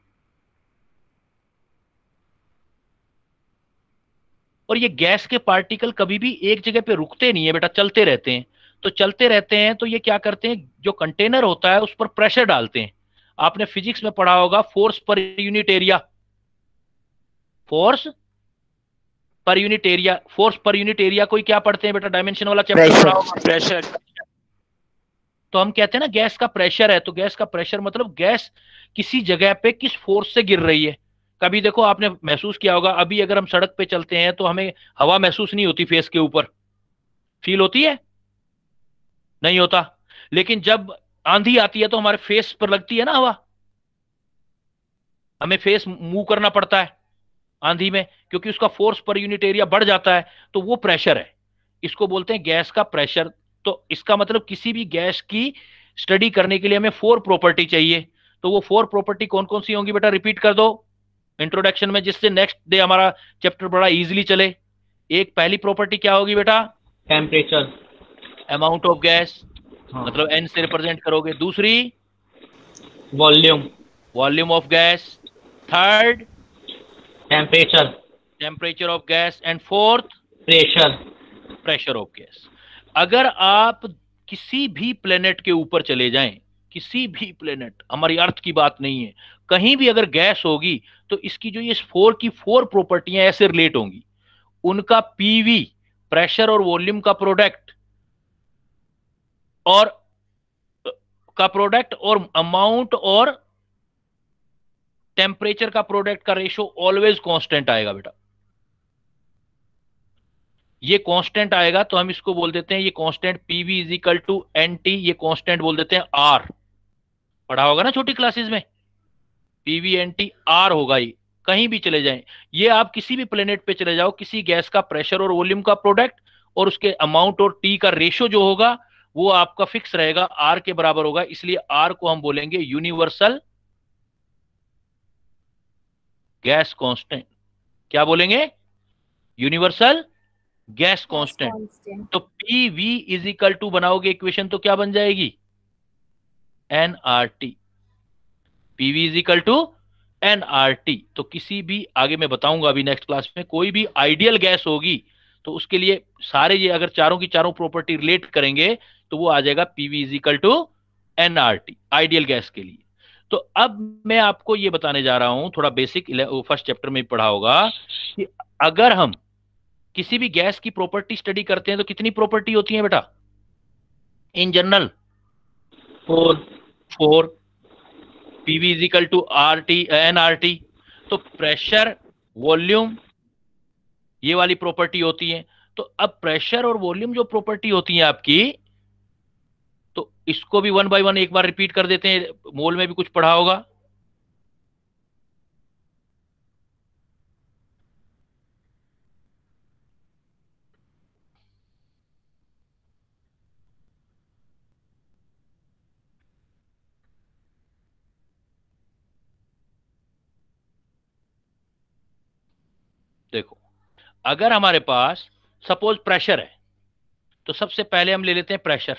Speaker 1: और ये गैस के पार्टिकल कभी भी एक जगह पे रुकते नहीं है बेटा, चलते रहते हैं। तो चलते रहते हैं तो ये क्या करते हैं, जो कंटेनर होता है उस पर प्रेशर डालते हैं। आपने फिजिक्स में पढ़ा होगा force per unit area, force per unit area. Force per unit area कोई क्या पढ़ते हैं बेटा, डायमेंशन वाला चैप्टर पढ़ा होगा,
Speaker 4: प्रेशर।
Speaker 1: तो हम कहते हैं ना गैस का प्रेशर है, तो गैस का प्रेशर मतलब गैस किसी जगह पे किस फोर्स से गिर रही है। कभी देखो आपने महसूस किया होगा, अभी अगर हम सड़क पे चलते हैं तो हमें हवा महसूस नहीं होती फेस के ऊपर, फील होती है, नहीं होता। लेकिन जब आंधी आती है तो हमारे फेस पर लगती है ना हवा, हमें फेस मूव करना पड़ता है आंधी में, क्योंकि उसका फोर्स पर यूनिट एरिया बढ़ जाता है, तो वो प्रेशर है, इसको बोलते हैं गैस का प्रेशर। तो इसका मतलब किसी भी गैस की स्टडी करने के लिए हमें फोर प्रॉपर्टी चाहिए। तो वो फोर प्रॉपर्टी कौन कौन सी होंगी बेटा, रिपीट कर दो इंट्रोडक्शन में, जिससे नेक्स्ट डे हमारा चैप्टर बड़ा इजीली चले। एक पहली प्रॉपर्टी क्या होगी बेटा,
Speaker 7: टेम्परेचर,
Speaker 1: अमाउंट ऑफ गैस,
Speaker 7: हाँ।
Speaker 1: मतलब एन से रिप्रेजेंट करोगे। दूसरी
Speaker 7: volume,
Speaker 1: volume of gas. Third
Speaker 7: temperature,
Speaker 1: temperature of gas. And fourth
Speaker 7: pressure,
Speaker 1: pressure of gas. अगर आप किसी भी प्लेनेट के ऊपर चले जाएं, किसी भी प्लेनेट, हमारी अर्थ की बात नहीं है, कहीं भी अगर गैस होगी तो इसकी जो ये फोर की फोर प्रॉपर्टियां ऐसे रिलेट होंगी। उनका पीवी, प्रेशर और वॉल्यूम का प्रोडक्ट और का प्रोडक्ट और अमाउंट और टेम्परेचर का प्रोडक्ट का रेशो ऑलवेज कांस्टेंट आएगा बेटा। ये कांस्टेंट आएगा तो हम इसको बोल देते हैं, ये constant PV is equal to n T, ये कांस्टेंट बोल देते हैं आर। पढ़ा होगा ना छोटी क्लासेस में, पीवी एन टी आर होगा। ये कहीं भी चले जाएं, ये आप किसी भी प्लेनेट पे चले जाओ, किसी गैस का प्रेशर और वॉल्यूम का प्रोडक्ट और उसके अमाउंट और टी का रेशो जो होगा वो आपका फिक्स रहेगा, आर के बराबर होगा। इसलिए आर को हम बोलेंगे यूनिवर्सल गैस कांस्टेंट। क्या बोलेंगे, यूनिवर्सल गैस कांस्टेंट। तो P V is equal to बनाओगे इक्वेशन तो क्या बन जाएगी, n R T. PV is equal to n R T. तो किसी भी, आगे मैं बताऊंगा अभी नेक्स्ट क्लास में, कोई भी आइडियल गैस होगी तो उसके लिए सारे ये अगर चारों की चारों प्रॉपर्टी रिलेट करेंगे तो वो आ जाएगा PV is equal to n R T, ideal gas के लिए। तो अब मैं आपको ये बताने जा रहा हूं, थोड़ा बेसिक फर्स्ट चैप्टर में पढ़ा होगा कि अगर हम किसी भी गैस की प्रॉपर्टी स्टडी करते हैं तो कितनी प्रॉपर्टी होती है बेटा, in general
Speaker 7: four
Speaker 1: four. PV is equal to R T n R T. तो प्रेशर वॉल्यूम ये वाली प्रॉपर्टी होती है। तो अब प्रेशर और वॉल्यूम जो प्रॉपर्टी होती है आपकी, तो इसको भी वन बाय वन एक बार रिपीट कर देते हैं, मोल में भी कुछ पढ़ा होगा। देखो, अगर हमारे पास सपोज प्रेशर है, तो सबसे पहले हम ले लेते हैं प्रेशर।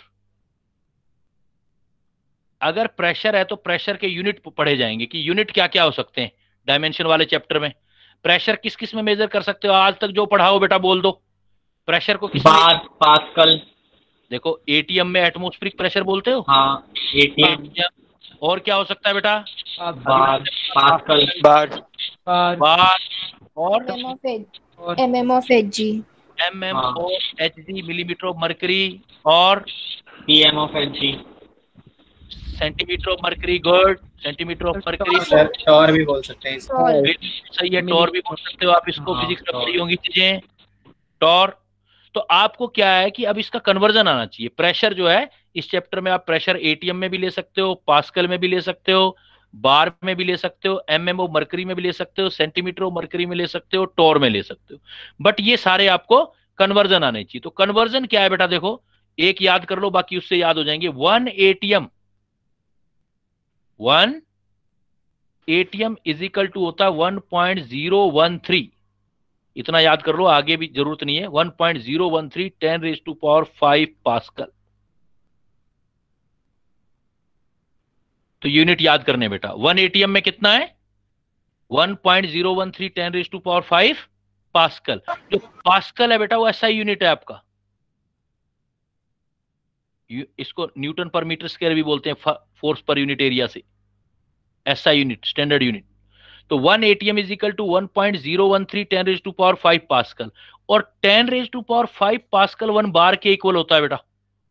Speaker 1: अगर प्रेशर है तो प्रेशर के यूनिट पढ़े जाएंगे कि यूनिट क्या क्या हो सकते हैं डायमेंशन वाले चैप्टर में। प्रेशर किस किस में मेजर कर सकते हो, आज तक जो पढ़ा हो बेटा बोल दो। प्रेशर को किस में?
Speaker 7: Bar, pascal.
Speaker 1: देखो, एटीएम में एटमॉस्फेरिक प्रेशर बोलते हो।
Speaker 7: हाँ, एटीएम।
Speaker 1: और क्या हो सकता है बेटा?
Speaker 7: बार, पास्कल।
Speaker 4: बार
Speaker 2: बार
Speaker 1: बार और
Speaker 3: M of H M M of H G
Speaker 1: M M
Speaker 7: हाँ।
Speaker 1: Oh H D millimetre of mercury और
Speaker 7: PM of H G.
Speaker 1: Centimetre of mercury good, centimetre of mercury
Speaker 6: sir torr भी बोल सकते हैं इसको।
Speaker 3: टॉर
Speaker 1: सही है, टॉर भी बोल सकते हो आप इसको,
Speaker 7: हाँ,
Speaker 1: फिजिक्स में
Speaker 7: टॉर।
Speaker 1: पढ़ी होंगी चीजें, टॉर। तो आपको क्या है कि अब इसका कन्वर्जन आना चाहिए। प्रेशर जो है इस चैप्टर में आप प्रेशर एटीएम में भी ले सकते हो, पास्कल में भी ले सकते हो, बार में भी ले सकते हो, एमएम ऑफ मर्करी में भी ले सकते हो, सेंटीमीटर ऑफ मर्करी में ले सकते हो, टॉर में ले सकते हो। बट ये सारे आपको कन्वर्जन आने चाहिए। तो कन्वर्जन क्या है बेटा? देखो, एक याद कर लो, बाकी उससे याद हो जाएंगे। One ATM one ATM is equal to होता है one point zero one three. इतना याद कर लो, आगे भी जरूरत नहीं है। One point zero one three ten raise to power five pascal. तो यूनिट याद करने बेटा, वन एटीएम में कितना है? One point zero one three ten raise to power five pascal. जो पास्कल है बेटा वो ऐसा यूनिट है आपका। इसको न्यूटन पर मीटर स्क्वायर भी बोलते हैं, फोर्स पर यूनिट एरिया से, ऐसा यूनिट, स्टैंडर्ड यूनिट। तो one ATM is equal to one point zero one three ten raise to power five pascal. और ten raise to power five pascal one bar के इक्वल होता है बेटा।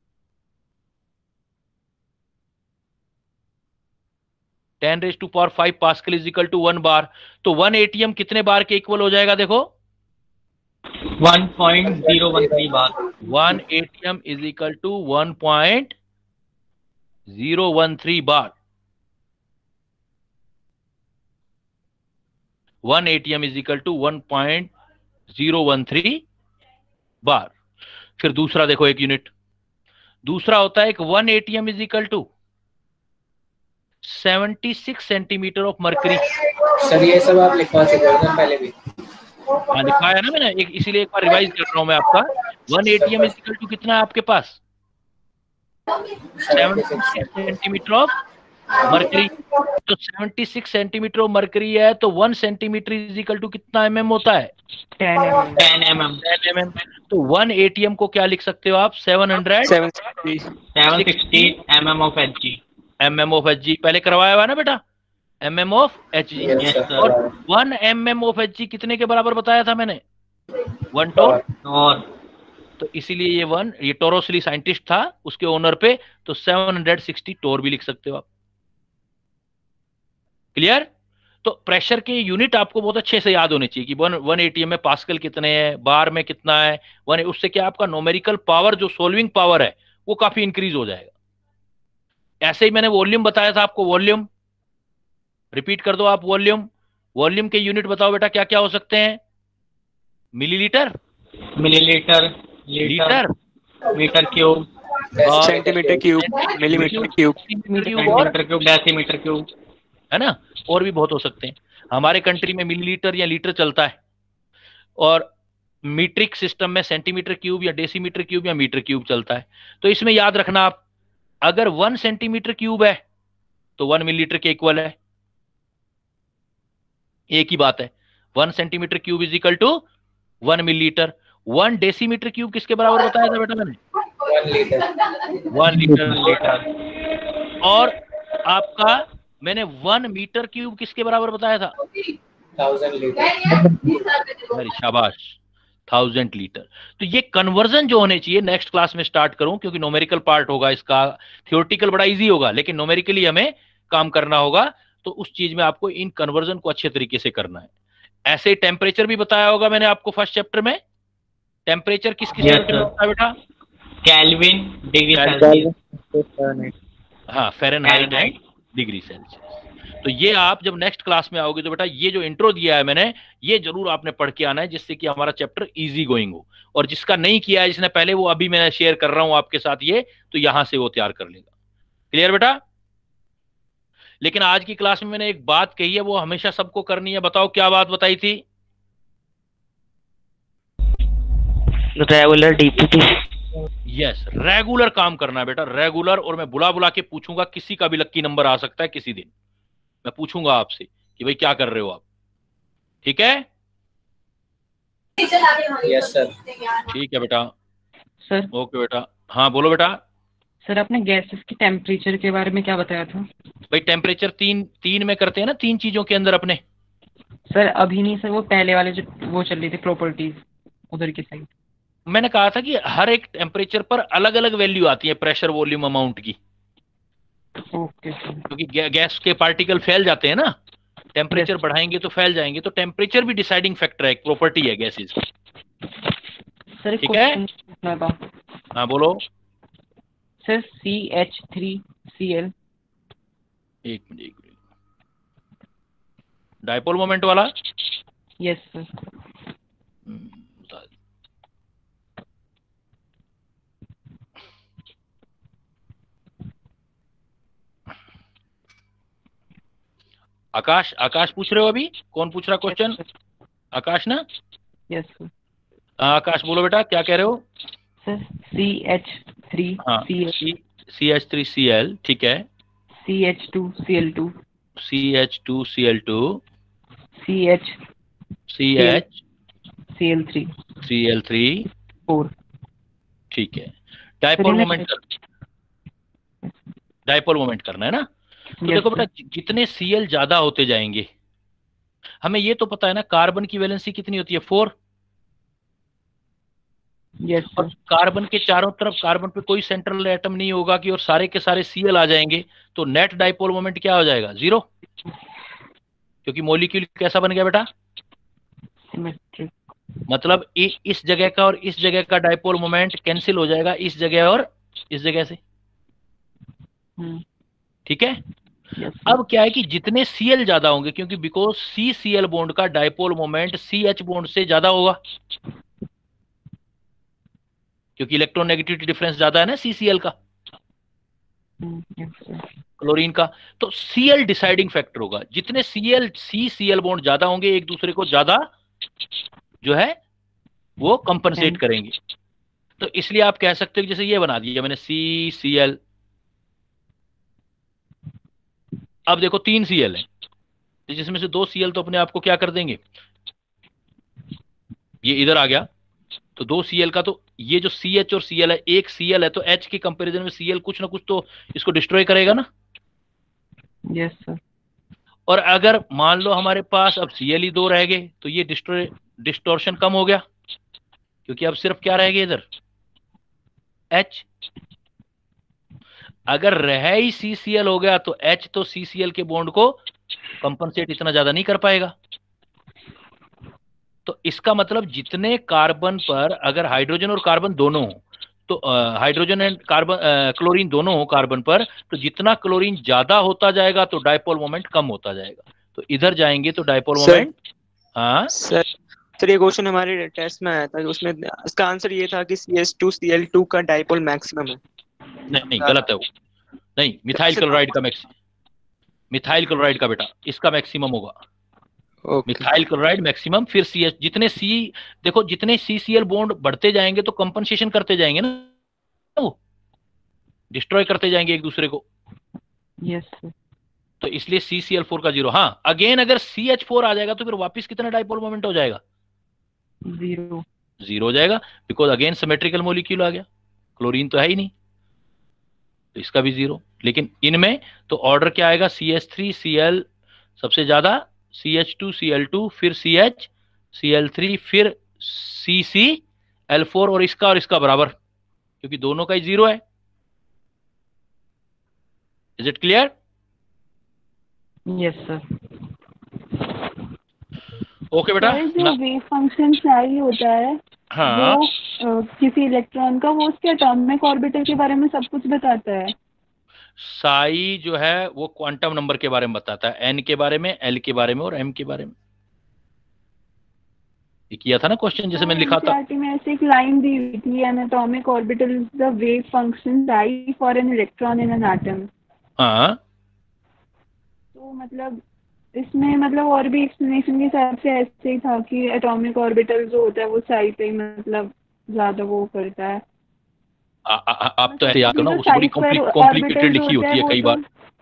Speaker 1: Ten raise to power five pascal is equal to one bar. तो वन एटीएम कितने बार के इक्वल हो जाएगा? देखो,
Speaker 7: one point zero one three bar.
Speaker 1: One ATM is equal to one point zero one three bar. One ATM is equal to one point zero one three bar. फिर दूसरा देखो, एक यूनिट दूसरा होता है, एक one ATM is equal to seventy six centimetre of mercury.
Speaker 6: Sir ये सब आप लिखवा चुके हो सर पहले भी।
Speaker 1: हाँ, लिखाया ना मैंने, एक इसीलिए एक बार रिवाइज कर रहा हूं मैं आपका। One ATM is equal to कितना है आपके पास? Seventy six centimetre of mercury. तो seventy six centimetre of mercury है, तो one centimetre is equal to कितना एमएम होता है?
Speaker 2: Ten M M
Speaker 7: ten M M.
Speaker 1: Ten MM. तो वन एटीएम को क्या लिख सकते हो आप? Seven hundred
Speaker 4: seven sixty
Speaker 7: seven sixty M M of H G.
Speaker 1: MM of H G पहले करवाया हुआ है ना बेटा, MM of H G.
Speaker 6: Yes, sir.
Speaker 1: और one MM of H G कितने के बराबर बताया था मैंने? One torr.
Speaker 7: और
Speaker 1: तो इसीलिए ये वन, ये टोरोसली साइंटिस्ट था, उसके ओनर पे, तो सेवन हंड्रेड सिक्सटी टोर भी लिख सकते हो आप। क्लियर? तो प्रेशर के यूनिट आपको बहुत अच्छे से याद होने चाहिए कि वन वन एटीएम में पास्कल कितने हैं, बार में कितना है, वन। उससे क्या आपका नोमेरिकल पावर, जो सोल्विंग पावर है, वो काफी इंक्रीज हो जाएगा। ऐसे ही मैंने वॉल्यूम बताया था आपको, वॉल्यूम रिपीट कर दो आप। वॉल्यूम वॉल्यूम के यूनिट बताओ बेटा, क्या क्या हो सकते हैं? Millilitre,
Speaker 7: millilitre, litre, metre cube,
Speaker 4: centimetre cube, millimetre cube,
Speaker 7: centimetre cube, decimetre cube,
Speaker 1: है ना। और भी बहुत हो सकते हैं। हमारे कंट्री में मिलीलीटर या लीटर चलता है, और मीट्रिक सिस्टम में सेंटीमीटर क्यूब या डेसीमीटर क्यूब या मीटर क्यूब चलता है। तो इसमें याद रखना आप, अगर वन सेंटीमीटर क्यूब है तो वन मिलीलीटर के इक्वल है। एक ही बात है, one centimetre cube is equal to one millilitre. One decimetre cube किसके बराबर बताया था बेटा मैंने?
Speaker 6: One litre.
Speaker 1: One litre.
Speaker 7: Litre.
Speaker 1: और आपका मैंने वन मीटर क्यूब किसके बराबर बताया था?
Speaker 6: Thousand litre.
Speaker 1: वेरी शाबाश। Thousand litre. तो ये कन्वर्जन जो होने चाहिए नेक्स्ट क्लास में स्टार्ट करूं, क्योंकि नोमेरिकल पार्ट होगा इसका, थियोरटिकल बड़ा इजी होगा लेकिन नोमेरिकली हमें काम करना होगा। तो उस चीज में आपको इन कन्वर्जन को अच्छे तरीके से करना है। ऐसे टेम्परेचर भी बताया होगा मैंने आपको फर्स्ट चैप्टर में। टेम्परेचर किस किस
Speaker 7: Yes,
Speaker 1: यूनिट में
Speaker 7: sir.
Speaker 1: होता है बेटा?
Speaker 7: Kelvin degree
Speaker 1: Kelvin.
Speaker 7: सेल्सियस।
Speaker 1: हाँ, Fahrenheit and
Speaker 7: Fahrenheit.
Speaker 1: Degree Celsius. तो ये आप जब नेक्स्ट क्लास में आओगे तो बेटा ये जो इंट्रो दिया है मैंने, ये जरूर आपने पढ़ के आना है, जिससे कि हमारा चैप्टर इजी गोइंग हो। और जिसका नहीं किया है, जिसने पहले, वो अभी मैं शेयर कर रहा हूं आपके साथ ये, तो यहां से वो तैयार कर लेगा। क्लियर बेटा? लेकिन आज की क्लास में मैंने एक बात कही है, वो हमेशा सबको करनी है। बताओ क्या बात बताई थी?
Speaker 7: Regular DPT.
Speaker 1: यस, रेगुलर काम करना है बेटा, रेगुलर। और मैं बुला बुला के पूछूंगा, किसी का भी लक्की नंबर आ सकता है किसी दिन। मैं पूछूंगा आपसे कि भाई क्या कर रहे हो आप, ठीक है?
Speaker 6: Yes sir.
Speaker 1: ठीक है बेटा,
Speaker 2: सर
Speaker 1: ओके बेटा। हाँ बोलो बेटा।
Speaker 2: सर आपने गैसेस की टेम्परेचर के बारे में क्या बताया था?
Speaker 1: भाई टेम्परेचर तीन तीन में करते हैं ना, तीन चीजों के अंदर अपने।
Speaker 2: सर अभी नहीं सर, वो पहले वाले जो वो चल रही थी प्रॉपर्टीज उधर की साइड।
Speaker 1: मैंने कहा था कि हर एक टेम्परेचर पर अलग अलग वैल्यू आती है प्रेशर, वॉल्यूम, अमाउंट की।
Speaker 2: Okay sir.
Speaker 1: क्योंकि गै, गैस के पार्टिकल फैल जाते हैं ना, टेम्परेचर
Speaker 2: Yes.
Speaker 1: बढ़ाएंगे तो फैल जाएंगे। तो टेम्परेचर भी डिसाइडिंग फैक्टर है, एक प्रॉपर्टी है गैसेस।
Speaker 2: सर एक
Speaker 1: ठीक है?
Speaker 2: क्वेश्चन पूछना था
Speaker 1: हाँ बोलो।
Speaker 2: Sir. C H three C L.
Speaker 1: एक मिनट एक मिनट डायपोल मोमेंट वाला।
Speaker 2: Yes sir.
Speaker 1: हम्म, बता दे। आकाश, आकाश पूछ रहे हो अभी? कौन पूछ रहा क्वेश्चन? आकाश ना?
Speaker 2: Yes sir.
Speaker 1: हाँ, आकाश बोलो बेटा, क्या कह रहे हो?
Speaker 2: सर सी एच थ्री
Speaker 1: हाँ,
Speaker 2: C L
Speaker 1: C C H three C L, ठीक है।
Speaker 2: C H two C L two
Speaker 1: C H two C L two
Speaker 2: C H
Speaker 1: C H
Speaker 2: C L three
Speaker 1: C L three,
Speaker 2: four.
Speaker 1: ठीक है। डायपोल
Speaker 2: इन्हें-
Speaker 1: मोमेंट कर डायपोल मोमेंट करना है ना? तो
Speaker 2: Yes,
Speaker 1: देखो
Speaker 2: sir.
Speaker 1: बेटा, जि- जितने सीएल ज्यादा होते जाएंगे, हमें ये तो पता है ना कार्बन की वैलेंसी कितनी होती है, फोर।
Speaker 2: यस
Speaker 1: और
Speaker 2: सर।
Speaker 1: कार्बन के चारों तरफ कार्बन पे कोई सेंट्रल एटम नहीं होगा कि और सारे के सारे सीएल आ जाएंगे, तो नेट डायपोल मोमेंट क्या हो जाएगा? जीरो। क्योंकि मॉलिक्यूल कैसा बन गया बेटा?
Speaker 2: सिमेट्रिक।
Speaker 1: मतलब इ, इस जगह का और इस जगह का डायपोल मोमेंट कैंसिल हो जाएगा, इस जगह और इस जगह से।
Speaker 2: हम्म।
Speaker 1: ठीक है?
Speaker 2: यस
Speaker 1: अब क्या है कि जितने सीएल ज्यादा होंगे, क्योंकि बिकॉज सी सीएल बॉन्ड का dipole moment C H bond से ज्यादा होगा, क्योंकि इलेक्ट्रोनेगेटिविटी डिफरेंस ज्यादा है ना सी सीएल का,
Speaker 2: यस सर।
Speaker 1: क्लोरीन का। तो सीएल डिसाइडिंग फैक्टर होगा। जितने सीएल सी सीएल बॉन्ड ज्यादा होंगे, एक दूसरे को ज्यादा जो है वो कंपनसेट करेंगे। तो इसलिए आप कह सकते हो कि जैसे ये बना दिया मैंने सी सीएल। अब देखो तीन सीएल है, जिसमें से दो सीएल तो अपने आप को क्या कर देंगे, ये इधर आ गया, तो दो सीएल का, तो ये जो सी एच और सीएल है, एक सीएल है तो एच के कंपैरिजन में सीएल कुछ ना कुछ तो इसको डिस्ट्रॉय करेगा ना।
Speaker 2: Yes sir.
Speaker 1: और अगर मान लो हमारे पास अब सीएल ही दो रह गए, तो ये डिस्ट्रॉय डिस्टॉर्शन कम हो गया, क्योंकि अब सिर्फ क्या रह गया इधर, एच। अगर रह ही सी सीएल हो गया तो एच तो सी सीएल के बॉन्ड को कंपनसेट इतना ज्यादा नहीं कर पाएगा। तो इसका मतलब जितने कार्बन पर अगर हाइड्रोजन और कार्बन दोनों हो, तो हाइड्रोजन एंड कार्बन क्लोरीन दोनों हो कार्बन पर, तो जितना क्लोरीन ज्यादा होता जाएगा तो डायपोल मोमेंट कम होता जाएगा। तो इधर जाएंगे तो डायपोल
Speaker 4: सर-
Speaker 1: मोमेंट। हाँ
Speaker 4: सर सर ये क्वेश्चन हमारे टेस्ट में आया था, उसमें इसका आंसर ये था कि C H two C L two का डायपोल मैक्सिमम है।
Speaker 1: नहीं, नहीं गलत है वो। नहीं, मिथाइल क्लोराइड का मैक्सिमम, मिथाइल क्लोराइड का बेटा इसका मैक्सिमम होगा।
Speaker 4: ओके
Speaker 1: मिथाइल क्लोराइड मैक्सिमम, फिर सी एच। जितने सी, देखो जितने सी सी एल बॉन्ड बढ़ते जाएंगे तो कंपनसेशन करते जाएंगे ना, वो डिस्ट्रॉय करते जाएंगे एक दूसरे को।
Speaker 2: Yes sir.
Speaker 1: तो इसलिए सी सी एल फोर का जीरो। हाँ, अगेन अगर सी एच फोर आ जाएगा तो फिर वापस कितना डायपोल मोमेंट हो जाएगा?
Speaker 2: जीरो।
Speaker 1: जीरो हो जाएगा, बिकॉज अगेन सिमेट्रिकल मॉलिक्यूल आ गया, क्लोरीन तो है ही नहीं, तो इसका भी जीरो। लेकिन इनमें तो ऑर्डर क्या आएगा, C H three C L सबसे ज्यादा, C H two C L two, फिर C H C L three, फिर सी सी एल फोर और इसका और इसका बराबर, क्योंकि दोनों का ही जीरो है। Is it clear?
Speaker 2: Yes sir.
Speaker 1: Okay बेटा।
Speaker 5: सर जो वेव फंक्शन साई होता है
Speaker 1: हाँ,
Speaker 5: वो अ, किसी इलेक्ट्रॉन का, वो उसके एटॉमिक ऑर्बिटल के बारे में सब कुछ बताता है।
Speaker 1: साई जो है वो क्वांटम नंबर के बारे में बताता है, एन के बारे में, एल के बारे में और एम के बारे में। ये किया था ना क्वेश्चन जैसे मैंने लिखा था।
Speaker 5: एनसीईआरटी में ऐसे एक लाइन दी हुई थी, an atomic orbital is the wave function psi for an electron in an atom.
Speaker 1: हाँ,
Speaker 5: तो मतलब इसमें मतलब और भी एक्सप्लेनेशन के हिसाब से ऐसे ही था कि एटॉमिक ऑर्बिटल जो होता है वो साई पे ही मतलब ज्यादा वो करता है।
Speaker 1: आ, आ, आ, आप तो ऐसे याद करो ना,
Speaker 5: जो
Speaker 1: उससे बड़ी
Speaker 5: साई पर
Speaker 1: कॉम्प्लिकेटेड
Speaker 5: ऑर्बिटल
Speaker 1: लिखी
Speaker 5: होता
Speaker 1: होती
Speaker 5: है
Speaker 1: है
Speaker 5: वो
Speaker 1: कई
Speaker 5: तो
Speaker 1: बार।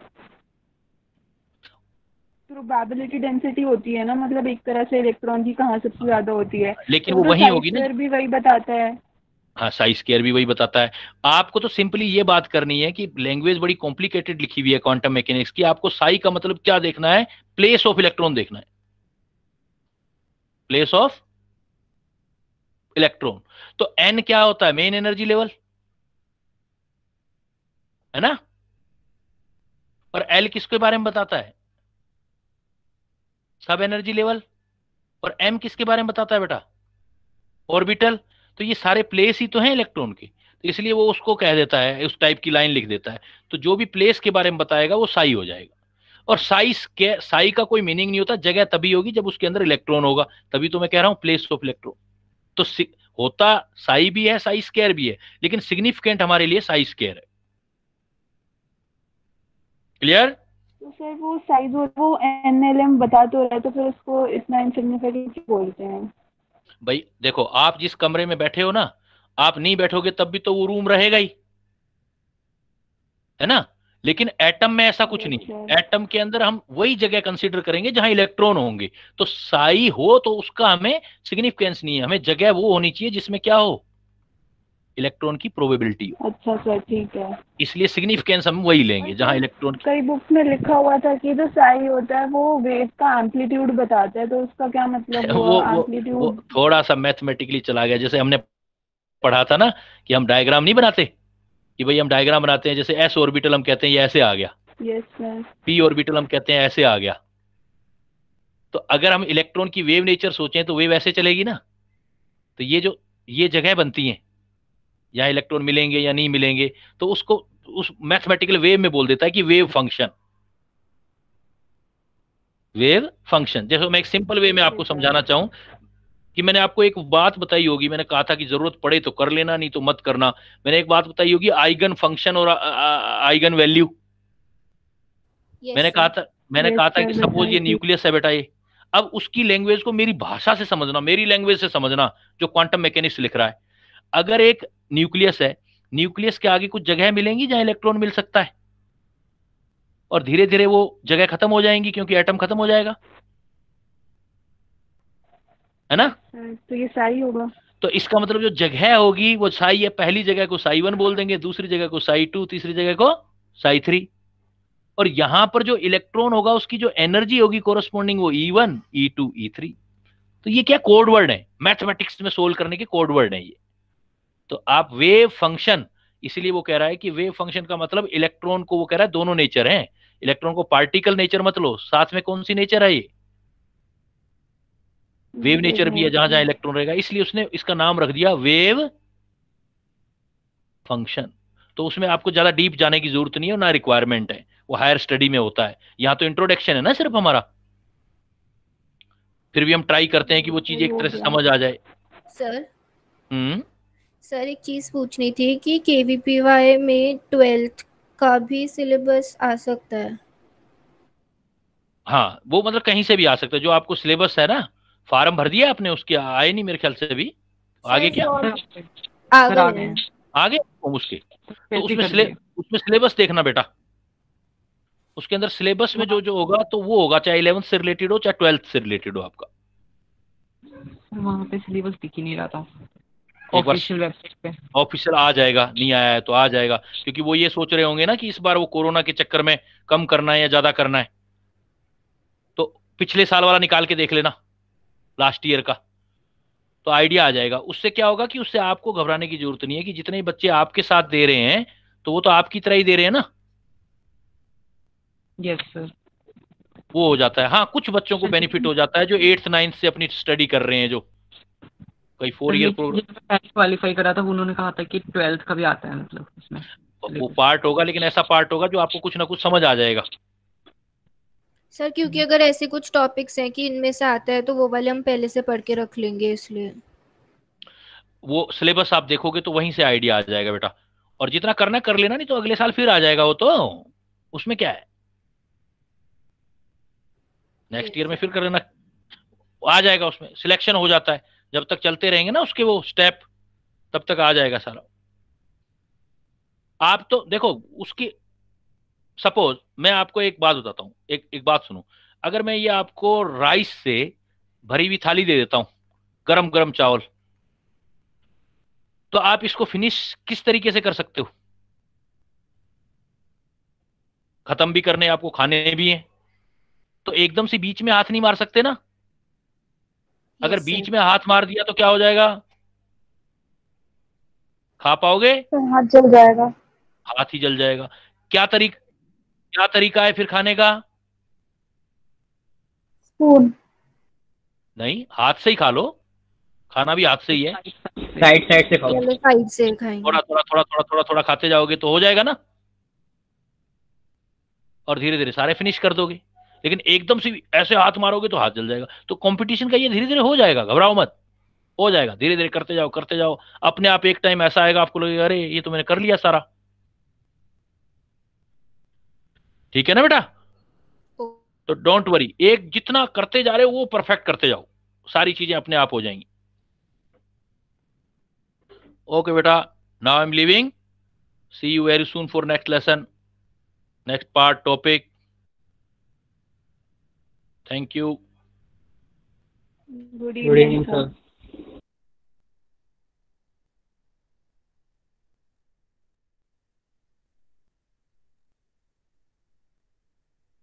Speaker 5: प्रोबेबिलिटी डेंसिटी होती है ना, मतलब एक तरह से इलेक्ट्रॉन की कहाँ सबसे ज्यादा होती है,
Speaker 1: लेकिन
Speaker 5: तो
Speaker 1: वो
Speaker 5: तो
Speaker 1: वही
Speaker 5: साई
Speaker 1: होगी ना।
Speaker 5: स्क्वायर भी वही बताता है।
Speaker 1: हाँ, साई स्क्वायर भी वही बताता है। आपको तो सिंपली ये बात करनी है कि लैंग्वेज बड़ी कॉम्प्लिकेटेड लिखी हुई है क्वांटम मैकेनिक्स की, आपको साई का मतलब क्या देखना है, प्लेस ऑफ इलेक्ट्रॉन देखना है, प्लेस ऑफ इलेक्ट्रॉन। तो एन क्या होता है, मेन एनर्जी लेवल है ना, और एल किसके बारे में बताता है, सब एनर्जी लेवल, और एम किसके बारे में बताता है बेटा, ऑर्बिटल। तो ये सारे प्लेस ही तो हैं इलेक्ट्रॉन के, तो इसलिए वो उसको कह देता है, उस टाइप की लाइन लिख देता है। तो जो भी प्लेस के बारे में बताएगा वो साई हो जाएगा। और साई के साई का कोई मीनिंग नहीं होता, जगह तभी होगी जब उसके अंदर इलेक्ट्रॉन होगा, तभी तो मैं कह रहा हूं प्लेस ऑफ इलेक्ट्रॉन। तो होता साई भी है, साई स्क्वायर भी है, लेकिन सिग्निफिकेंट हमारे लिए साई स्क्वायर है। क्लियर?
Speaker 5: तो सर वो साइज और वो एन एल एम बता तो रहा है, तो फिर उसको इतना इनसिग्निफिकेंट क्यों बोलते हैं?
Speaker 1: भाई देखो, आप जिस कमरे में बैठे हो ना, आप नहीं बैठोगे तब भी तो वो रूम रहेगा ही, है ना। लेकिन एटम में ऐसा कुछ नहीं है, एटम के अंदर हम वही जगह कंसीडर करेंगे जहां इलेक्ट्रॉन होंगे। तो साई हो तो उसका हमें सिग्निफिकेंस नहीं है, हमें जगह वो होनी चाहिए जिसमें क्या हो, इलेक्ट्रॉन की प्रोबेबिलिटी हो।
Speaker 5: अच्छा सर, ठीक है।
Speaker 1: इसलिए सिग्निफिकेंस हम वही लेंगे जहां इलेक्ट्रॉन की।
Speaker 5: कई बुक्स में लिखा हुआ था कि जो साई होता है वो वेव का एम्पलीट्यूड बताता है, तो उसका क्या मतलब
Speaker 1: वो
Speaker 5: हुआ
Speaker 1: वो वो
Speaker 5: एम्पलीट्यूड?
Speaker 1: थोड़ा सा मैथमेटिकली चला गया, जैसे हमने पढ़ा था ना कि हम डायग्राम नहीं बनाते, कि भाई हम डायग्राम बनाते हैं, जैसे एस ऑर्बिटल हम कहते हैं ये ऐसे आ गया,
Speaker 5: यस सर।
Speaker 1: पी ऑर्बिटल हम कहते हैं ऐसे आ गया। तो अगर हम इलेक्ट्रॉन की वेव नेचर सोचें तो वेव ऐसे चलेगी ना। तो ये जो ये जगह बनती हैं यहाँ इलेक्ट्रॉन मिलेंगे या नहीं मिलेंगे, तो उसको उस मैथमेटिकल वेव में बोल देता है कि वेव फंक्शन, वेव फंक्शन। जैसे मैं एक सिंपल वे में आपको समझाना चाहूं कि मैंने आपको एक बात बताई होगी, मैंने कहा था कि जरूरत पड़े तो कर लेना, नहीं तो मत करना। मैंने एक बात बताई होगी, आइगन फंक्शन और आइगन वैल्यू।
Speaker 3: Yes,
Speaker 1: मैंने
Speaker 3: sir.
Speaker 1: कहा था मैंने
Speaker 5: Yes,
Speaker 1: कहा था
Speaker 5: sir,
Speaker 1: कि सपोज ये
Speaker 5: बताइए।
Speaker 1: न्यूक्लियस है बेटा, ये अब उसकी लैंग्वेज को मेरी भाषा से समझना, मेरी लैंग्वेज से समझना, जो क्वांटम मैकेनिक्स लिख रहा है। अगर एक न्यूक्लियस है, न्यूक्लियस के आगे कुछ जगह मिलेंगी जहां इलेक्ट्रॉन मिल सकता है, और धीरे धीरे वो जगह खत्म हो जाएंगी क्योंकि एटम खत्म हो जाएगा, है ना।
Speaker 5: तो ये साई होगा।
Speaker 1: तो इसका मतलब जो जगह होगी वो साई है, पहली जगह को साई वन बोल देंगे, दूसरी जगह को साई टू, तीसरी जगह को साई थ्री। और यहां पर जो इलेक्ट्रॉन होगा उसकी जो एनर्जी होगी कोरस्पॉन्डिंग, वो E one, E two, E three. तो ये क्या कोड वर्ड है, मैथमेटिक्स में सोल्व करने के कोड वर्ड है ये। तो आप वेव फंक्शन, इसीलिए वो कह रहा है कि वेव फंक्शन का मतलब इलेक्ट्रॉन को, वो कह रहा है दोनों नेचर हैं, इलेक्ट्रॉन को पार्टिकल नेचर मत लो, साथ में कौन सी नेचर है, ये वेव नेचर भी है जहां जहां इलेक्ट्रॉन रहेगा, इसलिए उसने इसका नाम रख दिया वेव फंक्शन। तो उसमें आपको ज्यादा डीप जाने की जरूरत नहीं है, ना रिक्वायरमेंट है, वो हायर स्टडी में होता है। यहाँ तो इंट्रोडक्शन है ना सिर्फ हमारा, फिर भी हम ट्राई करते हैं कि वो चीज एक तरह से समझ आ जाए।
Speaker 3: सर
Speaker 1: हम्म
Speaker 3: सर एक चीज पूछनी थी कि केवीपीवाई में ट्वेल्थ का भी सिलेबस आ सकता है?
Speaker 1: हाँ, वो मतलब कहीं से भी आ सकता है, जो आपको सिलेबस है ना, फॉर्म भर दिया आपने, उसके आए नहीं मेरे ख्याल से अभी, आगे क्या
Speaker 3: आगे
Speaker 2: आ गए
Speaker 1: आगे उसके, तो उसमें सिले, उसमें सिलेबस देखना बेटा, उसके अंदर सिलेबस में जो जो होगा तो वो होगा, चाहे इलेवेंथ से रिलेटेड हो चाहे ट्वेल्थ से रिलेटेड हो आपका।
Speaker 2: वहाँ पे सिलेबस दिख ही नहीं रहा था
Speaker 1: एक बार
Speaker 2: ऑफिशियल वेबसाइट पे।
Speaker 1: ऑफिशियल आ जाएगा, नहीं आया है तो आ जाएगा, क्योंकि वो ये सोच रहे होंगे ना कि इस बार वो कोरोना के चक्कर में कम करना है या ज्यादा करना है। तो पिछले साल वाला निकाल के देख लेना, लास्ट ईयर का, तो आइडिया आ जाएगा। उससे क्या होगा कि उससे आपको घबराने की जरूरत नहीं है कि जितने बच्चे आपके साथ दे रहे हैं तो वो तो आपकी तरह ही दे रहे हैं ना।
Speaker 2: Yes sir.
Speaker 1: वो हो जाता है। हाँ, कुछ बच्चों को बेनिफिट हो जाता है जो एट्थ नाइन्थ से अपनी स्टडी कर रहे हैं, जो कई फोर ईयर प्रोग्राम
Speaker 2: क्वालिफाई करा था, उन्होंने कहा था कि ट्वेल्थ का भी आता है, मतलब इसमें
Speaker 1: वो पार्ट होगा, लेकिन ऐसा पार्ट होगा जो आपको कुछ ना कुछ समझ आ जाएगा।
Speaker 3: सर क्योंकि अगर ऐसे कुछ टॉपिक्स हैं कि इनमें से आता है तो वो वाले हम पहले से पढ़ के रख लेंगे, इसलिए
Speaker 1: वो सिलेबस आप देखोगे तो वहीं से आइडिया आ जाएगा बेटा। और जितना करना कर लेना, नहीं तो अगले साल फिर आ जाएगा वो, तो उसमें क्या है, नेक्स्ट ईयर में फिर कर लेना, आ जाएगा। उसमें सिलेक्शन हो जाता है, जब तक चलते रहेंगे ना उसके वो स्टेप, तब तक आ जाएगा सारा। आप तो देखो उसकी, सपोज मैं आपको एक बात बताता हूँ, एक एक बात सुनो। अगर मैं ये आपको राइस से भरी हुई थाली दे देता हूँ, गरम गरम चावल, तो आप इसको फिनिश किस तरीके से कर सकते हो? खत्म भी करने, आपको खाने भी हैं, तो एकदम से बीच में हाथ नहीं मार सकते ना। अगर
Speaker 3: yes,
Speaker 1: बीच
Speaker 3: sir.
Speaker 1: में हाथ मार दिया तो क्या हो जाएगा? खा पाओगे?
Speaker 5: हाथ जल जाएगा।
Speaker 1: हाथ ही जल जाएगा। क्या तरीका, क्या तरीका है फिर खाने का?
Speaker 5: स्पून।
Speaker 1: नहीं, हाथ से ही खा लो, खाना भी हाथ से ही है।
Speaker 7: साइड साइड से खाओ।
Speaker 3: चलो साइड से खाएंगे।
Speaker 1: थोड़ा थोड़ा थोड़ा थोड़ा थोड़ा थोड़ा खाते जाओगे तो हो जाएगा ना, और धीरे धीरे सारे फिनिश कर दोगे। लेकिन एकदम से ऐसे हाथ मारोगे तो हाथ जल जाएगा। तो कंपटीशन का ये धीरे धीरे हो जाएगा, घबराओ मत, हो जाएगा। धीरे धीरे करते जाओ करते जाओ, अपने आप एक टाइम ऐसा आएगा आपको लगेगा अरे ये तो मैंने कर लिया सारा। ठीक है ना बेटा? तो डोंट वरी, एक जितना करते जा रहे हो वो परफेक्ट करते जाओ, सारी चीजें अपने आप हो जाएंगी। ओके बेटा, now I am leaving, see you very soon for next lesson, next part topic. Thank you.
Speaker 5: Good
Speaker 7: good evening
Speaker 5: evening
Speaker 7: sir.